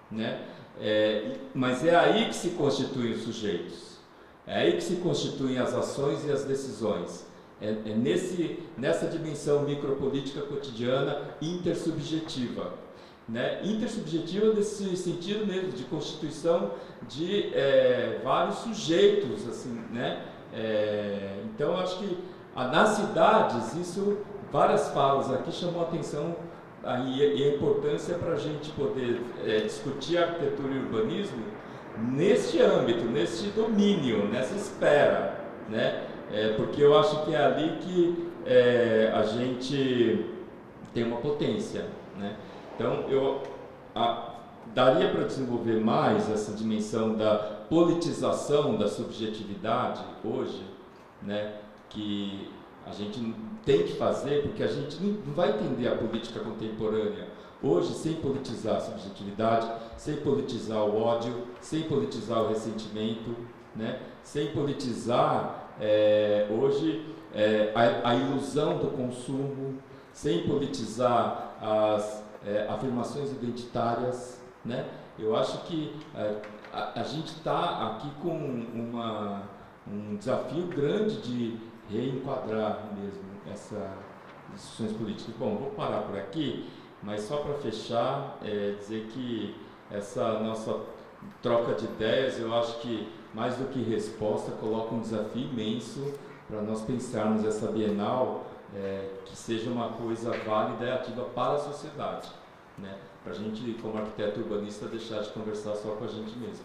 né? Mas é aí que se constituem os sujeitos, é aí que se constituem as ações e as decisões, nessa dimensão micropolítica cotidiana intersubjetiva, né? Intersubjetiva nesse sentido mesmo, de constituição de vários sujeitos, assim, né? Então, eu acho que nas cidades, várias falas aqui chamam a atenção e a importância para a gente poder discutir arquitetura e urbanismo neste âmbito, neste domínio, nessa esfera, né? Porque eu acho que é ali que a gente tem uma potência, né? Então, daria para desenvolver mais essa dimensão da politização da subjetividade hoje, né? Que a gente tem que fazer, porque a gente não vai entender a política contemporânea hoje sem politizar a subjetividade, sem politizar o ódio, sem politizar o ressentimento, né? Sem politizar hoje a ilusão do consumo, sem politizar as afirmações identitárias, né? Eu acho que a gente está aqui com um desafio grande de reenquadrar mesmo essas discussões políticas. Bom, vou parar por aqui, mas só para fechar, dizer que essa nossa troca de ideias, eu acho que mais do que resposta, coloca um desafio imenso para nós pensarmos essa Bienal que seja uma coisa válida e ativa para a sociedade, né? Para a gente, como arquiteto urbanista, deixar de conversar só com a gente mesmo.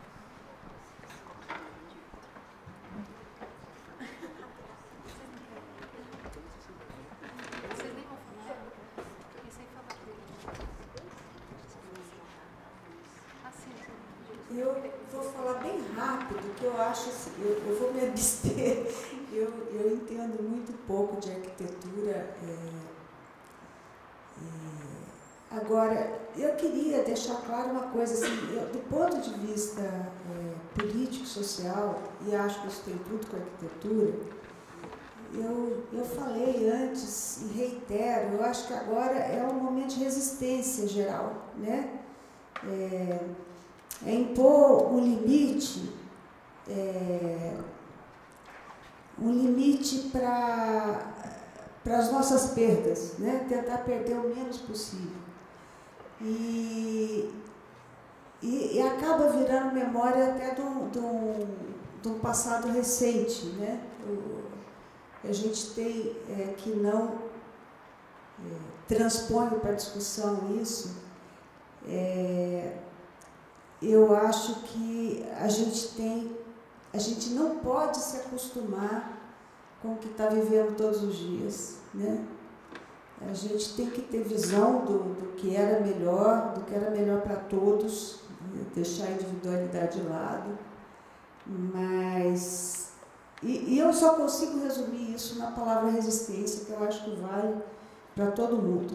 Eu vou falar bem rápido, que eu acho assim, eu vou me abster. Eu entendo muito pouco de arquitetura. Agora, eu queria deixar claro uma coisa, assim, do ponto de vista político-social, e acho que isso tem tudo com a arquitetura, eu falei antes e reitero, eu acho que agora é um momento de resistência geral, né? Impor um limite para as nossas perdas, né? Tentar perder o menos possível. E acaba virando memória até de um passado recente, né? A gente tem que não transpõe para a discussão isso. Eu acho que a gente não pode se acostumar com o que está vivendo todos os dias, né? A gente tem que ter visão do que era melhor para todos, deixar a individualidade de lado, mas eu só consigo resumir isso na palavra resistência, que eu acho que vale para todo mundo.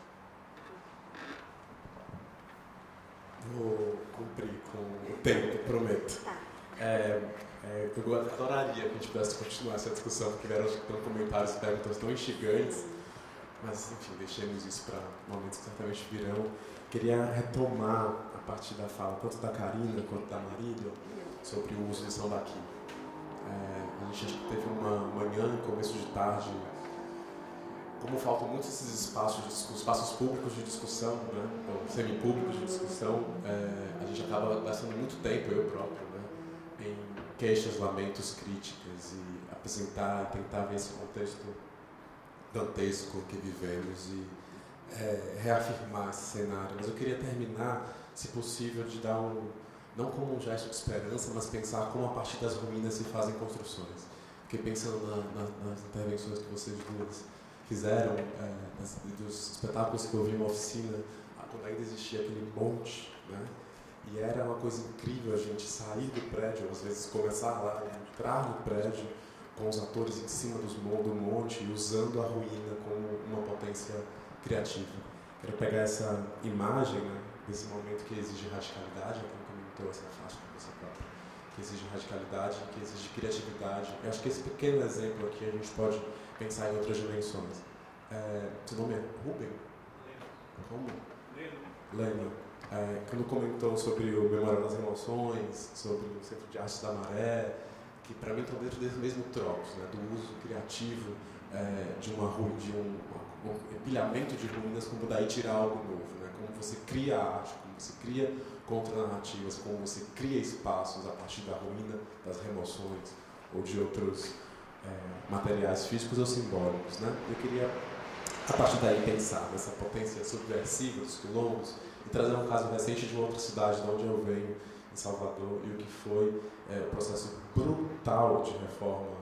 Vou cumprir com o tempo, prometo. Eu adoraria que a gente pudesse continuar essa discussão, porque vieram comentários e perguntas tão instigantes, mas, enfim, deixemos isso para momentos que certamente virão. Queria retomar, a partir da fala tanto da Karina quanto da Marília, sobre o uso de sambaqui. A gente acho que teve uma manhã, começo de tarde, como faltam muitos esses espaços públicos de discussão, né? Então, semipúblicos de discussão, a gente acaba gastando muito tempo, eu próprio, né? Em queixas, lamentos, críticas e apresentar, tentar ver esse contexto dantesco que vivemos e reafirmar esse cenário. Mas eu queria terminar, se possível, de dar não como um gesto de esperança, mas pensar como a partir das ruínas se fazem construções. Porque pensando nas intervenções que vocês duas fizeram, dos espetáculos que eu vi na oficina, quando ainda existia aquele monte, né? E era uma coisa incrível a gente sair do prédio, às vezes começar lá, entrar no prédio, com os atores em cima do monte e usando a ruína como uma potência criativa. Quero pegar essa imagem, né, desse momento que exige radicalidade, como comentou essa faixa com você própria, que exige radicalidade, que exige criatividade. Eu acho que esse pequeno exemplo aqui a gente pode pensar em outras dimensões. Seu nome é Rubem? Como? Leno. quando comentou sobre o Memória das Emoções, sobre o Centro de Arte da Maré, que para mim estão dentro desse mesmo tropos, né, do uso criativo de um empilhamento de ruínas, como daí tirar algo novo, né, como você cria arte, como você cria contranarrativas, como você cria espaços a partir da ruína, das remoções ou de outros materiais físicos ou simbólicos, né. Eu queria, a partir daí, pensar nessa potência subversiva dos quilombos e trazer um caso recente de uma outra cidade, de onde eu venho, em Salvador, e o que foi o processo brutal de reforma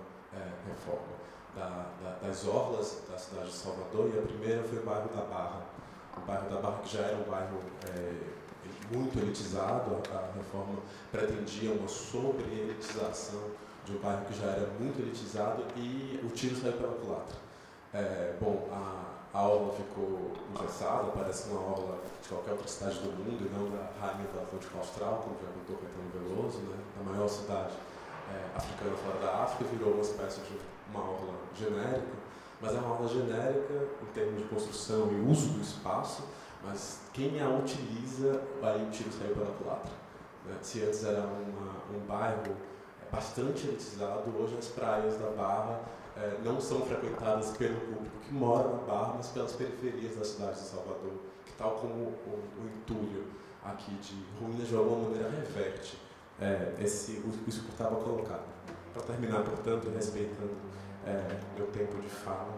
das orlas da cidade de Salvador, e a primeira foi o bairro da Barra. O bairro da Barra, que já era um bairro muito elitizado, a reforma pretendia uma sobre-elitização de um bairro que já era muito elitizado, e o tiro saiu pela culatra. A orla ficou engessada, parece uma orla de qualquer outra cidade do mundo, e não da Rainha do Atlântico Austral, como já contou Caetano Veloso, né? A maior cidade africana fora da África, virou uma espécie de uma orla genérica, mas é uma orla genérica em termos de construção e uso do espaço, mas quem a utiliza, aí o tiro saiu pela culatra, né? Se antes era um bairro bastante elitizado, hoje as praias da Barra não são frequentadas pelo público que mora na Barra, mas pelas periferias da cidade de Salvador, que, tal como o entulho aqui de ruínas, de alguma maneira reverte isso que estava colocado. Para terminar, portanto, respeitando meu tempo de fala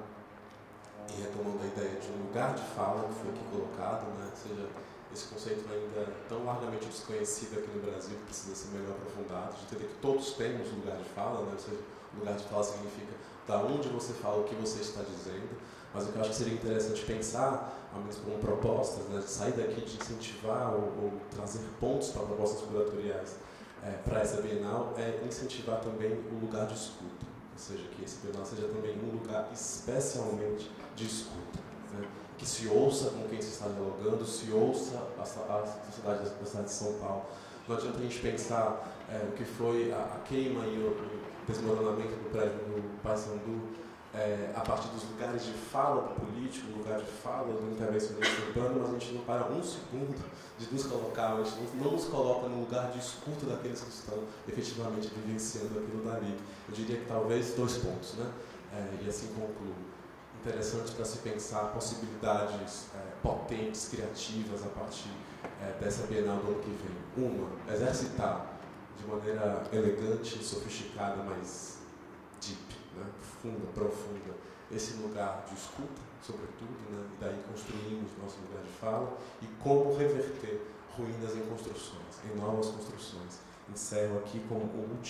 e retomando a ideia de um lugar de fala que foi aqui colocado, né? Ou seja, esse conceito ainda tão largamente desconhecido aqui no Brasil, que precisa ser melhor aprofundado, de entender que todos temos lugar de fala, né? Ou seja, lugar de fala significa da onde você fala o que você está dizendo, mas o que eu acho que seria interessante pensar, ao menos como propostas, né, de sair daqui, de incentivar ou trazer pontos para propostas curatoriais para essa Bienal, é incentivar também o lugar de escuta, ou seja, que esse Bienal seja também um lugar especialmente de escuta, né, que se ouça com quem se está dialogando, se ouça a sociedade da cidade de São Paulo. Não adianta a gente pensar o que foi a queima e o desmoronamento do prédio do Paissandu a partir dos lugares de fala do político, lugar de fala do intervencionista urbano, mas a gente não para um segundo de nos colocar, a gente não nos coloca no lugar de escuta daqueles que estão efetivamente vivenciando aquilo dali. Eu diria que talvez 2 pontos, né? E assim concluo. Interessante para se pensar possibilidades potentes, criativas a partir dessa Bienal do ano que vem. Uma, exercitar de maneira elegante, sofisticada, mas deep, né? Profunda, esse lugar de escuta, sobretudo, né? E daí construímos nosso lugar de fala, e como reverter ruínas em construções, em novas construções. Encerro aqui com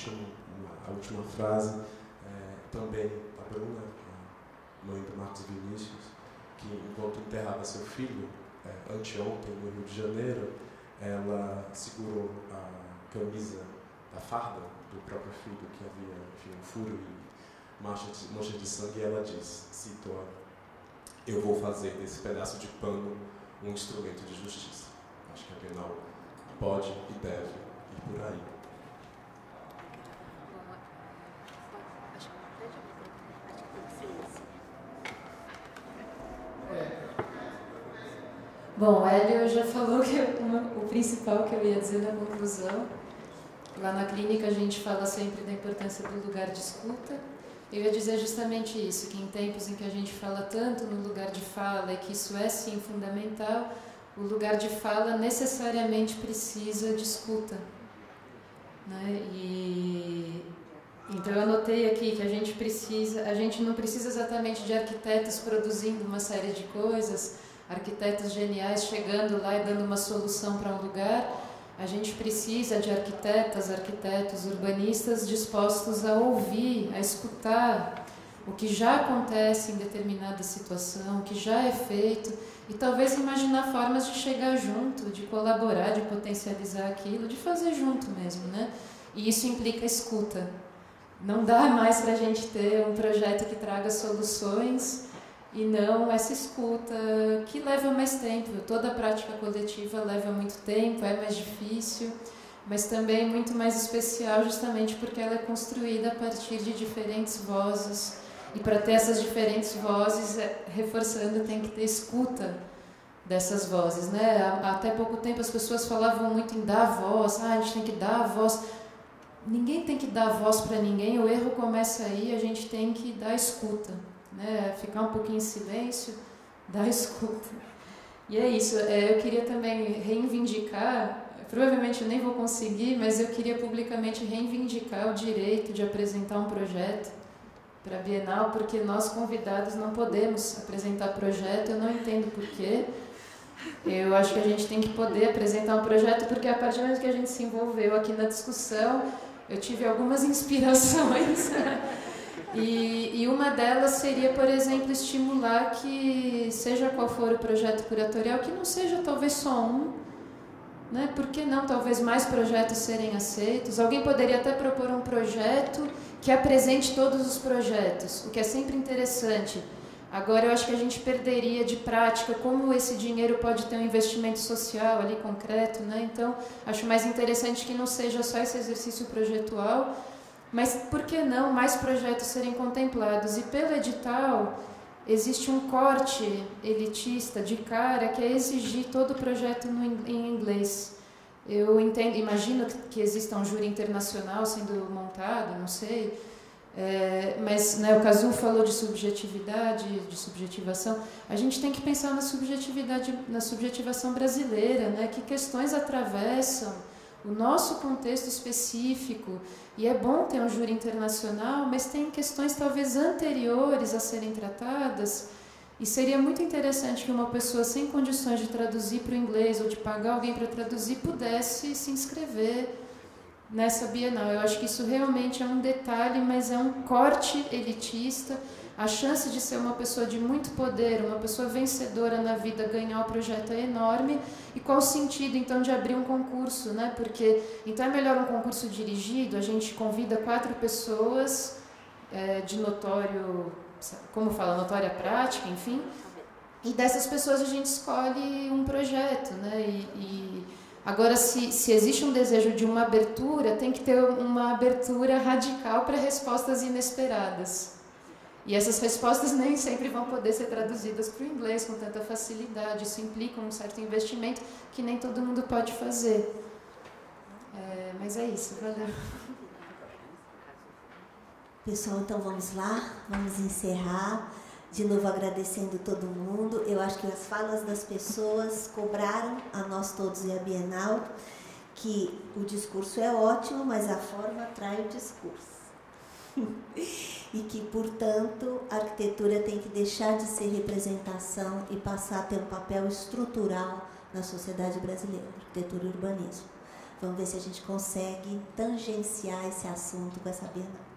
a última frase, também a Bruna, a mãe do Marcos Vinícius, que enquanto enterrava seu filho, anteontem, no Rio de Janeiro, ela segurou a camisa da farda do próprio filho, que havia, enfim, um furo e mancha de sangue, e ela diz, cito: eu vou fazer desse pedaço de pano um instrumento de justiça. Acho que a Bienal pode e deve ir por aí. Bom, o Hélio já falou que o principal que eu ia dizer na conclusão. Lá na clínica a gente fala sempre da importância do lugar de escuta. Eu ia dizer justamente isso, que em tempos em que a gente fala tanto no lugar de fala e que isso é sim fundamental, o lugar de fala necessariamente precisa de escuta, né? Então eu anotei aqui que a gente não precisa exatamente de arquitetos produzindo uma série de coisas, arquitetos geniais chegando lá e dando uma solução para um lugar. A gente precisa de arquitetos, urbanistas dispostos a ouvir, a escutar o que já acontece em determinada situação, o que já é feito, e talvez imaginar formas de chegar junto, de colaborar, de potencializar aquilo, de fazer junto mesmo, né? E isso implica escuta. Não dá mais para a gente ter um projeto que traga soluções e não essa escuta que leva mais tempo. Toda a prática coletiva leva muito tempo, é mais difícil, mas também muito mais especial justamente porque ela é construída a partir de diferentes vozes, e para ter essas diferentes vozes, reforçando, tem que ter escuta dessas vozes, né? Até pouco tempo as pessoas falavam muito em dar voz, a gente tem que dar voz. Ninguém tem que dar voz para ninguém, o erro começa aí, a gente tem que dar escuta, né? Ficar um pouquinho em silêncio, dar escuta. E é isso, eu queria também reivindicar, provavelmente eu nem vou conseguir, mas eu queria publicamente reivindicar o direito de apresentar um projeto para a Bienal, porque nós convidados não podemos apresentar projeto, eu não entendo porquê. Eu acho que a gente tem que poder apresentar um projeto, porque a partir do momento que a gente se envolveu aqui na discussão, eu tive algumas inspirações. E uma delas seria, por exemplo, estimular que, seja qual for o projeto curatorial, que não seja talvez só um, né? Por que não talvez mais projetos serem aceitos? Alguém poderia até propor um projeto que apresente todos os projetos, o que é sempre interessante. Agora, eu acho que a gente perderia de prática como esse dinheiro pode ter um investimento social ali concreto, né? Então, acho mais interessante que não seja só esse exercício projetual, mas por que não mais projetos serem contemplados? E pelo edital, existe um corte elitista de cara que é exigir todo o projeto em inglês. Eu entendo, imagino que exista um júri internacional sendo montado, não sei. Mas, né, o Kazu falou de subjetividade, de subjetivação. A gente tem que pensar na subjetividade, na subjetivação brasileira, né? Que questões atravessam o nosso contexto específico. E é bom ter um júri internacional, mas tem questões talvez anteriores a serem tratadas. E seria muito interessante que uma pessoa sem condições de traduzir para o inglês ou de pagar alguém para traduzir pudesse se inscrever nessa Bienal. Eu acho que isso realmente é um detalhe, mas é um corte elitista. A chance de ser uma pessoa de muito poder, uma pessoa vencedora na vida, ganhar o projeto é enorme. E qual o sentido, então, de abrir um concurso, né? Porque, então, é melhor um concurso dirigido, a gente convida 4 pessoas de notório, como fala, notória prática, enfim, e dessas pessoas a gente escolhe um projeto, né? Agora, se existe um desejo de uma abertura, tem que ter uma abertura radical para respostas inesperadas. E essas respostas nem sempre vão poder ser traduzidas para o inglês com tanta facilidade. Isso implica um certo investimento que nem todo mundo pode fazer. Mas é isso, valeu. Pessoal, então vamos lá, vamos encerrar. De novo agradecendo todo mundo. Eu acho que as falas das pessoas cobraram a nós todos e a Bienal que o discurso é ótimo, mas a forma atrai o discurso. E que, portanto, a arquitetura tem que deixar de ser representação e passar a ter um papel estrutural na sociedade brasileira, arquitetura e urbanismo. Vamos ver se a gente consegue tangenciar esse assunto com essa Bienal.